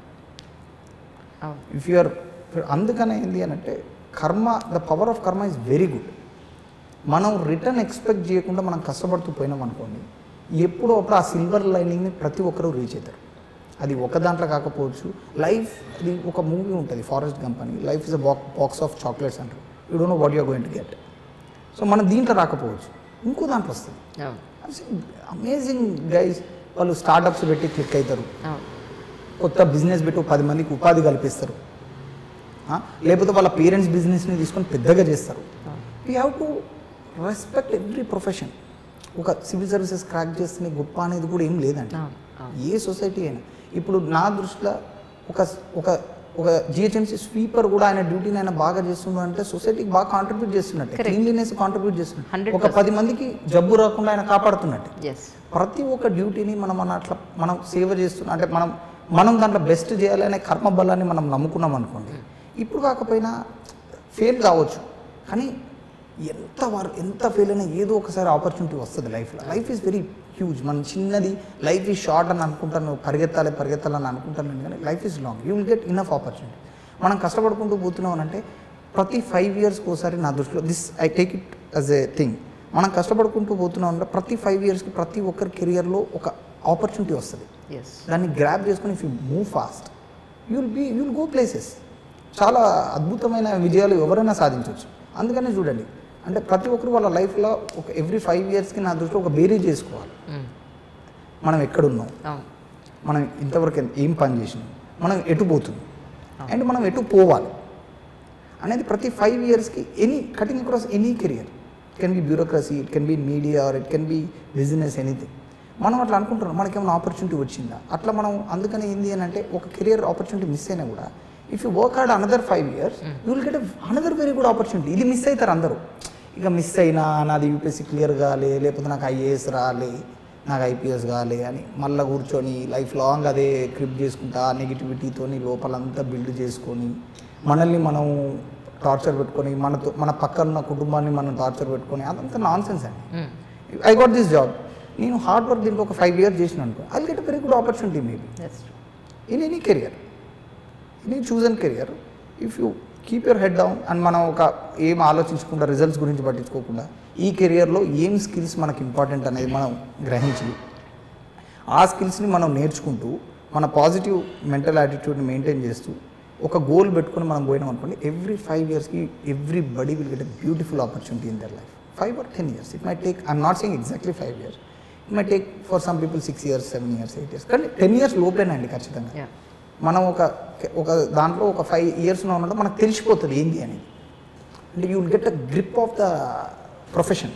ఇఫ్ యూఆర్ అందుకనే ఏంది అని అంటే కర్మ, the power of karma is very good. మనం రిటర్న్ ఎక్స్పెక్ట్ చేయకుండా మనం కష్టపడుతూ పోయినాం అనుకోండి, ఎప్పుడో అప్పుడు ఆ సిల్వర్ లైనింగ్ని ప్రతి ఒక్కరూ రీచ్ అవుతారు. అది ఒక దాంట్లో కాకపోవచ్చు. లైఫ్, అది ఒక మూవీ ఉంటుంది ఫారెస్ట్ గంప్ అని, life is a box of chocolates అంటారు. You don't know what you're going to get. So మనం దీంట్లో రాకపోవచ్చు, ఇంకో దాంట్లో వస్తుంది. అమేజింగ్ గైస్, వాళ్ళు స్టార్టప్స్ పెట్టి క్లిక్ అవుతారు, కొత్త బిజినెస్ పెట్టి 10 మందికి ఉపాధి కల్పిస్తారు, లేకపోతే వాళ్ళ పేరెంట్స్ బిజినెస్ని తీసుకొని పెద్దగా చేస్తారు. We have to respect every profession. ఒక సివిల్ సర్వీసెస్ క్రాక్ చేస్తే గొప్ప అనేది కూడా ఏం లేదండి, ఏ సొసైటీ అయినా. ఇప్పుడు నా దృష్టిలో ఒక జిహెచ్ఎంసీ స్వీపర్ కూడా ఆయన డ్యూటీని ఆయన బాగా చేస్తున్నాడు అంటే సొసైటీకి బాగా కాంట్రిబ్యూట్ చేస్తున్నట్టు, క్లీన్లీనెస్ కాంట్రిబ్యూట్ చేస్తున్నట్టు, ఒక 10 మందికి జబ్బు రాకుండా ఆయన కాపాడుతున్నట్టు. ప్రతి ఒక్క డ్యూటీని మనం సేవ చేస్తున్నాం అంటే మనం దాంట్లో బెస్ట్ చేయాలనే కర్మ బలాన్ని మనం నమ్ముకున్నాం అనుకోండి, ఇప్పుడు కాకపోయినా ఫెయిల్ కావచ్చు, కానీ ఎంత ఫెయిల్ అయినా ఏదో ఒకసారి ఆపర్చునిటీ వస్తుంది లైఫ్లో. Life is very huge. మనం చిన్నది లైఫ్ ఈజ్ షార్ట్ అని అనుకుంటాను, పరిగెత్తాలని అనుకుంటాను, కానీ life is long. You will get enough opportunity. మనం కష్టపడుకుంటూ పోతున్నాం అంటే ప్రతి 5 ఇయర్స్కి ఒకసారి, నా దృష్టిలో I take it as a thing, మనం కష్టపడుకుంటూ పోతున్నాం అంటే ప్రతి 5 ఇయర్స్కి ప్రతి ఒక్కరి కెరియర్లో ఒక ఆపర్చునిటీ వస్తుంది. దాన్ని గ్రాబ్ చేసుకుని if you move fast you will go places. చాలా అద్భుతమైన విజయాలు ఎవరైనా సాధించవచ్చు. అందుకనే చూడండి, అంటే ప్రతి ఒక్కరు వాళ్ళ లైఫ్లో ఒక ఎవ్రీ 5 ఇయర్స్కి నా దృష్టిలో ఒక బేరీ చేసుకోవాలి. మనం ఎక్కడున్నాం, మనం ఇంతవరకు ఏం పని చేసినాం, మనం ఎటు పోతున్నాం అండ్ మనం ఎటు పోవాలి అనేది ప్రతి 5 ఇయర్స్కి cutting across any career. It can be bureaucracy, it can be media, or it can be business, anything. మనం అట్లా అనుకుంటున్నాం మనకేమైనా ఆపర్చునిటీ వచ్చిందా, అట్లా మనం అందుకని ఏంది అని అంటే ఒక కెరియర్ ఆపర్చునిటీ మిస్ అయినా కూడా if you work hard another 5 years you will get another very good opportunity. ఇది మిస్ అవుతారు అందరూ. ఇక మిస్ అయినా నాది యూపీఎస్సీ క్లియర్ కాలే, లేకపోతే నాకు ఐఏఎస్ రాలే, నాకు ఐపీఎస్ కాలే అని మళ్ళీ కూర్చొని లైఫ్ లాంగ్ అదే క్రిప్ చేసుకుంటా నెగిటివిటీతో లోపలంతా బిల్డ్ చేసుకొని మనల్ని మనం టార్చర్ పెట్టుకొని మన పక్కన ఉన్న కుటుంబాన్ని మనం టార్చర్ పెట్టుకొని అదంతా నాన్ సెన్స్ అండి. ఐ గాట్ దిస్ జాబ్, నేను హార్డ్ వర్క్ దీంట్లో ఒక 5 ఇయర్స్ చేసిన అనుకో, I will get a very good opportunity maybe in any career, in chosen career. If you keep your head down and మనం ఏం ఆలోచించకుండా రిజల్ట్స్ గురించి పట్టించుకోకుండా ఈ కెరియర్లో ఏం స్కిల్స్ మనకు ఇంపార్టెంట్ అనేది మనం గ్రహించి ఆ స్కిల్స్ని మనం నేర్చుకుంటూ మన పాజిటివ్ మెంటల్ యాటిట్యూడ్ని మెయింటైన్ చేస్తూ ఒక గోల్ పెట్టుకొని మనం పోయినాం అనుకోండి, ఎవ్రీ 5 ఇయర్స్కి everybody will get a beautiful opportunity in their life. 5 or 10 years. It might take, I'm not saying exactly 5 years. It might take for some people 6 years, 7 years, 8 years. కానీ 10 years లోపేనండి ఖచ్చితంగా. మనం ఒక దాంట్లో ఒక 5 years ఉన్నట్టు మనకు తెలిసిపోతుంది ఏంటి అనేది. అంటే you will get a grip of the profession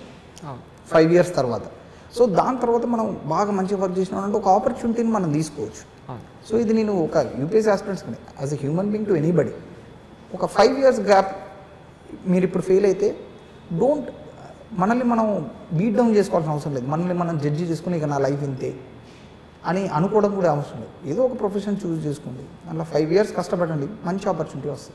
5 years తర్వాత. సో దాని తర్వాత మనం బాగా మంచిగా వర్క్ చేసినామంటే ఒక ఆపర్చునిటీని మనం తీసుకోవచ్చు. సో ఇది నేను ఒక యూపీఎస్సీ ఆస్పిరెంట్స్ కానీ as a human being to anybody ఒక 5 years గ్యాప్ మీరు ఇప్పుడు ఫెయిల్ అయితే మనల్ని మనం బీట్ డౌన్ చేసుకోవాల్సిన అవసరం లేదు. మనల్ని మనం జడ్జి చేసుకుని ఇక నా లైఫ్ ఇంతే అని అనుకోవడం కూడా అవసరం లేదు. ఏదో ఒక ప్రొఫెషన్ చూస్ చేసుకోండి, అలా 5 years కష్టపడండి, మంచి ఆపర్చునిటీ వస్తుంది.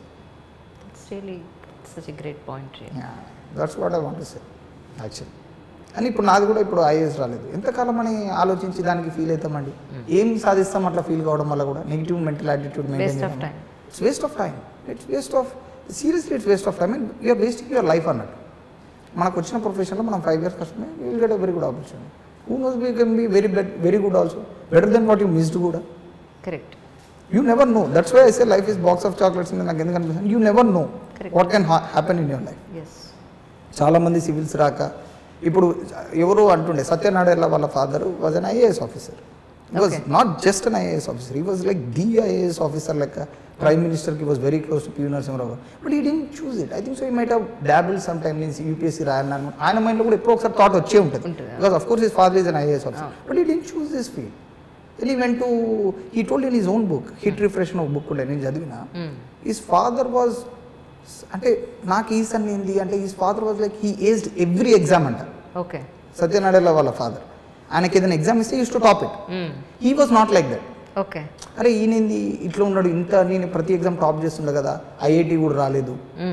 That's what I want to say actually. అని ఇప్పుడు నాది కూడా ఇప్పుడు ఐఏఎస్ రాలేదు, ఎంతకాలం అని ఆలోచించి దానికి ఫీల్ అవుతామండి. ఏం సాధిస్తాం అట్లా ఫీల్ కావడం వల్ల కూడా నెగిటివ్ మెంటల్ యాటిట్యూడ్ మెయింటైన్ చేయడం. It's waste of time, it's waste of seriously it's waste of time and you're wasting your life అన్నట్టు. మనకు వచ్చిన ప్రొఫెషన్లో మనం 5 years కష్టమే, you will get a very good opportunity. Who knows we can be very good also, better than what you missed కూడా. Correct. You never know, that's why I say life is box of chocolates అని నాకు ఎందుకు అనిపిస్తుంది. You never know what can happen in your life. చాలామంది civils రాక ఇప్పుడు ఎవరు అంటుండే సత్యనారాయణ వాళ్ళ father was an IAS officer. He was not just an IAS officer, he was like the IAS officer, like a Prime Minister. He was very close to P. Narasimha Rao, but he didn't choose it. I think so he might have dabbled sometime in UPSC రాయాలని ఆయన మైండ్లో కూడా ఎప్పుడో ఒకసారి thought వచ్చే ఉంటుంది, because of course his father is an IAS officer, but he didn't choose this field. Then he went to, he told in his own book, Hit Refresh of book కూడా నేను చదివిన, his father was, అంటే నాకు ఈ sun ఏంది అంటే his father was like he aced every exam అంట. Okay, Satyanarayana వాళ్ళ ఫాదర్ ఆయనకి ఏదైనా ఎగ్జామ్ ఇస్తే used to top it. He was not like that. Okay, అరే ఈయనది ఇట్లా ఉన్నాడు, ఇంత నేను ప్రతి ఎగ్జామ్ టాప్ చేస్తుండే కదా, ఐఐటి కూడా రాలేదు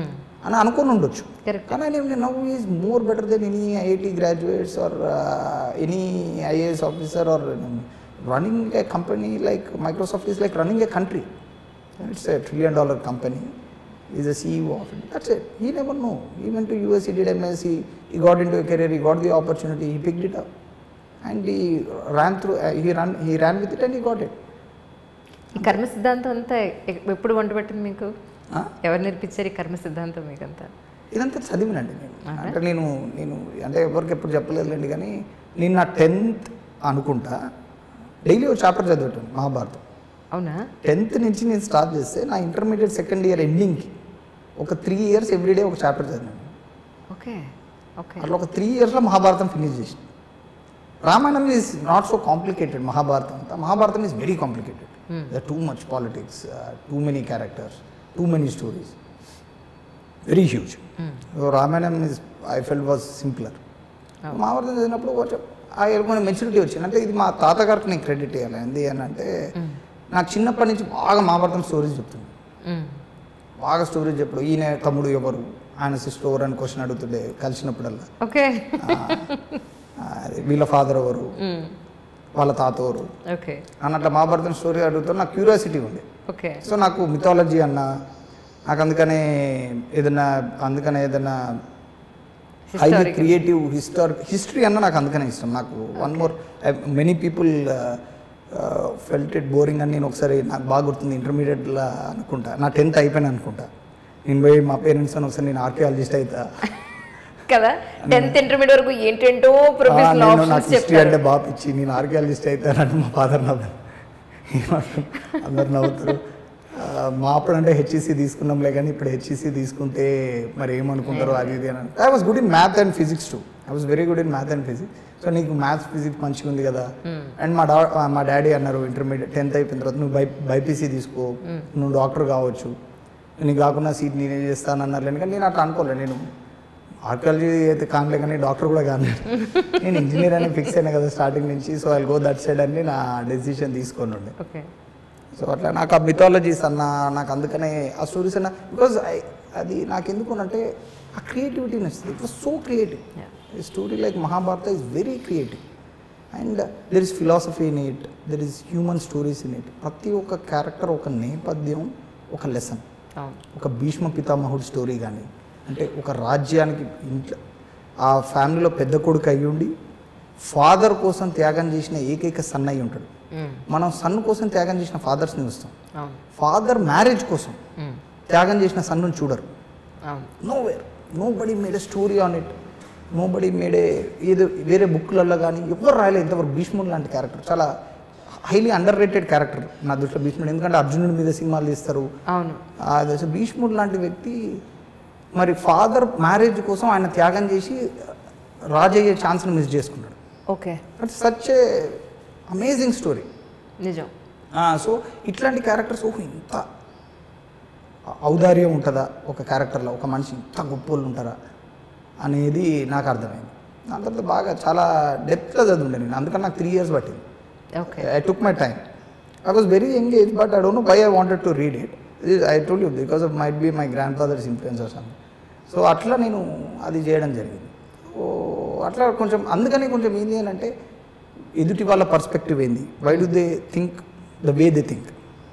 అని అనుకుని ఉండొచ్చు. Correct. కానీ నేను now is more better than any IIT graduates or any IAS officer or running a company like Microsoft is like running a country. It's a $1 trillion company. He's a CEO of it. That's it. He never know. He went to US, he did MSc, he got into a career, he got the opportunity, he picked it up. And he ran with it and he got it. ఈ కర్మ సిద్ధాంతం అంతా ఎప్పుడు వంట పెట్టింది మీకు? ఎవరు నేర్పించారు ఈ కర్మ సిద్ధాంతం మీకు అంతా? ఇదంతా చదివినండి నేను. అంటే నేను అంటే ఎవరికి ఎప్పుడు చెప్పలేదులేండి, కానీ నేను నా 10th అనుకుంటా డైలీ ఒక చాప్టర్ చదివేటాను మహాభారతం. అవునా? 10th నుంచి నేను స్టార్ట్ చేస్తే నా ఇంటర్మీడియట్ సెకండ్ ఇయర్ ఎండింగ్కి ఒక 3 years ఎవ్రీడే ఒక చాప్టర్ చదివాను. Okay okay. అట్లా ఒక 3 yearsలో మహాభారతం ఫినిష్ చేసి. Ramayanam is not so complicated. Mahabharatam is very complicated. Too much politics, too many characters, too many stories, very huge. Ramayanam is I felt was simpler. Mahabharatam చదివినప్పుడు కొంచెం maturity వచ్చింది. అంటే ఇది మా తాతగారికి నేను క్రెడిట్ ఇవ్వాలి. ఏంది అని అంటే నాకు చిన్నప్పటి నుంచి బాగా మహాభారతం స్టోరీస్ చెప్తుంది. బాగా స్టోరీస్ చెప్పడు. ఈయన తమ్ముడు ఎవరు, ఆయన సిస్టర్ ఎవరు అని క్వశ్చన్ అడుగుతుండే కలిసినప్పుడల్లా. ఓకే. వీళ్ళ ఫాదర్ ఎవరు, వాళ్ళ తాత ఎవరు అన్నట్ల మహాభారతం స్టోరీ అడుగుతూ నాకు క్యూరియాసిటీ ఉంది. సో నాకు మిథాలజీ అన్న నాకు అందుకనే ఏదైనా హైలీ క్రియేటివ్ హిస్టరీ అన్న నాకు అందుకనే ఇష్టం. నాకు one more many people felt it boring అని నేను ఒకసారి నాకు బాగా గుర్తుంది ఇంటర్మీడియట్లో అనుకుంటా, నా 10th అయిపోయినా అనుకుంటా, నేను పోయి మా పేరెంట్స్ అని ఒకసారి నేను ఆర్కియాలజిస్ట్ అవుతా కదా. 10th ఇంటర్మీడియట్ వరకు ఏంటంటో నాకు హిస్టరీ అంటే బాగా పిచ్చి, నేను ఆర్కియాలజిస్ట్ అవుతానంటే మా ఫాదర్ అందరు నవ్వుతారు. మా అప్పుడు అంటే హెచ్ఈసీ తీసుకున్నాంలే, కానీ ఇప్పుడు హెచ్ఈసీ తీసుకుంటే మరి ఏమనుకుంటారో అది ఇది అని. I was good in math and physics too. I was very good in math and physics. So నీకు మ్యాథ్స్ ఫిజిక్స్ మంచిగా ఉంది కదా. అండ్ మా డాడీ అన్నారు ఇంటర్మీడియట్ 10th అయిపోయిన తర్వాత నువ్వు బైపీసీ తీసుకో, నువ్వు డాక్టర్ కావచ్చు, నీకు కాకుండా సీట్ నేనే చేస్తానన్నారు. కానీ నేను అట్లా అనుకోలేదు. నేను ఆర్కియాలజీ అయితే కానలే, కానీ డాక్టర్ కూడా కానలేదు. నేను ఇంజనీర్ అని ఫిక్స్ అయినా కదా స్టార్టింగ్ నుంచి. So I go that side అని నా డెసిషన్ తీసుకొని ఉండే. సో అట్లా నాకు ఆ మిథాలజీస్ అన్న నాకు అందుకనే ఆ స్టోరీస్ అన్న బికాజ్ అది నాకు ఎందుకు అంటే ఆ క్రియేటివిటీ నచ్చింది. It was so creative. Story like Mahabharata is very creative and there is philosophy in it, there is human stories in it. ప్రతి ఒక్క క్యారెక్టర్ ఒక నేపథ్యం, ఒక లెసన్. ఒక భీష్మ పితామహుడు స్టోరీ కానీ, అంటే ఒక రాజ్యానికి ఇంట్లో ఆ ఫ్యామిలీలో పెద్ద కొడుకు అయ్యి ఉండి ఫాదర్ కోసం త్యాగం చేసిన ఏకైక సన్ అయి ఉంటాడు. మనం సన్ కోసం త్యాగం చేసిన ఫాదర్స్ని చూస్తాం, ఫాదర్ మ్యారేజ్ కోసం త్యాగం చేసిన సన్ను చూడరు. Nobody made a story on it, nobody made ఏదో వేరే బుక్లలో కానీ ఎవరు రాయలేదు ఇంతవరకు. భీష్ముడు లాంటి క్యారెక్టర్ చాలా హైలీ అండర్ రేటెడ్ క్యారెక్టర్ నా దృష్టిలో భీష్ముడు. ఎందుకంటే అర్జునుడి మీద సినిమాలు తీస్తారు. భీష్ముడు లాంటి వ్యక్తి మరి ఫాదర్ మ్యారేజ్ కోసం ఆయన త్యాగం చేసి రాజయ్యే ఛాన్స్ని మిస్ చేసుకున్నాడు. It's such a amazing story నిజం. సో ఇట్లాంటి క్యారెక్టర్స్ ఇంత ఔదార్యం ఉంటుందా ఒక క్యారెక్టర్లో, ఒక మనిషి ఇంత గొప్ప వాళ్ళు ఉంటారా అనేది నాకు అర్థమైంది. దాని తర్వాత బాగా చాలా డెప్త్లో చదివిండే నేను. అందుకని నాకు 3 years పట్టింది. I took my time. I was very engage but I don't know why I wanted to read it. I told you because of might be my grandfather's influence or something. So అట్లా నేను అది చేయడం జరిగింది. అట్లా కొంచెం అందుకని కొంచెం ఏంటి అని అంటే ఎదుటి వాళ్ళ పర్స్పెక్టివ్ ఏంది, why do they think the way they think.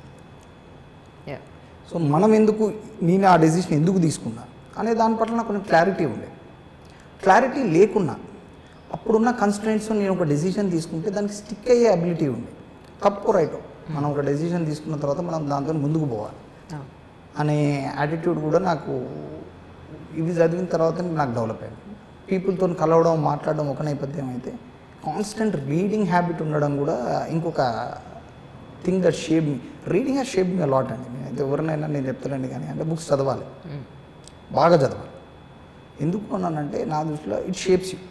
So మనం ఎందుకు, నేను ఆ డెసిషన్ ఎందుకు తీసుకున్నా అనే దాని పట్ల నాకు కొంచెం క్లారిటీ ఉండే. క్లారిటీ లేకున్నా అప్పుడున్న కన్స్ట్రెంట్స్ నేను ఒక డెసిషన్ తీసుకుంటే దానికి స్టిక్ అయ్యే అబిలిటీ ఉంది. తప్పు రైట్, మనం ఒక డెసిషన్ తీసుకున్న తర్వాత మనం దాంతో ముందుకు పోవాలి అనే యాటిట్యూడ్ కూడా నాకు ఇవి చదివిన తర్వాత నాకు డెవలప్ అయింది. పీపుల్తో కలవడం, మాట్లాడడం ఒక నేపథ్యం అయితే కాన్స్టెంట్ రీడింగ్ హ్యాబిట్ ఉండడం కూడా ఇంకొక thing that shape me. Reading has shape me a lot అండి. నేనైతే ఎవరినైనా నేను చెప్తానండి, కానీ అంటే బుక్స్ చదవాలి, బాగా చదవాలి. ఎందుకు అన్నానంటే నా దృష్టిలో ఇట్ షేప్స్ యూ.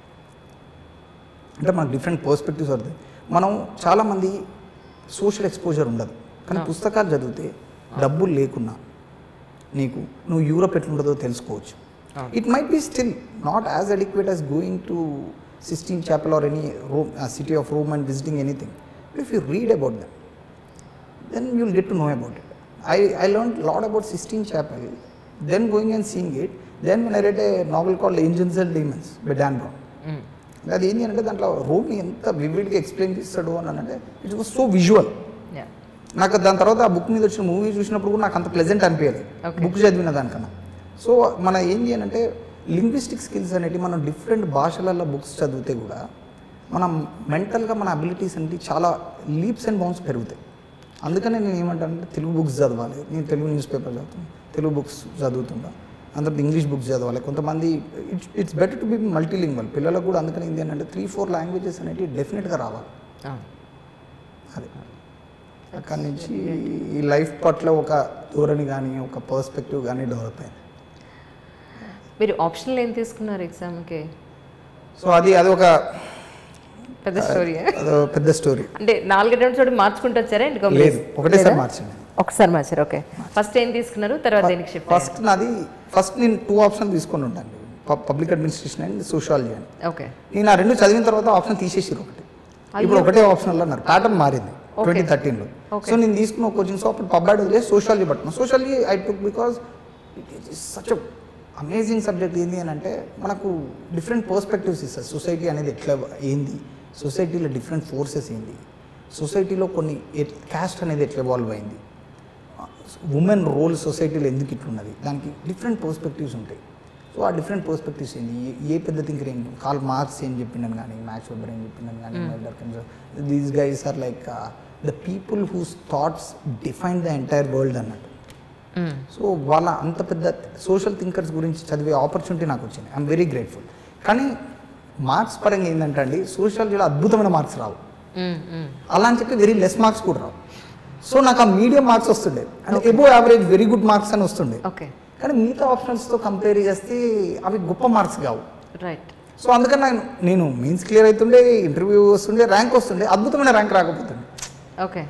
అంటే మనకు డిఫరెంట్ పర్స్పెక్టివ్స్ వస్తాయి. మనం చాలామంది సోషల్ ఎక్స్పోజర్ ఉండదు, కానీ పుస్తకాలు చదివితే డబ్బులు లేకున్నా నీకు నువ్వు యూరోప్ ఎట్లుంటుందో తెలుసుకోవచ్చు. It might be still not as adequate as going to Sistine Chapel or any city of Rome and visiting anything. But if you read about them, then you'll get to know about it. I learned a lot about Sistine Chapel then going and seeing it, then when I read a novel called Angels and Demons by Dan Brown. అది ఏంటి అంటే దాంట్లో రోమ్ని ఎంత వివిడ్గా explain చేస్తాడు అని అంటే it was so visual. నాకు దాని తర్వాత ఆ బుక్ మీద వచ్చిన మూవీ చూసినప్పుడు కూడా నాకు అంత ప్లెజెంట్ అనిపించలేదు బుక్ చదివిన దానికన్నా. సో మన ఏం చేయాలంటే లింగ్విస్టిక్ స్కిల్స్ అనేవి మనం డిఫరెంట్ భాషలలో బుక్స్ చదివితే కూడా మనం మెంటల్గా మన అబిలిటీస్ అనేవి చాలా లీప్స్ అండ్ బౌన్స్ పెరుగుతాయి. అందుకనే నేను ఏమంటానంటే తెలుగు బుక్స్ చదవాలి. నేను తెలుగు న్యూస్ పేపర్ చదువుతాను, తెలుగు బుక్స్ చదువుతుంటా, అందరూ ఇంగ్లీష్ బుక్స్ చదవాలి. కొంతమంది it's better to be multilingual. పిల్లలకు కూడా అందుకని ఏంటి అంటే 3-4 లాంగ్వేజెస్ అనేవి డెఫినెట్గా రావాలి. అది అక్కడి నుంచి ఈ లైఫ్ పట్ల ఒక ధోరణి కానీ ఒక పర్స్పెక్టివ్ కానీ డెవలప్ అయింది. మీరు ఆప్షనల్ ఏం తీసుకున్నారు ఎగ్జామ్కి? సో అది ఒక పెద్ద స్టోరీ. పెద్ద స్టోరీ అంటే 4 అటెంప్ట్స్ మార్చుకుంటూ వచ్చారా? లేదు, ఒకటేసారి మార్చండి. ఒకసారి మార్చారు. ఓకే, ఫస్ట్ ఏం తీసుకున్నారు, తర్వాత దేనికి షిఫ్ట్? ఫస్ట్ నేను 2 ఆప్షన్ తీసుకొని ఉంటాను, పబ్లిక్ అడ్మినిస్ట్రేషన్ అండ్ సోషాలజీ అని. ఓకే, నేను ఆ 2 చదివిన తర్వాత ఆప్షన్ తీసేసారు ఒకటి. ఇప్పుడు ఒకటే ఆప్షన్లో అన్నారు. ప్యాటర్న్ మారింది 2013లో. సో నేను తీసుకున్న కోచింగ్ అప్పుడు పబ్బాడ్ వదిలేసి సోషాలజీ పట్టుకున్నాను. Sociology I took because it is such amazing subject. ఏంటి అని అంటే మనకు డిఫరెంట్ పర్స్పెక్టివ్స్ ఇస్తుంది. సొసైటీ అనేది ఎట్లా ఏంది, సొసైటీలో డిఫరెంట్ ఫోర్సెస్ ఏంది, సొసైటీలో కొన్ని క్యాస్ట్ అనేది ఎట్లా ఎవాల్వ్ అయింది, ఉమెన్ రోల్ సొసైటీలో ఎందుకు ఇట్లున్నది, దానికి డిఫరెంట్ పర్స్పెక్టివ్స్ ఉంటాయి. సో ఆ డిఫరెంట్ పర్స్పెక్టివ్స్ ఏంది, ఏ పెద్ద థింకర్ ఏంటి, కార్ల్ మార్క్స్ ఏం చెప్పిండని కానీ, మ్యాక్స్ వెబర్ ఏం చెప్పిండని కానీ, these guys are like the people whose thoughts define the entire world అన్నట్టు. సో వాళ్ళ అంత పెద్ద సోషల్ థింకర్స్ గురించి చదివే ఆపర్చునిటీ నాకు వచ్చింది. I'm very grateful. కానీ మార్క్స్ పరంగా ఏంటంటే అండి, సోషాలజీలో అద్భుతమైన మార్క్స్ రావు, అలా అని చెప్పి వెరీ లెస్ మార్క్స్ కూడా రావు. సో నాకు ఆ మీడియం మార్క్స్ వస్తుండే, అంటే above average very good marks అని వస్తుండే. కానీ మిగతా ఆప్షన్స్తో కంపేర్ చేస్తే అవి గొప్ప మార్క్స్ కావు. రైట్. సో అందుకని నేను మీన్స్ క్లియర్ అవుతుండే, ఇంటర్వ్యూ వస్తుండే, ర్యాంక్ వస్తుండే, అద్భుతమైన ర్యాంక్ రాకపోతుండే. ఓకే.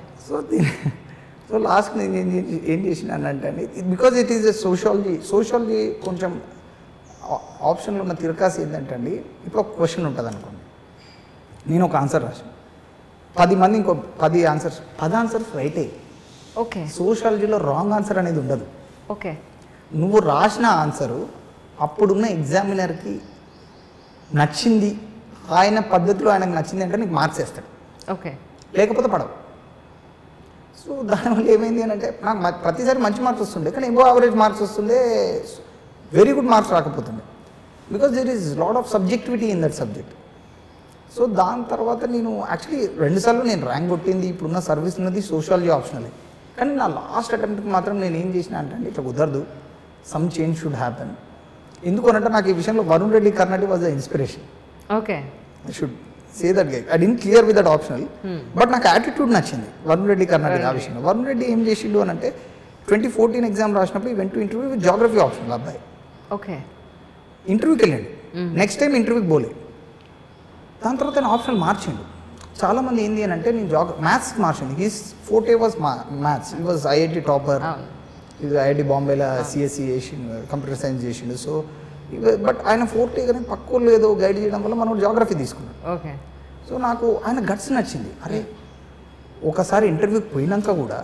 సో లాస్ట్ నేను ఏం చేసినానంటే అండి, because it is a sociology కొంచెం ఆప్షన్లో ఉన్న తిరకాసి ఏంటంటే అండి, ఇప్పుడు ఒక క్వశ్చన్ ఉంటుంది అనుకోండి, నేను ఒక ఆన్సర్ రాశాను, 10 మంది ఇంకో 10 ఆన్సర్స్ రైటే. ఓకే. సోషాలజీలో రాంగ్ ఆన్సర్ అనేది ఉండదు. ఓకే. నువ్వు రాసిన ఆన్సరు అప్పుడున్న ఎగ్జామినర్కి నచ్చింది, ఆయన పద్ధతిలో ఆయనకు నచ్చింది అంటే నీకు మార్క్స్ వేస్తాడు. ఓకే. లేకపోతే పడవు. సో దానివల్ల ఏమైంది అని అంటే నాకు ప్రతిసారి మంచి మార్క్స్ వస్తుండే, కానీ ఎబో యావరేజ్ మార్క్స్ వస్తుండే, వెరీ గుడ్ మార్క్స్ రాకపోతుండే. Because there is lot of subjectivity in that subject. So దాని తర్వాత నేను యాక్చువల్లీ 2 సార్లు నేను ర్యాంక్ కొట్టింది, ఇప్పుడున్న సర్వీస్ ఉన్నది సోషాలజీ ఆప్షనలే. కానీ నా లాస్ట్ అటెంప్ట్కి మాత్రం నేను ఏం చేసిన అంటే ఇట్లా కుదరదు, సమ్ చేంజ్ షుడ్ హ్యాపెన్. ఎందుకనంటే నాకు ఈ విషయంలో Varun Reddy Karnati was the inspiration. Okay. I should say that guy. I didn't clear with that optional, but నాకు యాటిట్యూడ్ నచ్చింది వరుణ్ రెడ్డి కర్ణాటి ఆ విషయంలో. వరుణ్ రెడ్డి ఏం చేసిండు అని అంటే 2014 ఎగ్జామ్ రాసినప్పుడు వెంట ఇంటర్వ్యూ విత్ జాగ్రఫీ ఆప్షనల్ అబ్బాయి. ఓకే. ఇంటర్వ్యూకి వెళ్ళండి, నెక్స్ట్ టైం ఇంటర్వ్యూకి పోలే. దాని తర్వాత నేను ఆప్షన్ మార్చిండు. చాలామంది ఏంది అని అంటే నేను మ్యాథ్స్ మార్చిండు. He's forte was maths. He was IIT topper, ఇది ఐఐటి బాంబేలో సిఎస్సి చేసిండు, కంప్యూటర్ సైన్స్ చేసిండు. సో బట్ ఆయన ఫోర్టే కానీ పక్కలో ఏదో గైడ్ చేయడం వల్ల మనం జాగ్రఫీ తీసుకున్నాం. ఓకే. సో నాకు ఆయన గట్స్ నచ్చింది. అరే ఒకసారి ఇంటర్వ్యూకి పోయినాక కూడా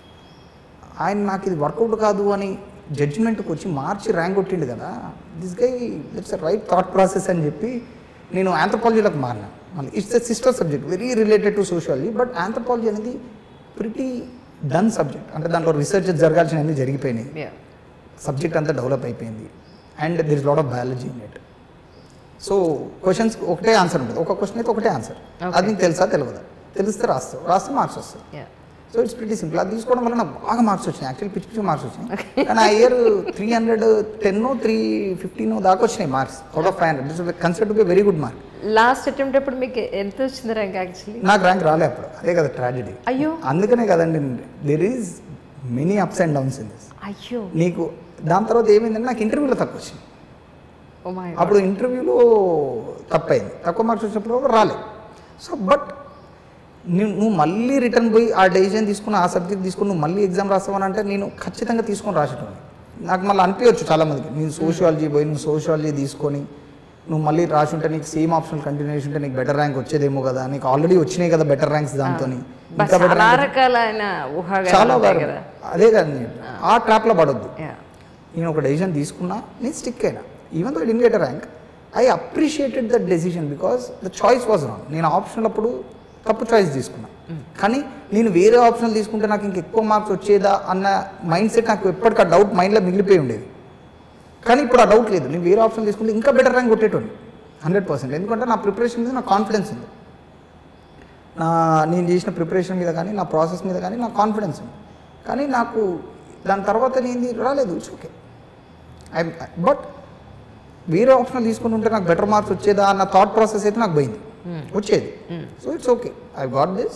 ఆయన నాకు ఇది వర్కౌట్ కాదు అని జడ్జిమెంట్కి వచ్చి మార్చి ర్యాంక్ కొట్టిండు కదా, this guy it's a right thought process అని చెప్పి నేను ఆంథ్రోపాలజీలోకి మారినా. మళ్ళీ it's a sister subject, very related to sociology, but anthropology అనేది ప్రిటీ డన్ సబ్జెక్ట్. అంటే దాంట్లో రీసెర్చ్ జరగాల్సినవన్నీ జరిగిపోయినాయి, సబ్జెక్ట్ అంతా డెవలప్ అయిపోయింది, and there is lot of biology in it. So questions ఒకటే ఆన్సర్ ఉంటుంది, ఒక క్వశ్చన్ అయితే ఒకటే ఆన్సర్. అది నీకు తెలుసా తెలియదా, తెలిస్తే రాస్తే మార్క్స్ వస్తాయి. So it's pretty simple. అది తీసుకోవడం వల్ల నాకు బాగా మార్క్స్ వచ్చినాయి, యాక్చువల్లీ పిచ్చి మార్క్స్ వచ్చినాయి. కానీ ఆ ఇయర్ 310 315 దాకా వచ్చినాయి marks out of 500. This considered to be very good mark. Last attempt అప్పుడు మీకు ఎంత వచ్చింది ర్యాంక్? యాక్చువల్లీ నాకు ర్యాంక్ రాలే అప్పుడు, అదే కదా ట్రాజెడీ. అయ్యో. అందుకనే కదండి, there is many ups and downs in this. అయ్యో. నీకు దాని తర్వాత ఏమైందంటే నాకు ఇంటర్వ్యూలో తక్కువ వచ్చింది. అప్పుడు ఇంటర్వ్యూలో తప్పైంది, తక్కువ మార్క్స్ వచ్చినప్పుడు రాలేదు. సో బట్ నువ్వు మళ్ళీ రిటర్న్ పోయి ఆ డెసిజన్ తీసుకుని ఆ సబ్జెక్ట్ తీసుకుని నువ్వు మళ్ళీ ఎగ్జామ్ రాస్తావని అంటే నేను ఖచ్చితంగా తీసుకొని రాసేటోని. నాకు మళ్ళీ అనిపించవచ్చు చాలామందికి, నేను సోషియాలజీ పోయి నువ్వు సోషియాలజీ తీసుకొని నువ్వు మళ్ళీ రాసి ఉంటే నీకు సేమ్ ఆప్షనల్ కంటిన్యూషన్ ఉంటే నీకు బెటర్ ర్యాంక్ వచ్చేదేమో కదా, నీకు ఆల్రెడీ వచ్చినాయి కదా బెటర్ ర్యాంక్స్, దాంతో ఇంకా బెటర్ రకాలైన చాలా అదే కదా, ఆ ట్రాప్లో పడొద్దు. నేను ఒక డెసిషన్ తీసుకున్నా, నేను స్టిక్ అయినా. Even though I didn't get a rank, I appreciated that decision because the choice was wrong. నేను ఆప్షన్లు అప్పుడు తప్పు చాయిస్ తీసుకున్నా, కానీ నేను వేరే ఆప్షన్ తీసుకుంటే నాకు ఇంక ఎక్కువ మార్క్స్ వచ్చేదా అన్న మైండ్ సెట్ నాకు ఎప్పటికీ ఆ డౌట్ మైండ్లో మిగిలిపోయి ఉండేది. కానీ ఇప్పుడు ఆ డౌట్ లేదు. నేను వేరే ఆప్షన్ తీసుకుంటే ఇంకా బెటర్ ర్యాంక్ కొట్టేటోని 100%. ఎందుకంటే నా ప్రిపరేషన్ మీద నాకు కాన్ఫిడెన్స్ ఉంది, నేను చేసిన ప్రిపరేషన్ మీద కానీ నా ప్రాసెస్ మీద కానీ నాకు కాన్ఫిడెన్స్ ఉంది. కానీ నాకు దాని తర్వాత నేను రాలేదు, ఇట్స్ ఓకే. బట్ వేరే ఆప్షన్ తీసుకుని ఉంటే నాకు బెటర్ మార్క్స్ వచ్చేదా అన్న థాట్ ప్రాసెస్ అయితే నాకు పోయింది, వచ్చేది. So it's okay, I got this.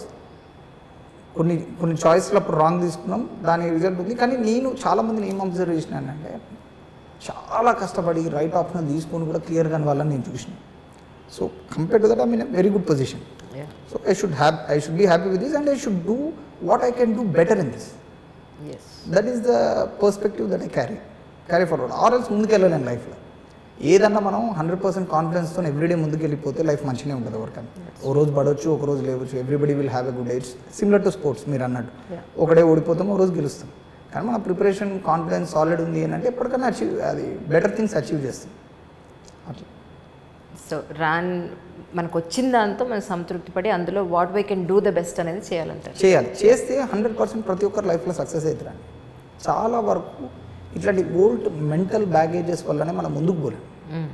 కొన్ని చాయిస్లు అప్పుడు రాంగ్ తీసుకున్నాం, దాని రిజల్ట్ ఉంది. కానీ నేను చాలామందిని ఏం అబ్జర్వ్ చేసినానంటే చాలా కష్టపడి రైట్ ఆప్షన్ తీసుకొని కూడా క్లియర్ కాని వాళ్ళని నేను చూసిన. So compare to that I mean very good position. So I should be happy with this and I should do what I can do better in this. That is the perspective that I carry forward. Or else ముందుకెళ్ళలేను లైఫ్లో. ఏదన్నా మనం 100% కాన్ఫిడెన్స్తో everyday ముందుకు వెళ్ళిపోతే life మంచిగానే ఉంటుంది ఎవరికైనా. ఓ రోజు పడవచ్చు, ఒక రోజు లేవచ్చు. Everybody will have a good day. It's similar to sports. మీరు అన్నట్టు ఒకడే ఓడిపోతాం, ఓ రోజు గెలుస్తాం. కానీ మన ప్రిపరేషన్ కాన్ఫిడెన్స్ సాలిడ్ ఉంది అని అంటే ఎప్పటికైనా అది బెటర్ థింగ్స్ అచీవ్ చేస్తాం అట్లా. సో మనకు వచ్చిన దాంతో మనం సంతృప్తి పడి అందులో what why can do the best అనేది చేయాలంటారు. చేస్తే 100% ప్రతి ఒక్కరు లైఫ్లో సక్సెస్ అవుతారండి. చాలా వరకు ఇట్లాంటి ఓల్డ్ మెంటల్ బ్యాగేజెస్ వల్లనే మనం ముందుకు పోలేం.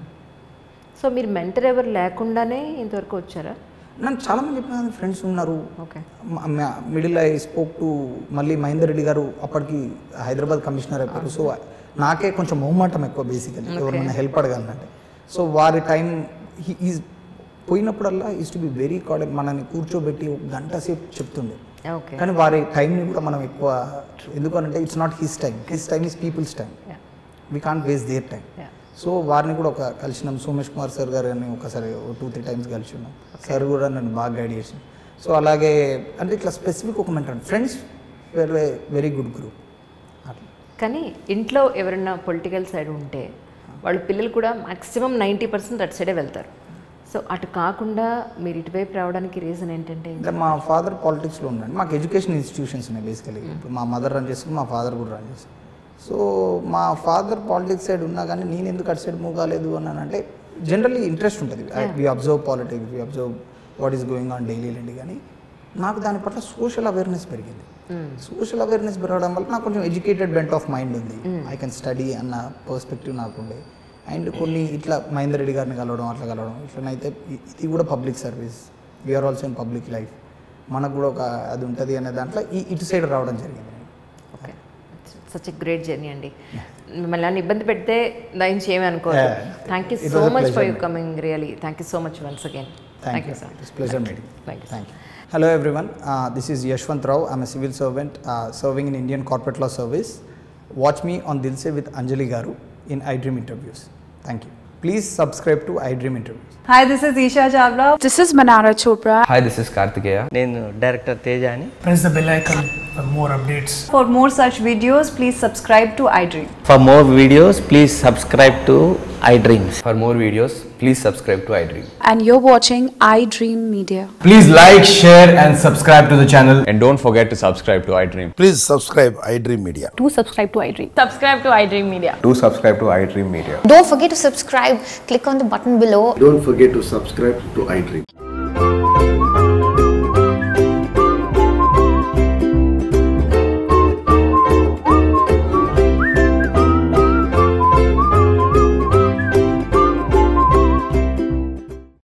సో మీరు మెంటర్ ఎవరు లేకుండానే ఇంతవరకు వచ్చారా? నన్ను చాలామంది చెప్పిన ఫ్రెండ్స్ ఉన్నారు. Okay. Middle I spoke to మళ్ళీ మహేందర్ రెడ్డి గారు, అప్పటికి హైదరాబాద్ కమిషనర్ అయిపోయారు. సో నాకే కొంచెం మొహమాటం ఎక్కువ బేసికలీ ఎవరైనా హెల్ప్ అడగాలంటే. సో వారి టైం ఈజ్ పోయినప్పుడల్లా is to be very card. మనల్ని కూర్చోబెట్టి ఒక గంట సేపు చెప్తుండే. కానీ వారి టైంని కూడా మనం ఎక్కువ, ఎందుకంటే it's not his time is people's time. We can't waste their time. So వారిని కూడా కలిసినాం. సోమేష్ కుమార్ సార్ గారు అని ఒకసారి 2-3 టైమ్స్ కలిసి ఉన్నాం. సార్ కూడా నన్ను బాగా గైడ్ చేసింది. సో అలాగే అంటే ఇట్లా స్పెసిఫిక్ ఒక mentor friends very good group అట్లా. కానీ ఇంట్లో ఎవరైనా పొలిటికల్ సైడ్ ఉంటే వాళ్ళ పిల్లలు కూడా మ్యాక్సిమం 90% అటు సైడే వెళ్తారు. సో అటు కాకుండా మీరు ఇటువైపు రావడానికి రీజన్ ఏంటంటే? ఇంకా మా ఫాదర్ పాలిటిక్స్లో ఉన్నాడు. మాకు ఎడ్యుకేషన్ ఇన్స్టిట్యూషన్స్ ఉన్నాయి బేసికలీ. ఇప్పుడు మా మదర్ రన్ చేస్తుంది, మా ఫాదర్ కూడా రన్ చేస్తారు. సో మా ఫాదర్ పాలిటిక్స్ సైడ్ ఉన్నా కానీ నేను ఎందుకు అటు సైడ్ మూవ్ కాలేదు అని అంటే జనరల్లీ ఇంట్రెస్ట్ ఉంటుంది. We observe politics, we observe what is going on daily లేండి. కానీ నాకు దాని పట్ల సోషల్ అవేర్నెస్ పెరిగింది. సోషల్ అవేర్నెస్ పెరగడం వల్ల నాకు కొంచెం ఎడ్యుకేటెడ్ బెంట్ ఆఫ్ మైండ్ ఉంది. ఐ కెన్ స్టడీ అన్న పర్స్పెక్టివ్ నాకు ఉండే. అండ్ కొన్ని ఇట్లా మహేందర్ రెడ్డి గారిని కలవడం, అట్లా కలవడం ఇట్లనైతే ఇది కూడా public service, we are also in public life, మనకు కూడా ఒక అది ఉంటుంది అనే దాంట్లో ఇటు సైడ్ రావడం జరిగింది. Okay, such a great journey అండి. మిమ్మల్ని అన్ని ఇబ్బంది పెడితే దాని చేయమే అనుకోవాలి. Thank you so much for you coming. Really thank you so much once again. Thank you sir. It's pleasure meeting. Thank you. Hello everyone, this is Yashwant Rao. I'm a civil servant serving in Indian Corporate Law Service. Watch me on Dil Se with Anjali Garu in iDream Interviews. Thank you. Please subscribe to iDream Interviews. Hi, this is Isha Chawla. This is Manara Chopra. Hi, this is Kartikeya. Nenu Director Tejani. Press the bell icon for more updates. For more such videos, please subscribe to iDream. For more videos, please subscribe to iDreams. For more videos, please subscribe to iDream. And you're watching iDream Media. Please like, share and subscribe to the channel. And don't forget to subscribe to iDream. Please subscribe iDream Media. Do subscribe to iDream. Subscribe to iDream Media. Do subscribe to iDream Media. Don't forget to subscribe. Click on the button below. Don't forget to subscribe to iDream.